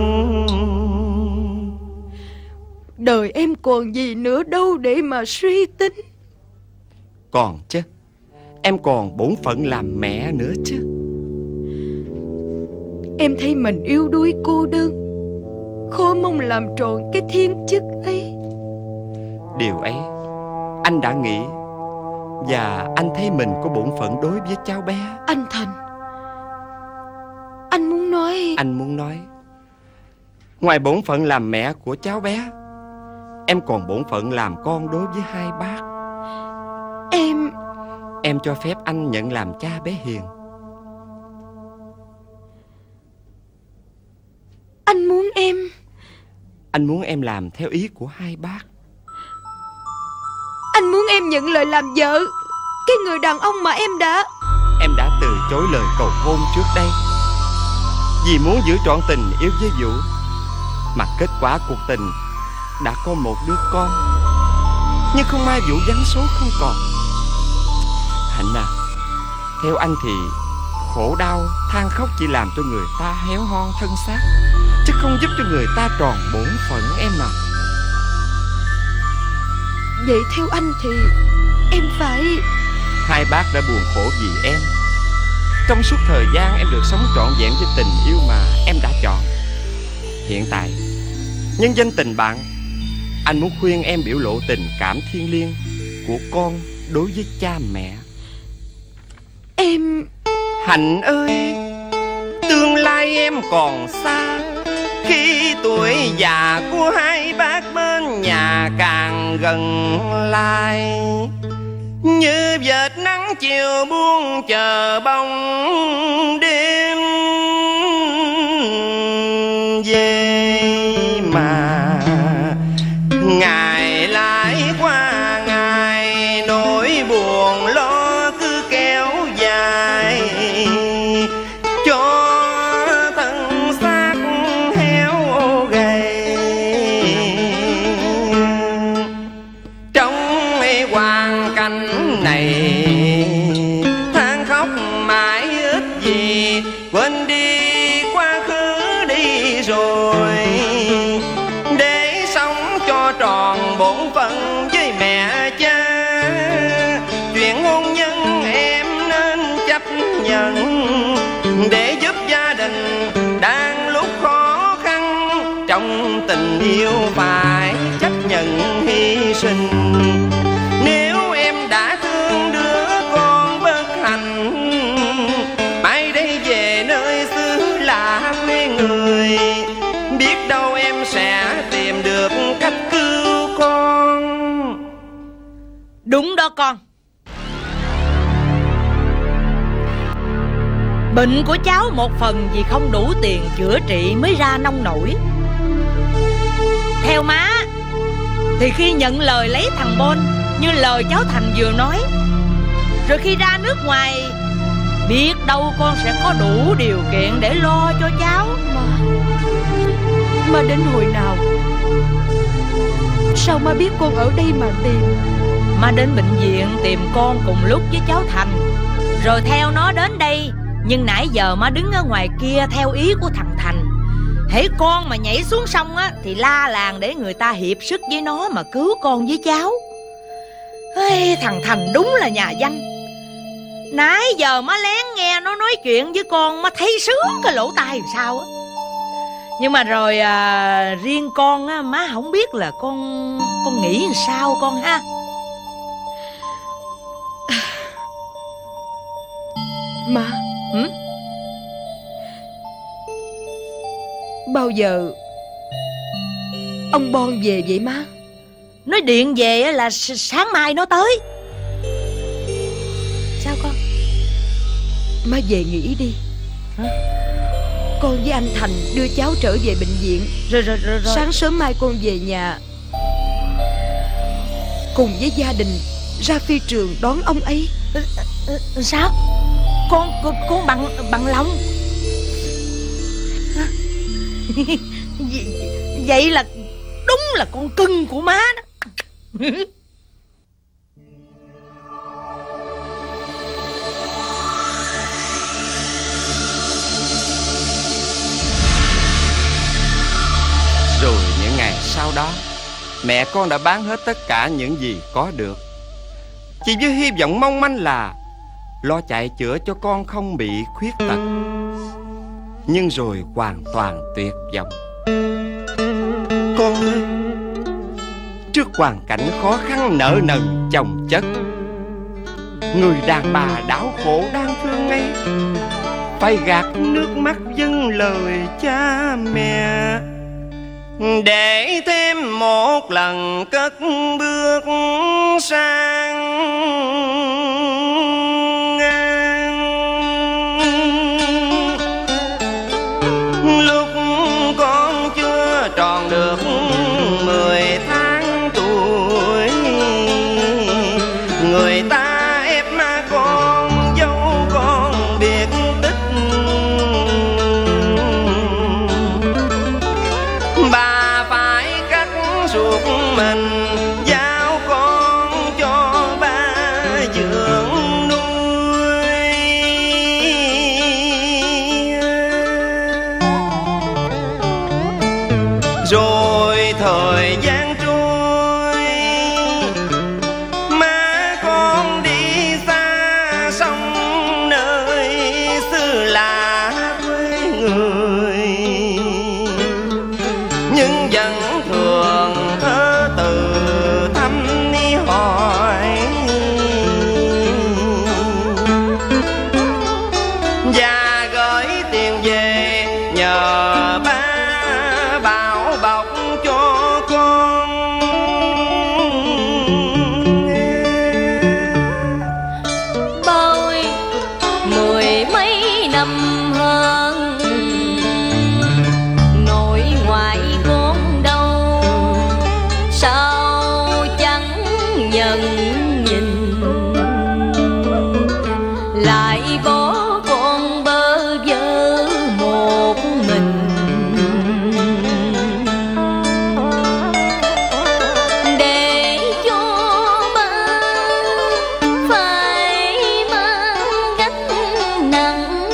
Đời em còn gì nữa đâu để mà suy tính. Còn chứ, em còn bổn phận làm mẹ nữa chứ. Em thấy mình yếu đuối cô đơn, khó mong làm tròn cái thiên chức ấy. Điều ấy anh đã nghĩ, và anh thấy mình có bổn phận đối với cháu bé. Anh Thành, anh muốn nói... Anh muốn nói, ngoài bổn phận làm mẹ của cháu bé, em còn bổn phận làm con đối với hai bác. Em... Em cho phép anh nhận làm cha bé Hiền. Anh muốn em... Anh muốn em làm theo ý của hai bác. Anh muốn em nhận lời làm vợ cái người đàn ông mà em đã... Em đã từ chối lời cầu hôn trước đây vì muốn giữ trọn tình yêu với Vũ, mà kết quả cuộc tình đã có một đứa con. Nhưng không may Vũ vắng số không còn. Hạnh à, theo anh thì khổ đau than khóc chỉ làm cho người ta héo hon thân xác, chứ không giúp cho người ta tròn bổn phận em à. Vậy theo anh thì em phải... Hai bác đã buồn khổ vì em. Trong suốt thời gian em được sống trọn vẹn với tình yêu mà em đã chọn. Hiện tại, nhân danh tình bạn, anh muốn khuyên em biểu lộ tình cảm thiêng liêng của con đối với cha mẹ. Em... Hạnh ơi, tương lai em còn xa, khi tuổi già của hai bác bên nhà càng gần lại, như vệt nắng chiều buông chờ bóng đêm về, mà ngày lại qua ngày nỗi buồn lo cứ kéo dài, cho thân xác héo gầy. Trong hoàn cảnh này than khóc mãi ít gì, quên đi quá khứ đi rồi, để sống cho tròn bổn phận với mẹ cha. Chuyện hôn nhân em nên chấp nhận, để giúp gia đình đang lúc khó khăn. Trong tình yêu phải chấp nhận hy sinh. Nếu em đã thương đứa con bất hạnh, mai đây về nơi xứ lạ quê người, biết đâu em sẽ tìm được cách cứu con. Đúng đó con. Bệnh của cháu một phần vì không đủ tiền chữa trị mới ra nông nổi. Theo má thì khi nhận lời lấy thằng Bon như lời cháu Thành vừa nói, rồi khi ra nước ngoài biết đâu con sẽ có đủ điều kiện để lo cho cháu. Má Má đến hồi nào? Sao má biết con ở đây mà tìm? Má đến bệnh viện tìm con cùng lúc với cháu Thành, rồi theo nó đến đây. Nhưng nãy giờ má đứng ở ngoài kia theo ý của thằng Thành. Hễ con mà nhảy xuống sông á thì la làng để người ta hiệp sức với nó mà cứu con với cháu. Ê, thằng Thành đúng là nhà văn. Nãy giờ má lén nghe nó nói chuyện với con, má thấy sướng cái lỗ tai làm sao á. Nhưng mà rồi à, riêng con á, má không biết là con con nghĩ làm sao con ha. Má, ừ? Bao giờ ông Bon về vậy má? Nói điện về là sáng mai nó tới. Sao con? Má về nghỉ đi. Hả? Con với anh Thành đưa cháu trở về bệnh viện. Rồi rồi rồi, rồi. Sáng sớm mai con về nhà cùng với gia đình ra phi trường đón ông ấy. Sao? Con con, con bằng bằng lòng. Vậy là đúng là con cưng của má đó. Rồi những ngày sau đó, mẹ con đã bán hết tất cả những gì có được, chỉ với hy vọng mong manh là lo chạy chữa cho con không bị khuyết tật. Nhưng rồi hoàn toàn tuyệt vọng. Con ơi, trước hoàn cảnh khó khăn nợ nần chồng chất, người đàn bà đau khổ đang thương ấy phải gạt nước mắt dâng lời cha mẹ, để thêm một lần cất bước sang ngang. Lúc con chưa tròn được mười tháng tuổi, người ta ép má con dâu con biệt tích. Bà phải cắt ruột mình giao con cho ba dưỡng nuôi. Rồi thời gian trôi, má con đi xa sông nơi xứ lạ quê người, nhưng vẫn thường thơ từ thăm đi hỏi, và gửi tiền về nhờ ba bảo bọc cho con. Ba ơi, mười mấy năm hơn nội ngoại con đâu, sao chẳng nhận nhìn, lại bỏ con bơ vơ một mình. Để cho ba phải mang gánh nặng,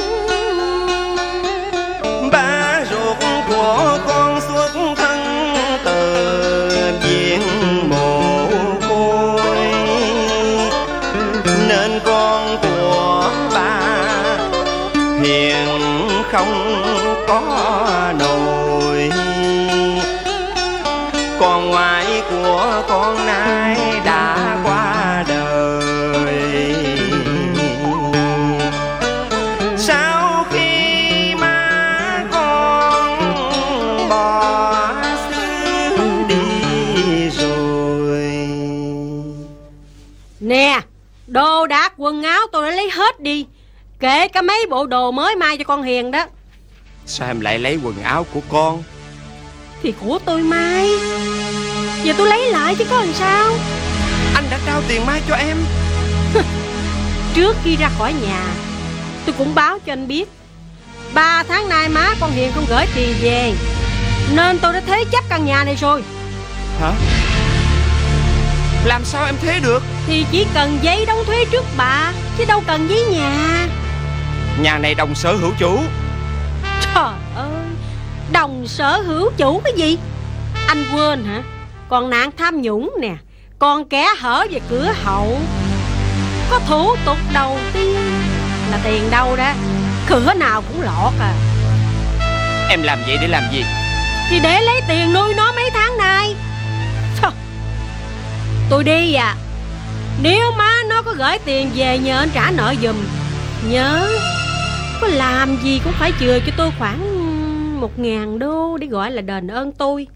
Ba ruột của con xuất thân từ viện mồ côi, nên con của ba hiện không có nổi. Con ngoại của con nay đã qua đời. Sau khi má con bỏ xứ đi rồi. Nè, đồ đạc quần áo tôi đã lấy hết đi, Kể cả mấy bộ đồ mới may cho con Hiền đó. Sao em lại lấy quần áo của con? Thì của tôi may, giờ tôi lấy lại chứ có làm sao. Anh đã trao tiền may cho em. Trước khi ra khỏi nhà tôi cũng báo cho anh biết, ba tháng nay má con Hiền không gửi tiền về, nên tôi đã thế chấp căn nhà này rồi. Hả? Làm sao em thế được? Thì chỉ cần giấy đóng thuế trước bà, chứ đâu cần giấy nhà. Nhà này đồng sở hữu chủ. Trời ơi, đồng sở hữu chủ cái gì? Anh quên hả? Còn nạn tham nhũng nè, còn kẻ hở về cửa hậu. Có thủ tục đầu tiên là tiền đâu đó, cửa nào cũng lọt à. Em làm vậy để làm gì? Thì để lấy tiền nuôi nó mấy tháng nay. Thôi, tôi đi à. Nếu má nó có gửi tiền về nhờ anh trả nợ giùm, nhớ có làm gì cũng phải chừa cho tôi khoảng một ngàn đô để gọi là đền ơn tôi.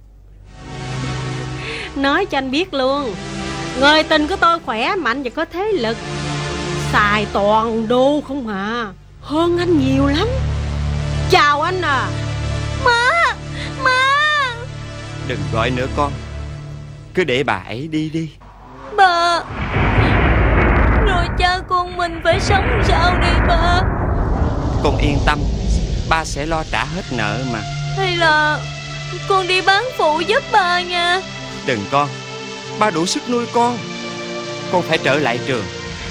Nói cho anh biết luôn, người tình của tôi khỏe mạnh và có thế lực, xài toàn đô không à, hơn anh nhiều lắm. Chào anh à. Má, má. Đừng gọi nữa con, cứ để bà ấy đi đi. Bà, rồi cha con mình phải sống sao đây bà? Con yên tâm, ba sẽ lo trả hết nợ mà. Hay là con đi bán phụ giúp bà nha. Đừng con, ba đủ sức nuôi con. Con phải trở lại trường.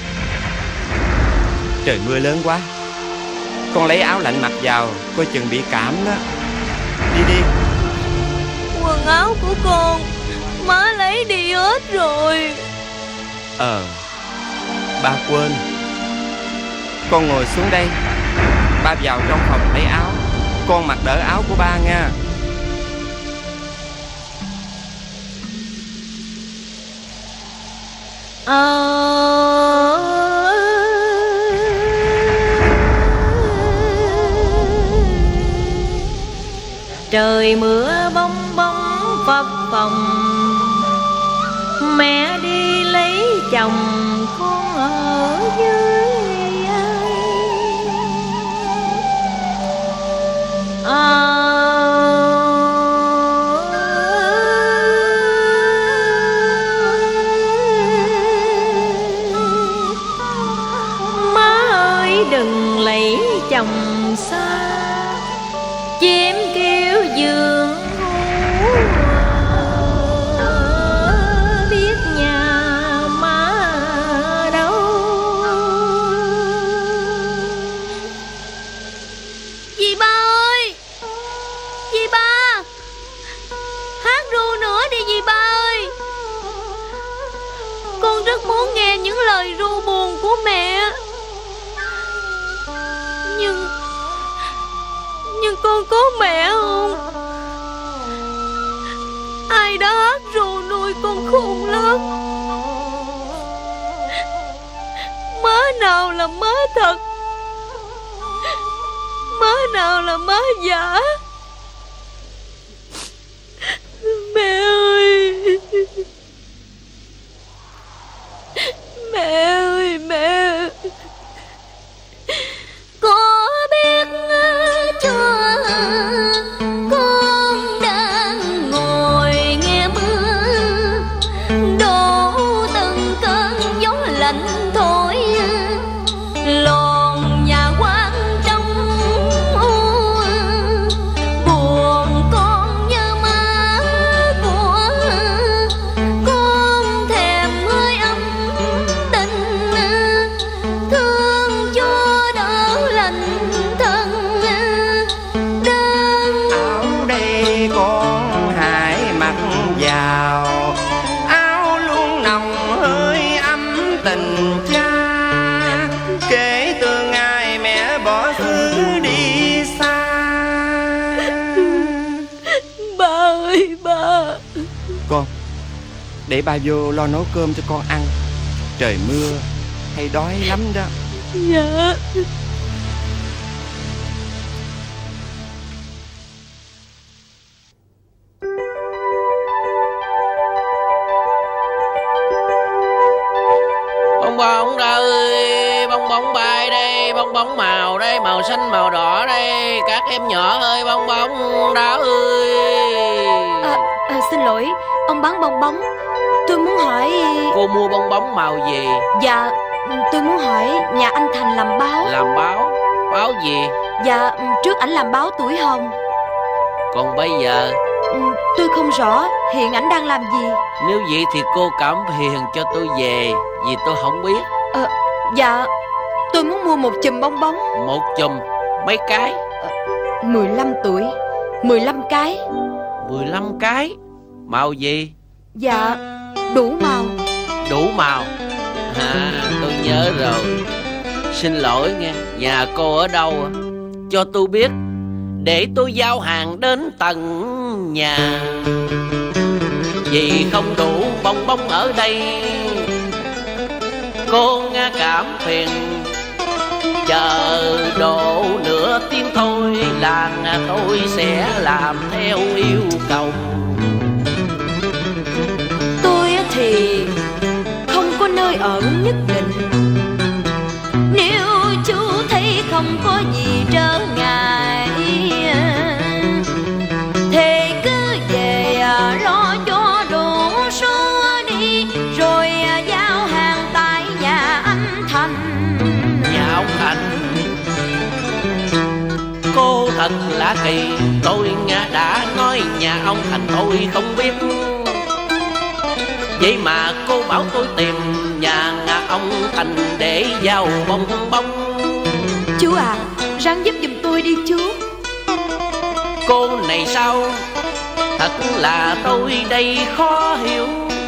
Trời mưa lớn quá, con lấy áo lạnh mặc vào, coi chừng bị cảm đó. Đi đi. Quần áo của con má lấy đi hết rồi. Ờ, ba quên. Con ngồi xuống đây, ba vào trong phòng lấy áo. Con mặc đỡ áo của ba nha. Ờ... Trời mưa bông bông phập phồng, mẹ đi lấy chồng con ở dưới ai. À... Má ơi đừng lấy chồng xa, chim kêu giường ngủ, biết nhà má đâu. Dì ba ơi, dì ba, hát ru nữa đi dì ba ơi. Con rất muốn nghe những lời ru buồn của mẹ, nhưng Nhưng con có mẹ không? Ai đã hát ru nuôi con khôn lớn. Má nào là má thật, má nào là má giả? Mẹ ơi, mẹ ơi, mẹ. Có biết chưa, con đang ngồi nghe mưa đổ từng cơn gió lạnh thổi, lòn nhà quan trong buồn. Con nhớ má của con, thèm hơi ấm tình, thương cho đỡ lạnh thân. Áo đây con hãy mặc vào, áo luôn nồng hơi ấm tình cha. Kể từ ngày mẹ bỏ xứ đi xa. Ba ơi ba. Con, để ba vô lo nấu cơm cho con ăn. Trời mưa hay đói lắm đó. Dạ. Bong bóng ơi, bong bóng bay đây, bong bóng màu đây, màu xanh màu đỏ đây. Các em nhỏ ơi, bong bóng đó ơi. à, à, Xin lỗi, ông bán bong bóng. Tôi muốn hỏi... Cô mua bong bóng màu gì? Dạ, tôi muốn hỏi nhà anh Thành làm báo. Làm báo? Báo gì? Dạ, trước ảnh làm báo Tuổi Hồng. Còn bây giờ? Tôi không rõ hiện ảnh đang làm gì. Nếu vậy thì cô cảm phiền cho tôi về, vì tôi không biết. à, Dạ, tôi muốn mua một chùm bong bóng. Một chùm? Mấy cái? à, mười lăm tuổi, mười lăm cái. Mười lăm cái? Màu gì? Dạ, đủ màu. Đủ màu? À, tôi nhớ rồi. Xin lỗi nghe, nhà cô ở đâu? Cho tôi biết để tôi giao hàng đến tận nhà. Vì không đủ bong bóng ở đây, cô nghe cảm phiền. Chờ độ nửa tiếng thôi là tôi sẽ làm theo yêu cầu. Tôi thì không có nơi ở nhất định. Nếu chú thấy không có gì trở ngại thì cứ về lo cho đủ số đi, rồi giao hàng tại nhà anh Thành. Nhà ông Thành? Cô thật lạ kỳ, tôi nghe đã nói nhà ông Thành tôi không biết. Vậy mà cô bảo tôi tìm nhà ông Thành để giao bong bóng. Chú à, ráng giúp giùm tôi đi chú. Cô này sao? Thật là tôi đây khó hiểu.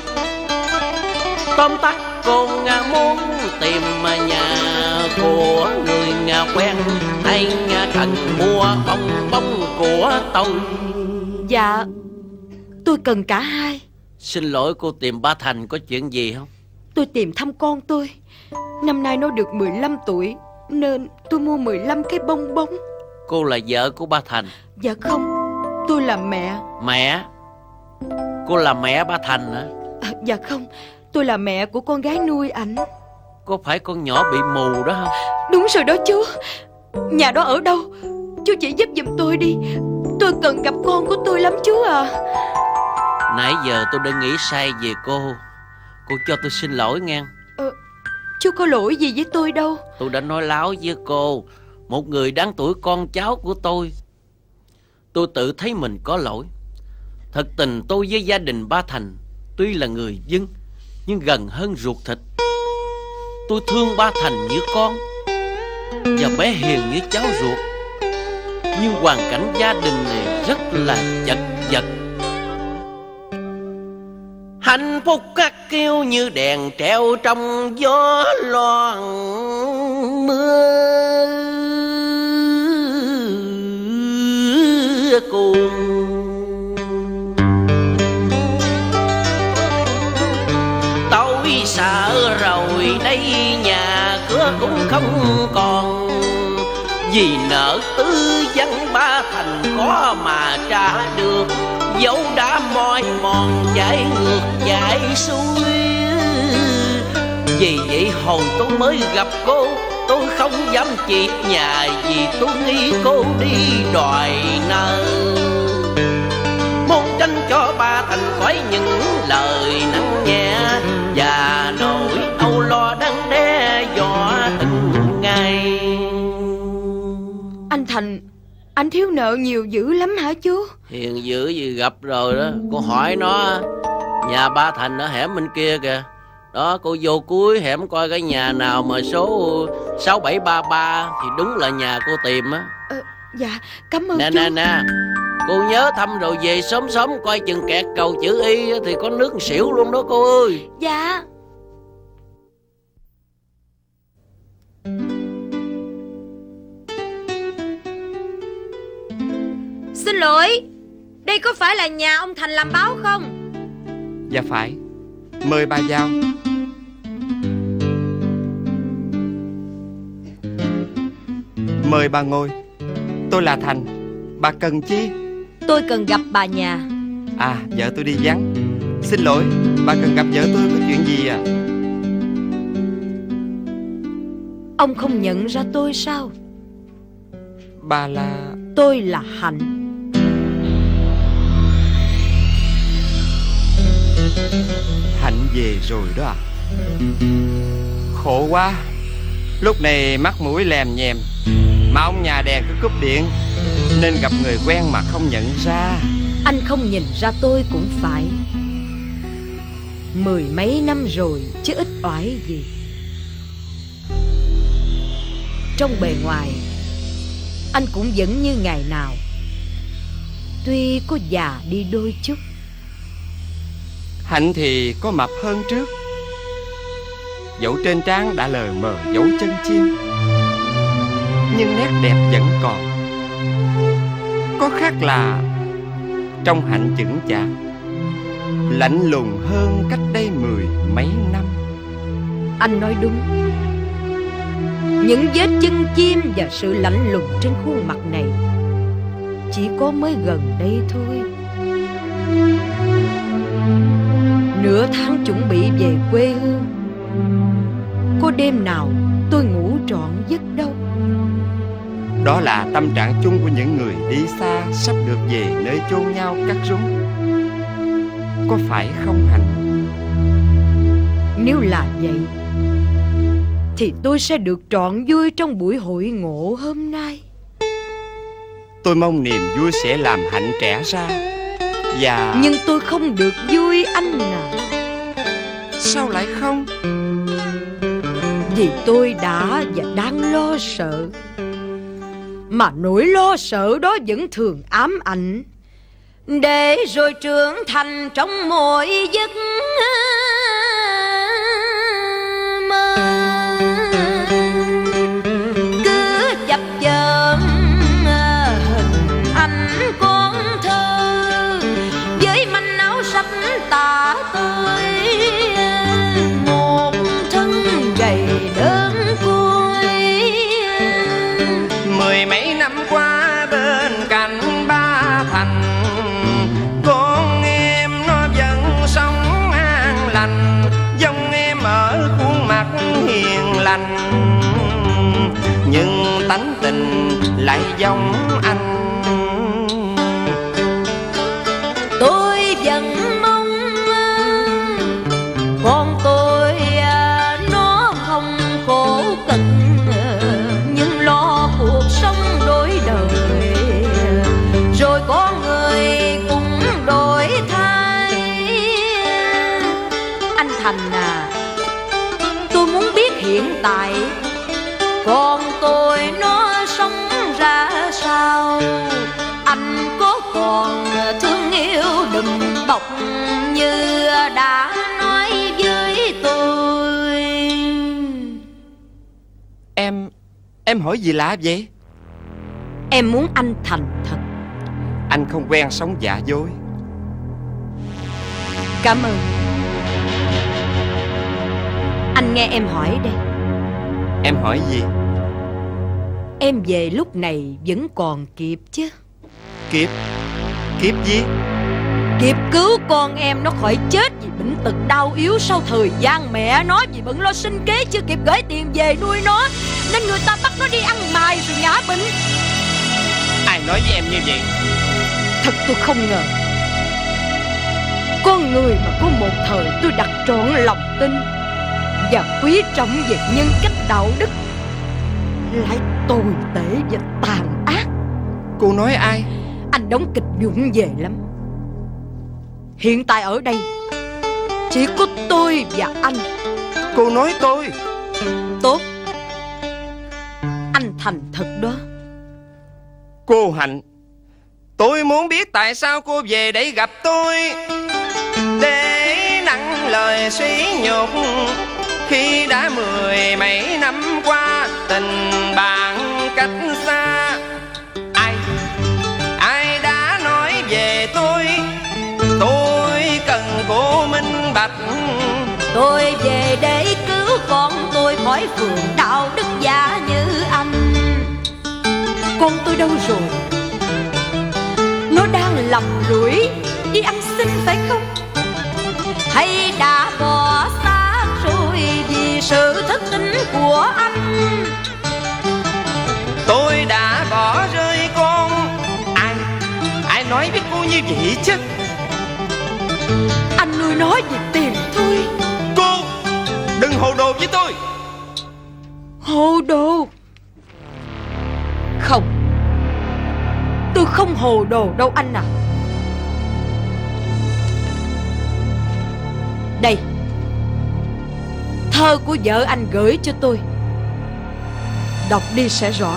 Tóm tắt cô muốn tìm nhà của người quen, hay cần mua bong bóng của tôi? Dạ, tôi cần cả hai. Xin lỗi, cô tìm ba Thành có chuyện gì không? Tôi tìm thăm con tôi. Năm nay nó được mười lăm tuổi, nên tôi mua mười lăm cái bong bóng. Cô là vợ của ba Thành? Dạ không, tôi là mẹ. Mẹ? Cô là mẹ ba Thành hả? à, Dạ không, tôi là mẹ của con gái nuôi ảnh. Có phải con nhỏ bị mù đó không? Đúng rồi đó chú. Nhà đó ở đâu? Chú chỉ giúp giùm tôi đi. Tôi cần gặp con của tôi lắm chú à. Nãy giờ tôi đã nghĩ sai về cô. Cô cho tôi xin lỗi nghe. ờ, Chú có lỗi gì với tôi đâu. Tôi đã nói láo với cô, một người đáng tuổi con cháu của tôi. Tôi tự thấy mình có lỗi. Thật tình tôi với gia đình ba Thành tuy là người dân, nhưng gần hơn ruột thịt. Tôi thương ba Thành như con, và bé Hiền như cháu ruột. Nhưng hoàn cảnh gia đình này rất là chật vật. Hạnh phúc cắt kêu như đèn treo trong gió loạn mưa cuồng. Tôi sợ rồi đây nhà cửa cũng không còn, vì nợ tư văn ba Thành có mà trả được. Dẫu đã mỏi mòn chạy ngược chạy xuôi, vì vậy hồi tôi mới gặp cô, tôi không dám chiết nhà, vì tôi nghĩ cô đi đòi nợ. Muốn tránh cho ba Thành khỏi những lời nặng nhẹ và nỗi âu lo đang đe dọa từng ngày. Anh Thành, anh thiếu nợ nhiều dữ lắm hả chú? Hiền dữ gì gặp rồi đó. Cô hỏi nó, nhà ba Thành ở hẻm bên kia kìa. Đó, cô vô cuối hẻm coi cái nhà nào mà số sáu bảy ba ba thì đúng là nhà cô tìm á. ờ, Dạ, cảm ơn nè, chú. Nè nè cô nhớ thăm rồi về sớm sớm, coi chừng kẹt cầu chữ Y thì có nước xỉu luôn đó cô ơi. Dạ. Xin lỗi, đây có phải là nhà ông Thành làm báo không? Dạ phải. Mời bà vào. Mời bà ngồi. Tôi là Thành. Bà cần chi? Tôi cần gặp bà nhà. À, vợ tôi đi vắng. Xin lỗi, bà cần gặp vợ tôi có chuyện gì à? Ông không nhận ra tôi sao? Bà là... Tôi là Hạnh. Hạnh về rồi đó à? Khổ quá. Lúc này mắt mũi lèm nhèm, mà ông nhà đèn cứ cúp điện, nên gặp người quen mà không nhận ra. Anh không nhìn ra tôi cũng phải. Mười mấy năm rồi chứ ít oải gì. Trong bề ngoài anh cũng vẫn như ngày nào, tuy có già đi đôi chút. Hạnh thì có mập hơn trước, dẫu trên trán đã lờ mờ dấu chân chim, nhưng nét đẹp vẫn còn. Có khác là trong Hạnh chững chạc, lạnh lùng hơn cách đây mười mấy năm. Anh nói đúng. Những vết chân chim và sự lạnh lùng trên khuôn mặt này chỉ có mới gần đây thôi. Nửa tháng chuẩn bị về quê hương, có đêm nào tôi ngủ trọn giấc đâu. Đó là tâm trạng chung của những người đi xa, sắp được về nơi chôn nhau cắt rúng. Có phải không Hạnh? Nếu là vậy thì tôi sẽ được trọn vui trong buổi hội ngộ hôm nay. Tôi mong niềm vui sẽ làm Hạnh trẻ ra. Và... Nhưng tôi không được vui anh à. Sao lại không? Vì tôi đã và đang lo sợ, mà nỗi lo sợ đó vẫn thường ám ảnh, để rồi trưởng thành trong mỗi giấc mơ. Cứ chập chờn hình ảnh con thơ với manh áo sắp tả tơi, một thân gầy đơn côi. Mười mấy năm qua bên cạnh ba Thành, con em nó vẫn sống an lành, giống em ở khuôn mặt hiền lành, nhưng tánh tình lại giống anh. Tôi vẫn mong con tôi nó không khổ cực, nhưng lo cuộc sống đổi đời, rồi con người cũng đổi thay. Anh Thành à, tôi muốn biết hiện tại con tôi nó sống ra sao. Anh có còn thương yêu đùm bọc như đã nói với tôi? Em... em hỏi gì lạ vậy? Em muốn anh thành thật. Anh không quen sống giả dối. Cảm ơn. Anh nghe em hỏi đây. Em hỏi gì? Em về lúc này vẫn còn kịp chứ? Kịp? Kịp gì? Kịp cứu con em nó khỏi chết vì bệnh tật đau yếu sau thời gian mẹ nó vì bận lo sinh kế chưa kịp gửi tiền về nuôi nó, nên người ta bắt nó đi ăn mày rồi ngã bệnh. Ai nói với em như vậy? Thật tôi không ngờ, con người mà có một thời tôi đặt trọn lòng tin và quý trọng về nhân cách đạo đức lại tồi tệ và tàn ác. Cô nói ai? Anh đóng kịch vụng về lắm. Hiện tại ở đây chỉ có tôi và anh. Cô nói tôi? Tốt, anh thành thật đó. Cô Hạnh, tôi muốn biết tại sao cô về để gặp tôi, để nặng lời suy nhục, khi đã mười mấy năm qua tình bạn cách xa. Ai, ai đã nói về tôi? Tôi cần cô minh bạch. Tôi về để cứu con tôi khỏi phường đạo đức giả như anh. Con tôi đâu rồi? Nó đang lầm lũi đi ăn xin phải không? Hay đã bỏ xác rồi vì sự thất tín của anh? như vậy chứ? Anh nuôi nó vì tiền thôi. Cô đừng hồ đồ với tôi. Hồ đồ? Không, tôi không hồ đồ đâu anh à. Đây, thơ của vợ anh gửi cho tôi, đọc đi sẽ rõ.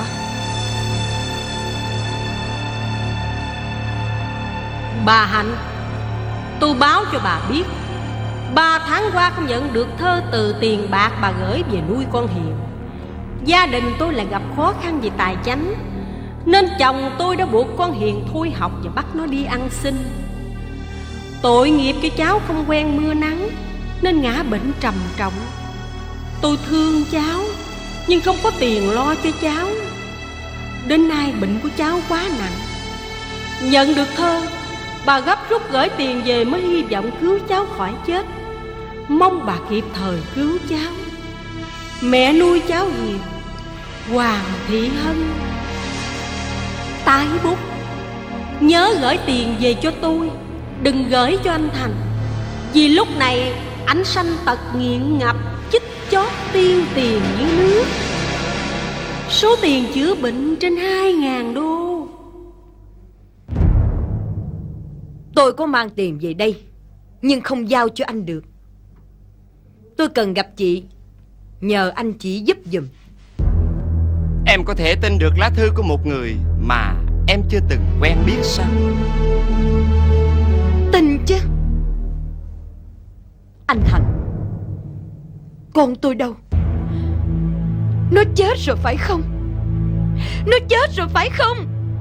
Bà Hạnh, tôi báo cho bà biết, ba tháng qua không nhận được thơ từ tiền bạc bà gửi về nuôi con Hiền. Gia đình tôi lại gặp khó khăn về tài chánh, nên chồng tôi đã buộc con Hiền thôi học và bắt nó đi ăn xin. Tội nghiệp cho cháu không quen mưa nắng nên ngã bệnh trầm trọng. Tôi thương cháu nhưng không có tiền lo cho cháu. Đến nay bệnh của cháu quá nặng. Nhận được thơ, bà gấp rút gửi tiền về mới hy vọng cứu cháu khỏi chết. Mong bà kịp thời cứu cháu. Mẹ nuôi cháu Hiền, Hoàng Thị Hân. Tái bút, nhớ gửi tiền về cho tôi, đừng gửi cho anh Thành. Vì lúc này anh sanh tật nghiện ngập, chích chót tiêu tiền như nước. Số tiền chữa bệnh trên hai ngàn đô. Tôi có mang tiền về đây, nhưng không giao cho anh được. Tôi cần gặp chị, nhờ anh chị giúp giùm. Em có thể tin được lá thư của một người mà em chưa từng quen biết sao? Tin chứ. Anh Thành, con tôi đâu? Nó chết rồi phải không? Nó chết rồi phải không?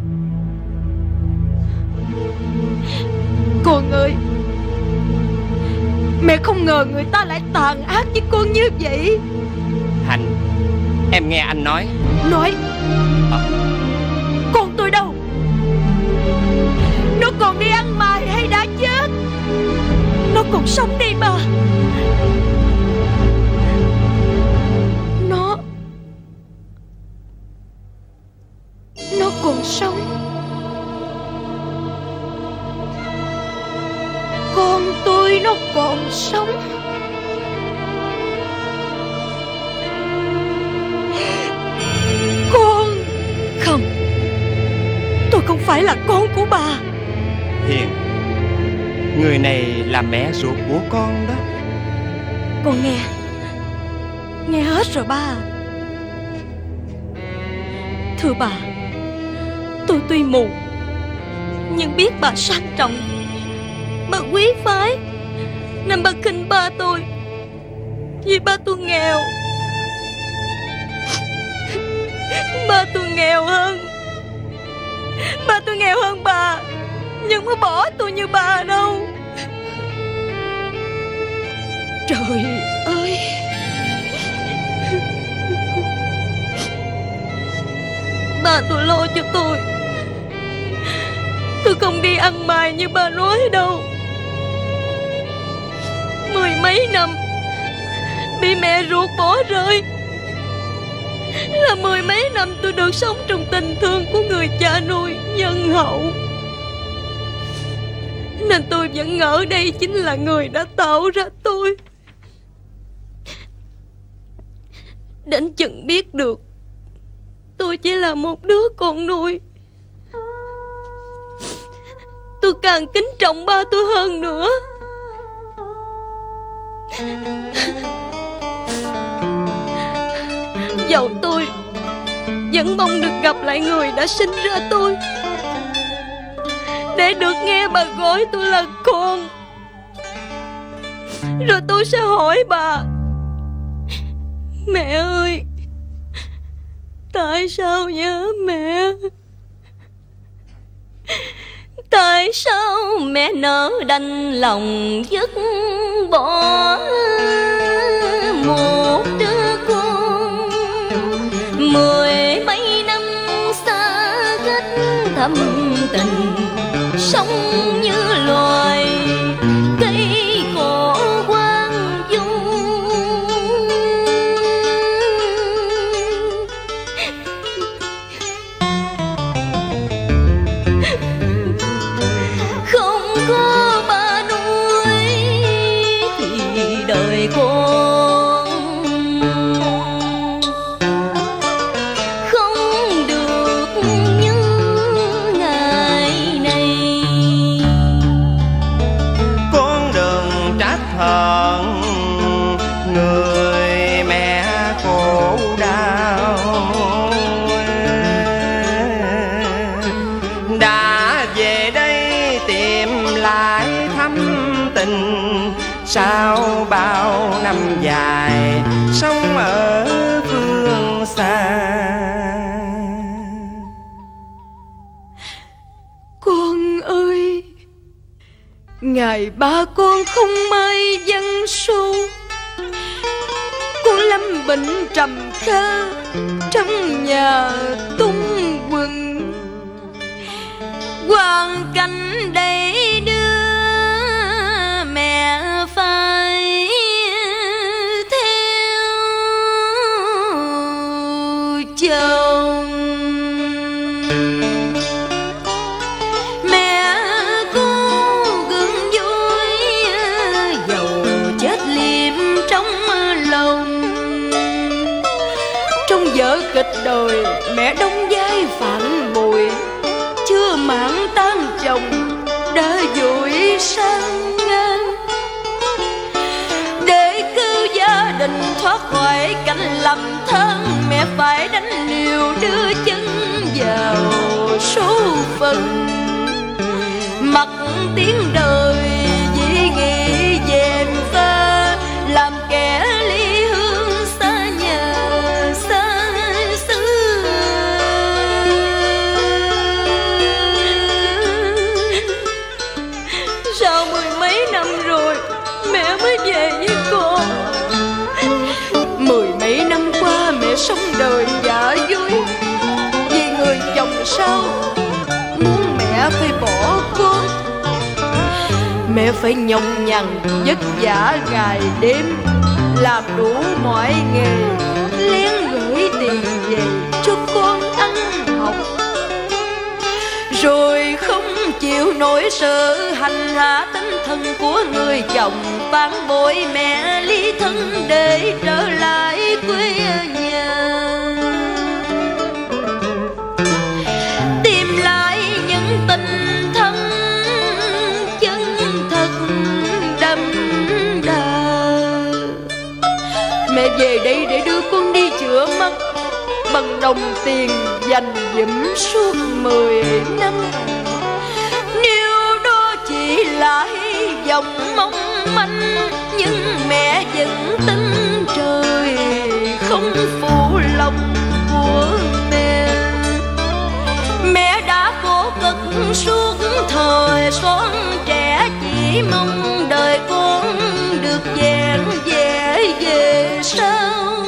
Con ơi, mẹ không ngờ người ta lại tàn ác với con như vậy. Hạnh, em nghe anh nói. Nói à. Con tôi đâu? Nó còn đi ăn mày hay đã chết? Nó còn sống đi bà. Nó Nó còn sống. Con tôi nó còn sống. Con không, tôi không phải là con của bà. Hiền, người này là mẹ ruột của con đó. Con nghe Nghe hết rồi ba. Thưa bà, tôi tuy mù nhưng biết bà sang trọng, bà quý phái, nên bà khinh ba tôi vì ba tôi nghèo. Ba tôi nghèo hơn Ba tôi nghèo hơn bà, nhưng có bỏ tôi như bà đâu. Trời ơi, ba tôi lo cho tôi. Tôi không đi ăn mày như bà nói đâu. Mười mấy năm bị mẹ ruột bỏ rơi, là mười mấy năm tôi được sống trong tình thương của người cha nuôi nhân hậu. Nên tôi vẫn ngỡ đây chính là người đã tạo ra tôi. Đến chừng biết được tôi chỉ là một đứa con nuôi, tôi càng kính trọng ba tôi hơn nữa. Dẫu tôi vẫn mong được gặp lại người đã sinh ra tôi, để được nghe bà gọi tôi là con. Rồi tôi sẽ hỏi bà: mẹ ơi, tại sao nhớ mẹ? Tại sao mẹ nỡ đành lòng dứt bỏ một đứa con? Mười mấy năm xa cách thâm tình, sống như loài cây cỏ hoang vu. sau bao năm dài sống ở phương xa. Con ơi, ngày ba con không may dân số, con lâm bệnh trầm kha trong nhà tung quần. Hoàn cảnh đây đưa mẹ phải theo chồng. Mẹ cô gừng vui dầu chết liệm trong lòng. Trong vở kịch đời mẹ đóng vai phản bội, chưa mãn tan chồng đã vội sang ngang. Để cứu gia đình thoát khỏi cảnh lầm than, mẹ phải đánh liều đưa chân vào số phận. Mặc tiếng đời vì nghĩ dèm pha, làm kẻ ly hương xa nhà xa xứ. Sau mười mấy năm rồi mẹ mới về với con. Mười mấy năm qua mẹ sống đời dạ vui, vì người chồng sau muốn mẹ phải bỏ con. Mẹ phải nhọc nhằn vất vả ngày đêm, làm đủ mọi nghề, lén gửi tiền về cho con ăn học. Rồi không chịu nổi sự hành hạ tinh thần của người chồng, phản bội mẹ ly thân để trở lại quê nhà. Tìm lại những tình thân chân thật đậm đà. Mẹ về đây để đưa con đi chữa mắt bằng đồng tiền dành dụm suốt mười năm. Nếu đó chỉ là hy vọng mong manh, nhưng mẹ vẫn tin trời không phụ lòng của mẹ. Mẹ đã khổ cực suốt thời son trẻ, chỉ mong đời con được vẹn vẹn về sau.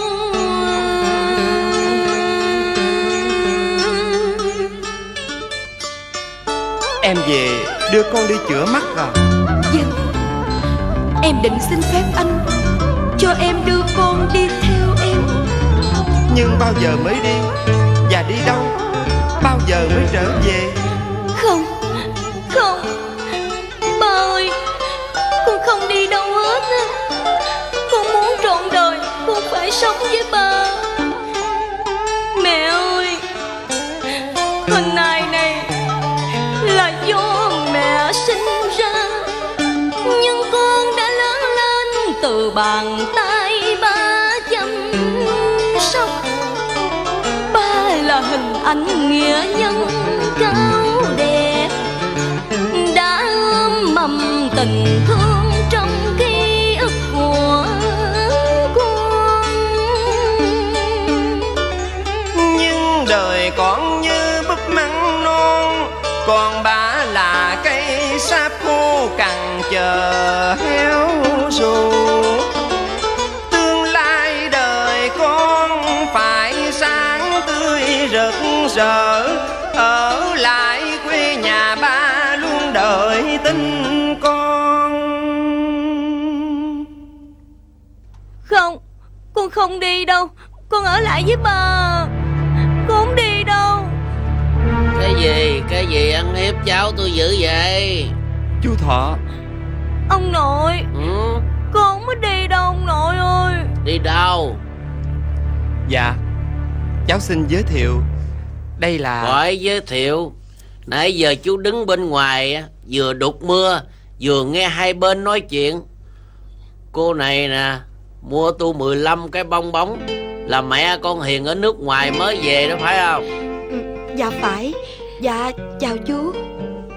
Em về đưa con đi chữa mắt à? Vâng, em định xin phép anh cho em đưa con đi theo em. Nhưng bao giờ mới đi? Và đi đâu? Bao giờ mới trở về? Không, không, ba ơi, con không đi đâu hết. Con muốn trọn đời con phải sống với ba. Mẹ ơi, hình hài này là do mẹ sinh ra, nhưng con đã lớn lên từ bàn tay ba chăm sóc. Ba là hình ảnh nghĩa nhân cao đẹp, đã ươm mầm tình thương trong ký ức của con. Nhưng đời con như búp măng non, còn ba là cây sáp khô cằn chờ héo rũ. Tương lai đời con phải sáng tươi rực rỡ, ở lại quê nhà ba luôn đợi tin con. Không, con không đi đâu, con ở lại với bà. Con không đi đâu. Cái gì, cái gì ăn hiếp cháu tôi dữ vậy? Chú Thọ. Ông nội, Ừ? con không có đi đâu ông nội ơi. Đi đâu? Dạ, cháu xin giới thiệu. Đây là... Gọi giới thiệu. Nãy giờ chú đứng bên ngoài vừa đục mưa vừa nghe hai bên nói chuyện. Cô này nè, mua tôi mười lăm cái bong bóng, là mẹ con Hiền ở nước ngoài mới về đó phải không? Dạ phải. Dạ chào chú.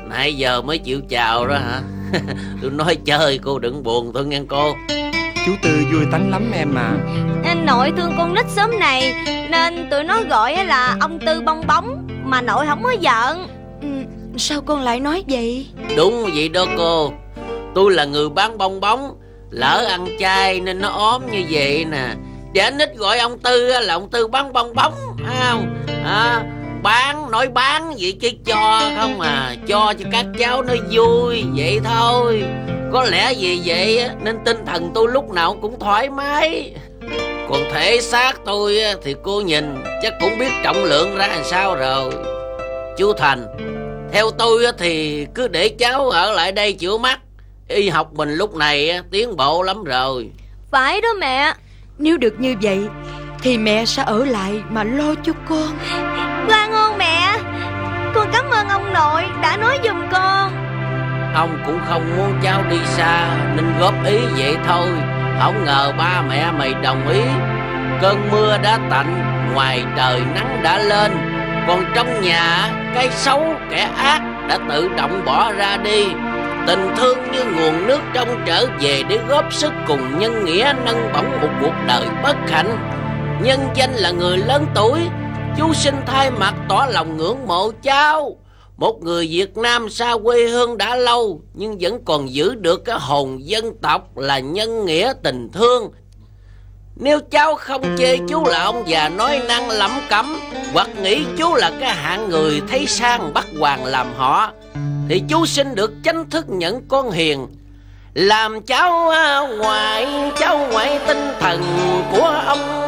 Nãy giờ mới chịu chào đó hả? Tôi nói chơi, cô đừng buồn thôi nghe cô. Chú Tư vui tánh lắm em mà. Nội thương con nít xóm này nên tụi nó gọi là ông Tư bong bóng, mà nội không có giận. Ừ, sao con lại nói vậy? Đúng vậy đó cô. Tôi là người bán bong bóng, lỡ ăn chay nên nó ốm như vậy nè. Để anh ít gọi ông Tư là ông Tư bán bong bóng, phải không? À, bán, nói bán vậy chứ cho không à. Cho cho các cháu nó vui, vậy thôi. Có lẽ vì vậy nên tinh thần tôi lúc nào cũng thoải mái. Còn thể xác tôi thì cô nhìn chắc cũng biết trọng lượng ra làm sao rồi. Chú Thành, theo tôi thì cứ để cháu ở lại đây chữa mắt. Y học mình lúc này tiến bộ lắm rồi. Phải đó mẹ. Nếu được như vậy thì mẹ sẽ ở lại mà lo cho con. Ngoan ơn mẹ. Con cảm ơn ông nội đã nói giùm con. Ông cũng không muốn cháu đi xa nên góp ý vậy thôi. Không ngờ ba mẹ mày đồng ý. Cơn mưa đã tạnh, ngoài trời nắng đã lên. Còn trong nhà, cái xấu, kẻ ác đã tự động bỏ ra đi. Tình thương như nguồn nước trong trở về để góp sức cùng nhân nghĩa nâng bổng một cuộc đời bất hạnh. Nhân danh là người lớn tuổi, chú xin thay mặt tỏ lòng ngưỡng mộ cháu. Một người Việt Nam xa quê hương đã lâu nhưng vẫn còn giữ được cái hồn dân tộc là nhân nghĩa tình thương. Nếu cháu không chê chú là ông già nói năng lẩm cẩm, hoặc nghĩ chú là cái hạng người thấy sang bắt hoàng làm họ, thì chú xin được chánh thức nhận con Hiền làm cháu ngoại, cháu ngoại tinh thần của ông.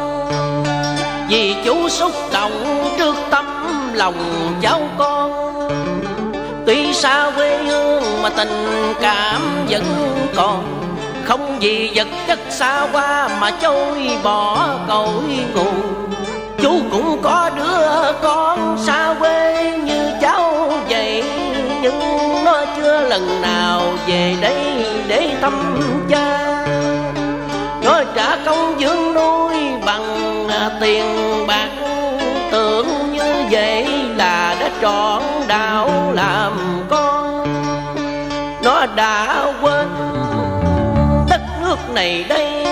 Vì chú xúc động trước tấm lòng cháu con. Tuy xa quê hương mà tình cảm vẫn còn, không gì vật chất xa qua mà trôi bỏ cội nguồn. Chú cũng có đứa con xa quê như cháu vậy, nhưng nó chưa lần nào về đây để thăm cha. Nó trả công dưỡng nuôi bằng tiền bạc, tưởng như vậy là đã trọn đạo làm con. Nó đã quên đất nước này đây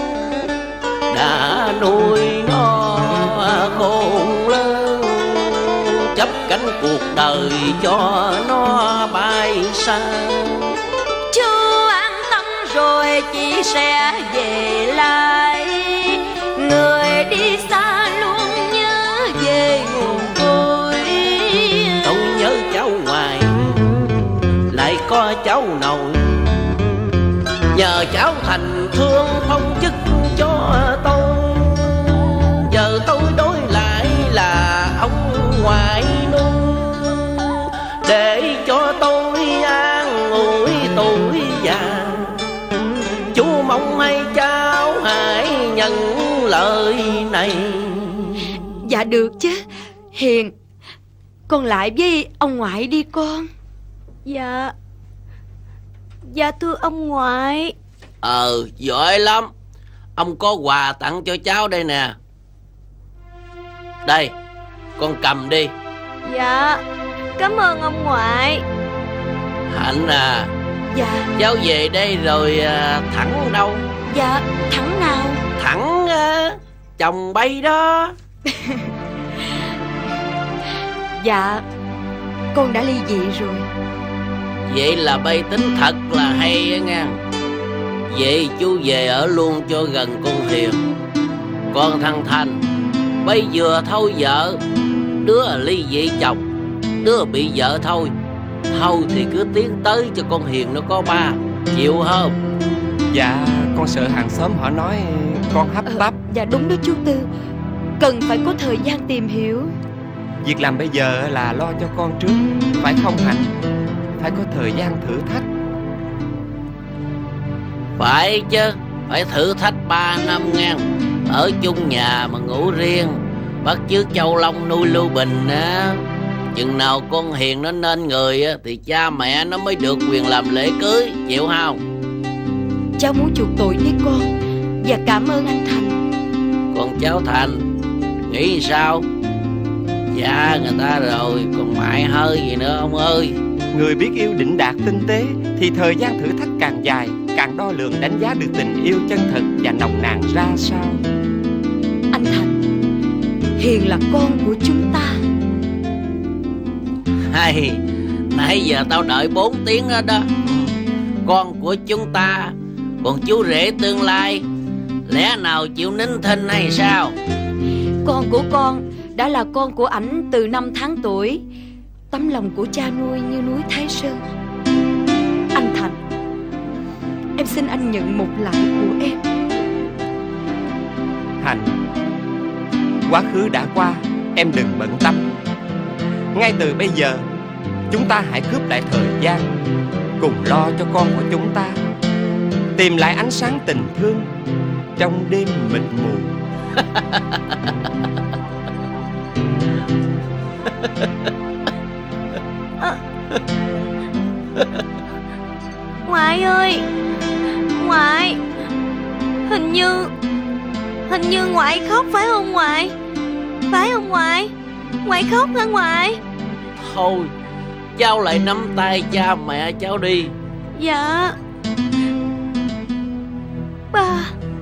đã nuôi nó khôn lớn, chấp cánh cuộc đời cho nó bay xa. Chú an tâm rồi chị sẽ về lại, người đi xa luôn nhớ về nguồn cội. Tôi nhớ cháu ngoại lại có cháu nội, nhờ cháu thành thương phong chức cho tôi. Giờ tôi đối lại là ông ngoại nuôi, để cho tôi an ủi tuổi già. Chú mong hai cháu hãy nhận lời này. Dạ được chứ Hiền, con lại với ông ngoại đi con. Dạ. Dạ thưa ông ngoại. Ờ, giỏi lắm. Ông có quà tặng cho cháu đây nè. Đây, con cầm đi. Dạ, cảm ơn ông ngoại. Hạnh à. Dạ. Cháu về đây rồi à, Thẳng đâu? Dạ, Thẳng nào? Thẳng à, chồng bay đó. Dạ, con đã ly dị rồi. Vậy là bay tính thật là hay á nghe. Vậy chú về ở luôn cho gần con Hiền. Còn thằng Thành, bay vừa thôi vợ, đứa ly dị chồng, đứa bị vợ thôi. Thôi thì cứ tiến tới cho con Hiền nó có ba, chịu không? Dạ, con sợ hàng xóm họ nói con hấp tấp. ờ, Dạ đúng đó chú Tư, cần phải có thời gian tìm hiểu. Việc làm bây giờ là lo cho con trước, phải không Hạnh? Phải có thời gian thử thách. Phải chứ, phải thử thách ba năm ngang. Ở chung nhà mà ngủ riêng, bắt chước Châu Long nuôi Lưu Bình á. Chừng nào con Hiền nó nên người á, thì cha mẹ nó mới được quyền làm lễ cưới, chịu không? Cháu muốn chuộc tội với con và cảm ơn anh Thành. Còn cháu Thành nghĩ sao? Dạ người ta rồi, còn mãi hơi gì nữa ông ơi. Người biết yêu định đạt tinh tế thì thời gian thử thách càng dài, càng đo lường đánh giá được tình yêu chân thật và nồng nàn ra sao. Anh Thành, Hiền là con của chúng ta. Hay, nãy giờ tao đợi bốn tiếng đó đó. Con của chúng ta, còn chú rể tương lai lẽ nào chịu nín thinh hay sao? Con của con đã là con của ảnh từ năm tháng tuổi. Tấm lòng của cha nuôi như núi Thái Sơn. Anh Thành, em xin anh nhận một lại của em. Thành, quá khứ đã qua, em đừng bận tâm. Ngay từ bây giờ, chúng ta hãy cướp lại thời gian, cùng lo cho con của chúng ta, tìm lại ánh sáng tình thương trong đêm mịt mù. À, ngoại ơi, ngoại, hình như hình như ngoại khóc phải không ngoại? Phải không ngoại? Ngoại khóc hả ngoại? Thôi, cháu lại nắm tay cha mẹ cháu đi. Dạ. Ba,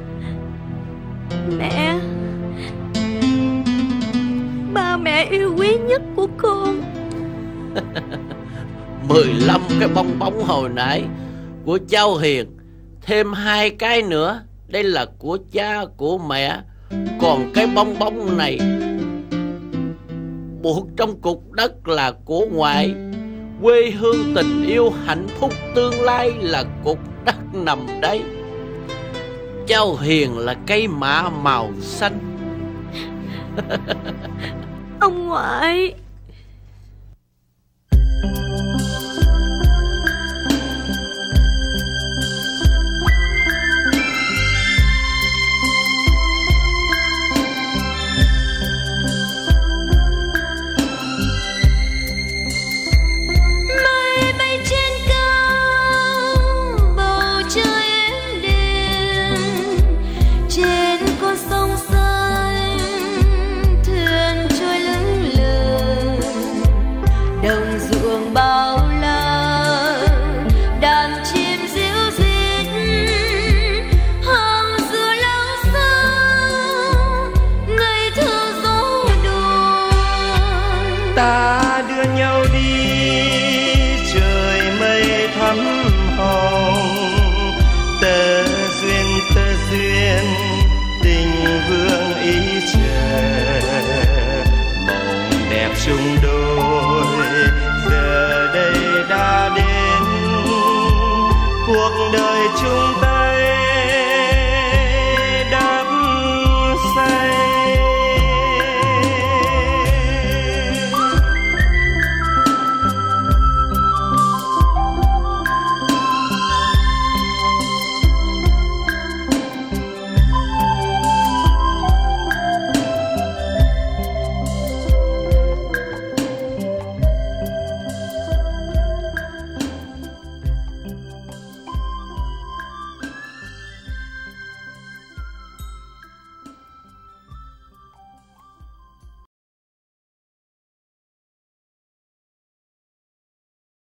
mẹ, ba mẹ yêu quý nhất của con. Mười lăm cái bong bóng hồi nãy của cháu Hiền, thêm hai cái nữa, đây là của cha của mẹ. Còn cái bong bóng này buộc trong cục đất là của ngoại. Quê hương tình yêu hạnh phúc tương lai là cục đất nằm đấy. Cháu Hiền là cây mã màu xanh. Ông ngoại. Ta đưa nhau đi trời mây thắm hồng, tơ duyên tơ duyên tình vương ý chờ, mộng đẹp chung đôi giờ đây đã đến, cuộc đời chúng ta